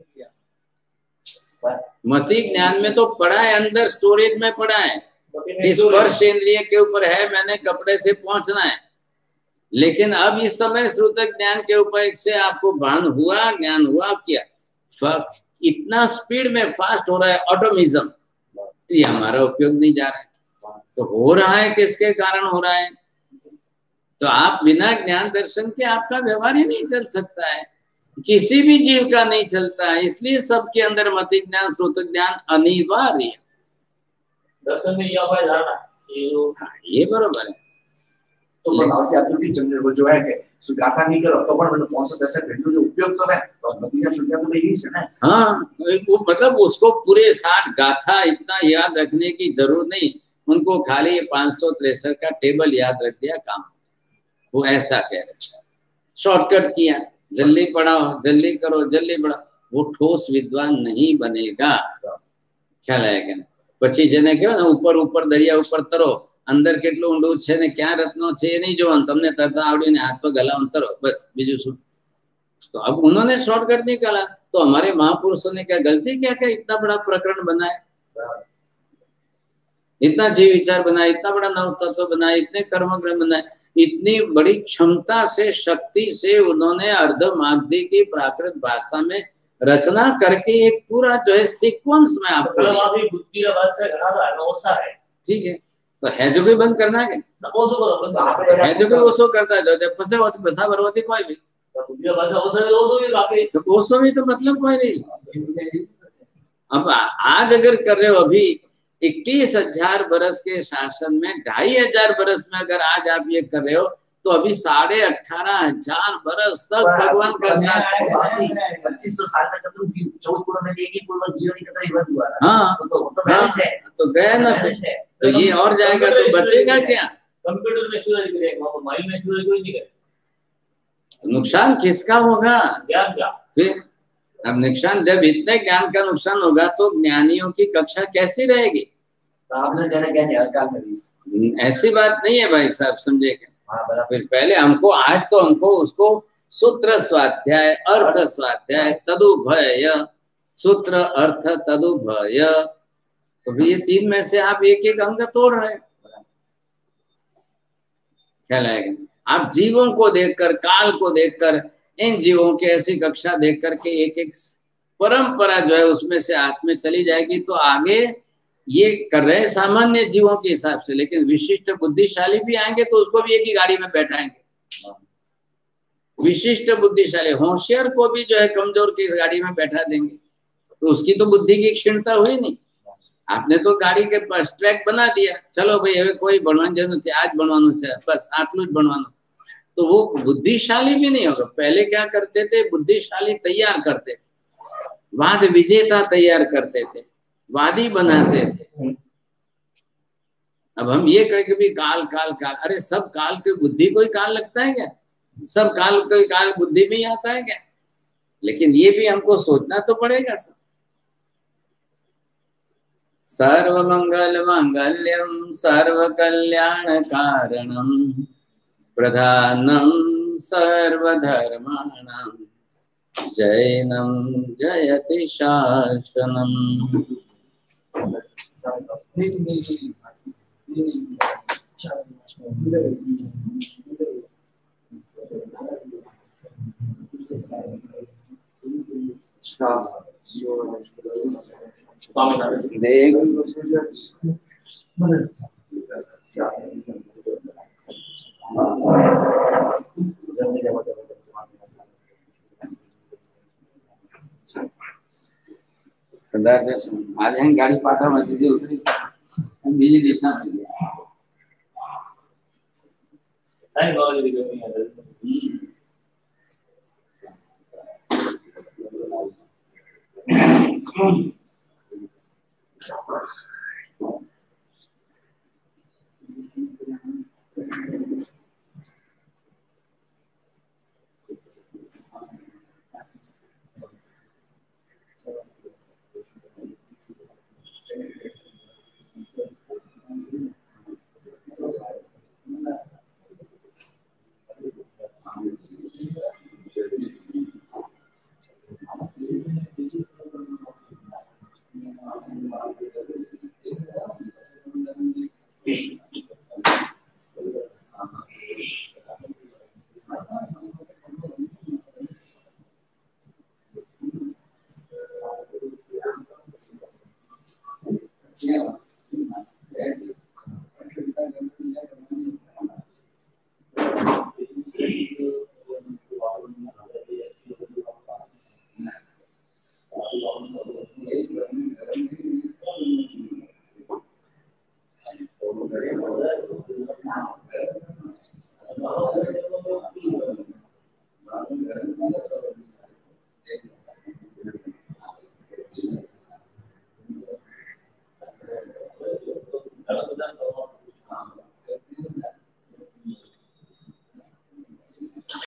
मति ज्ञान में तो पड़ा है, अंदर स्टोरेज में पड़ा है, स्पर्श इंद्रिय के ऊपर है, मैंने कपड़े से पहुंचना है। लेकिन अब इस समय श्रुत ज्ञान के ऊपर से आपको भान हुआ, ज्ञान हुआ, क्या इतना स्पीड में फास्ट हो रहा है ऑटोमिज्म, ये हमारा उपयोग नहीं जा रहा है। तो हो रहा है किसके कारण हो रहा है? तो आप बिना ज्ञान दर्शन के आपका व्यवहार ही नहीं चल सकता है, किसी भी जीव का नहीं चलता है। इसलिए सबके अंदर मति ज्ञान श्रुत ज्ञान अनिवार्य है। दर्शन में ये बरोबर है। तो भाव से आप जो चंद्र को जो है कि सुगाथा नहीं करो तो पर मतलब कौन सा पैसा भेजो जो उपयोग तो है तो मति ज्ञान शुद्ध तो यही है ना। हाँ, वो मतलब उसको पूरे साठ गाथा इतना याद रखने की जरूरत नहीं, उनको खाली ये पाँच सौ तिरसठ का टेबल याद रख दिया, काम। वो ऐसा कह रहे, शॉर्टकट किया, जल्दी पढ़ाओ, जल्दी करो, जल्दी पढ़ाओ, वो ठोस विद्वान नहीं बनेगा। ख्याल आएगा ना? पची जने कहो ना ऊपर ऊपर दरिया ऊपर तरो અંદર કેટલું ઊંડું છે ને ક્યાં રત્નો છે એ નહીં જોવાનું, તમને તરત આવડ્યું ને હાથ પર ગલાवन તરો बस, બીજું શું। तो अब उन्होंने शॉर्टकट निकाला, तो हमारे महापुरुषों ने क्या गलती क्या क्या इतना बड़ा प्रकरण बनाया, इतना जीव विचार बनाया, इतना बड़ा नव तत्व बनाया, इतने कर्मग्रह बनाए, इतनी बड़ी क्षमता से शक्ति से उन्होंने अर्धमागधी की प्राकृत भाषा में रचना करके एक पूरा जो है सीक्वेंस में आपको बुद्धि से घना है, ठीक है। तो है जो कोई बंद करना है, है जो कोई ओसो करता है, जब फंसे हो तो फंसा भरवती कोई भी, तो ओसो भी तो मतलब कोई नहीं। अब आज अगर कर रहे हो, अभी इक्कीस हजार बरस के शासन में ढाई हजार बरस में अगर आज आप ये कर रहे हो, तो अभी साढ़े अठारह हजार बरस तक भगवान का शासन, पच्चीस सौ साल तक तो चौदह पूर्व में देगी, पूर्व जीवन का तो हुआ। हाँ तो तो वैनिश है, तो गया ना, तो ये और जाएगा तो बचेगा क्या? कंप्यूटर में स्टोरेज करेगा, मोबाइल में स्टोरेज कोई नहीं करेगा, नुकसान किसका होगा? ज्ञान का। फिर अब नुकसान, जब इतने ज्ञान का नुकसान होगा तो ज्ञानियों की कक्षा कैसी रहेगी? आपने जाने क्या है अकाल में भी, ऐसी बात नहीं है भाई साहब, समझेगा। हाँ, फिर पहले हमको, आज तो हमको उसको सूत्र स्वाध्याय, अर्थ स्वाध्याय, तदुभय, सूत्र अर्थ तदुभय, तो भी ये तीन में से आप एक एक अंग तोड़ रहे हैं, क्या लगेगा? आप जीवों को देखकर, काल को देखकर, इन जीवों की ऐसी कक्षा देख करके एक एक परंपरा जो है उसमें से हाथ में चली जाएगी, तो आगे ये कर रहे हैं सामान्य जीवों के हिसाब से, लेकिन विशिष्ट बुद्धिशाली भी आएंगे तो उसको भी एक ही गाड़ी में बैठाएंगे। विशिष्ट बुद्धिशाली होशियार को भी जो है कमजोर की इस गाड़ी में बैठा देंगे, तो उसकी तो बुद्धि की क्षीणता हुई नहीं। आपने तो गाड़ी के पास ट्रैक बना दिया, चलो भाई હવે कोई बनवानी जरूरत है, आज बनवाना है, बस आटलू ज बनवाना, तो वो बुद्धिशाली भी नहीं होगा। पहले क्या करते थे, बुद्धिशाली तैयार करते थे, वाद विजेता तैयार करते थे, वादी बनाते थे। अब हम ये कहें कि भी काल काल काल, अरे सब काल की बुद्धि कोई काल लगता है क्या? सब काल कोई काल बुद्धि में ही आता है क्या? लेकिन ये भी हमको सोचना तो पड़ेगा। सब सर्वमंगल मांगल्यम सर्व कल्याण कारणम प्रधानम सर्वधर्माणाम जैनम जयति शासनम। देख आज हैं गाड़ी पाटा में दीदी उतरी, बीजी दिशा में गया।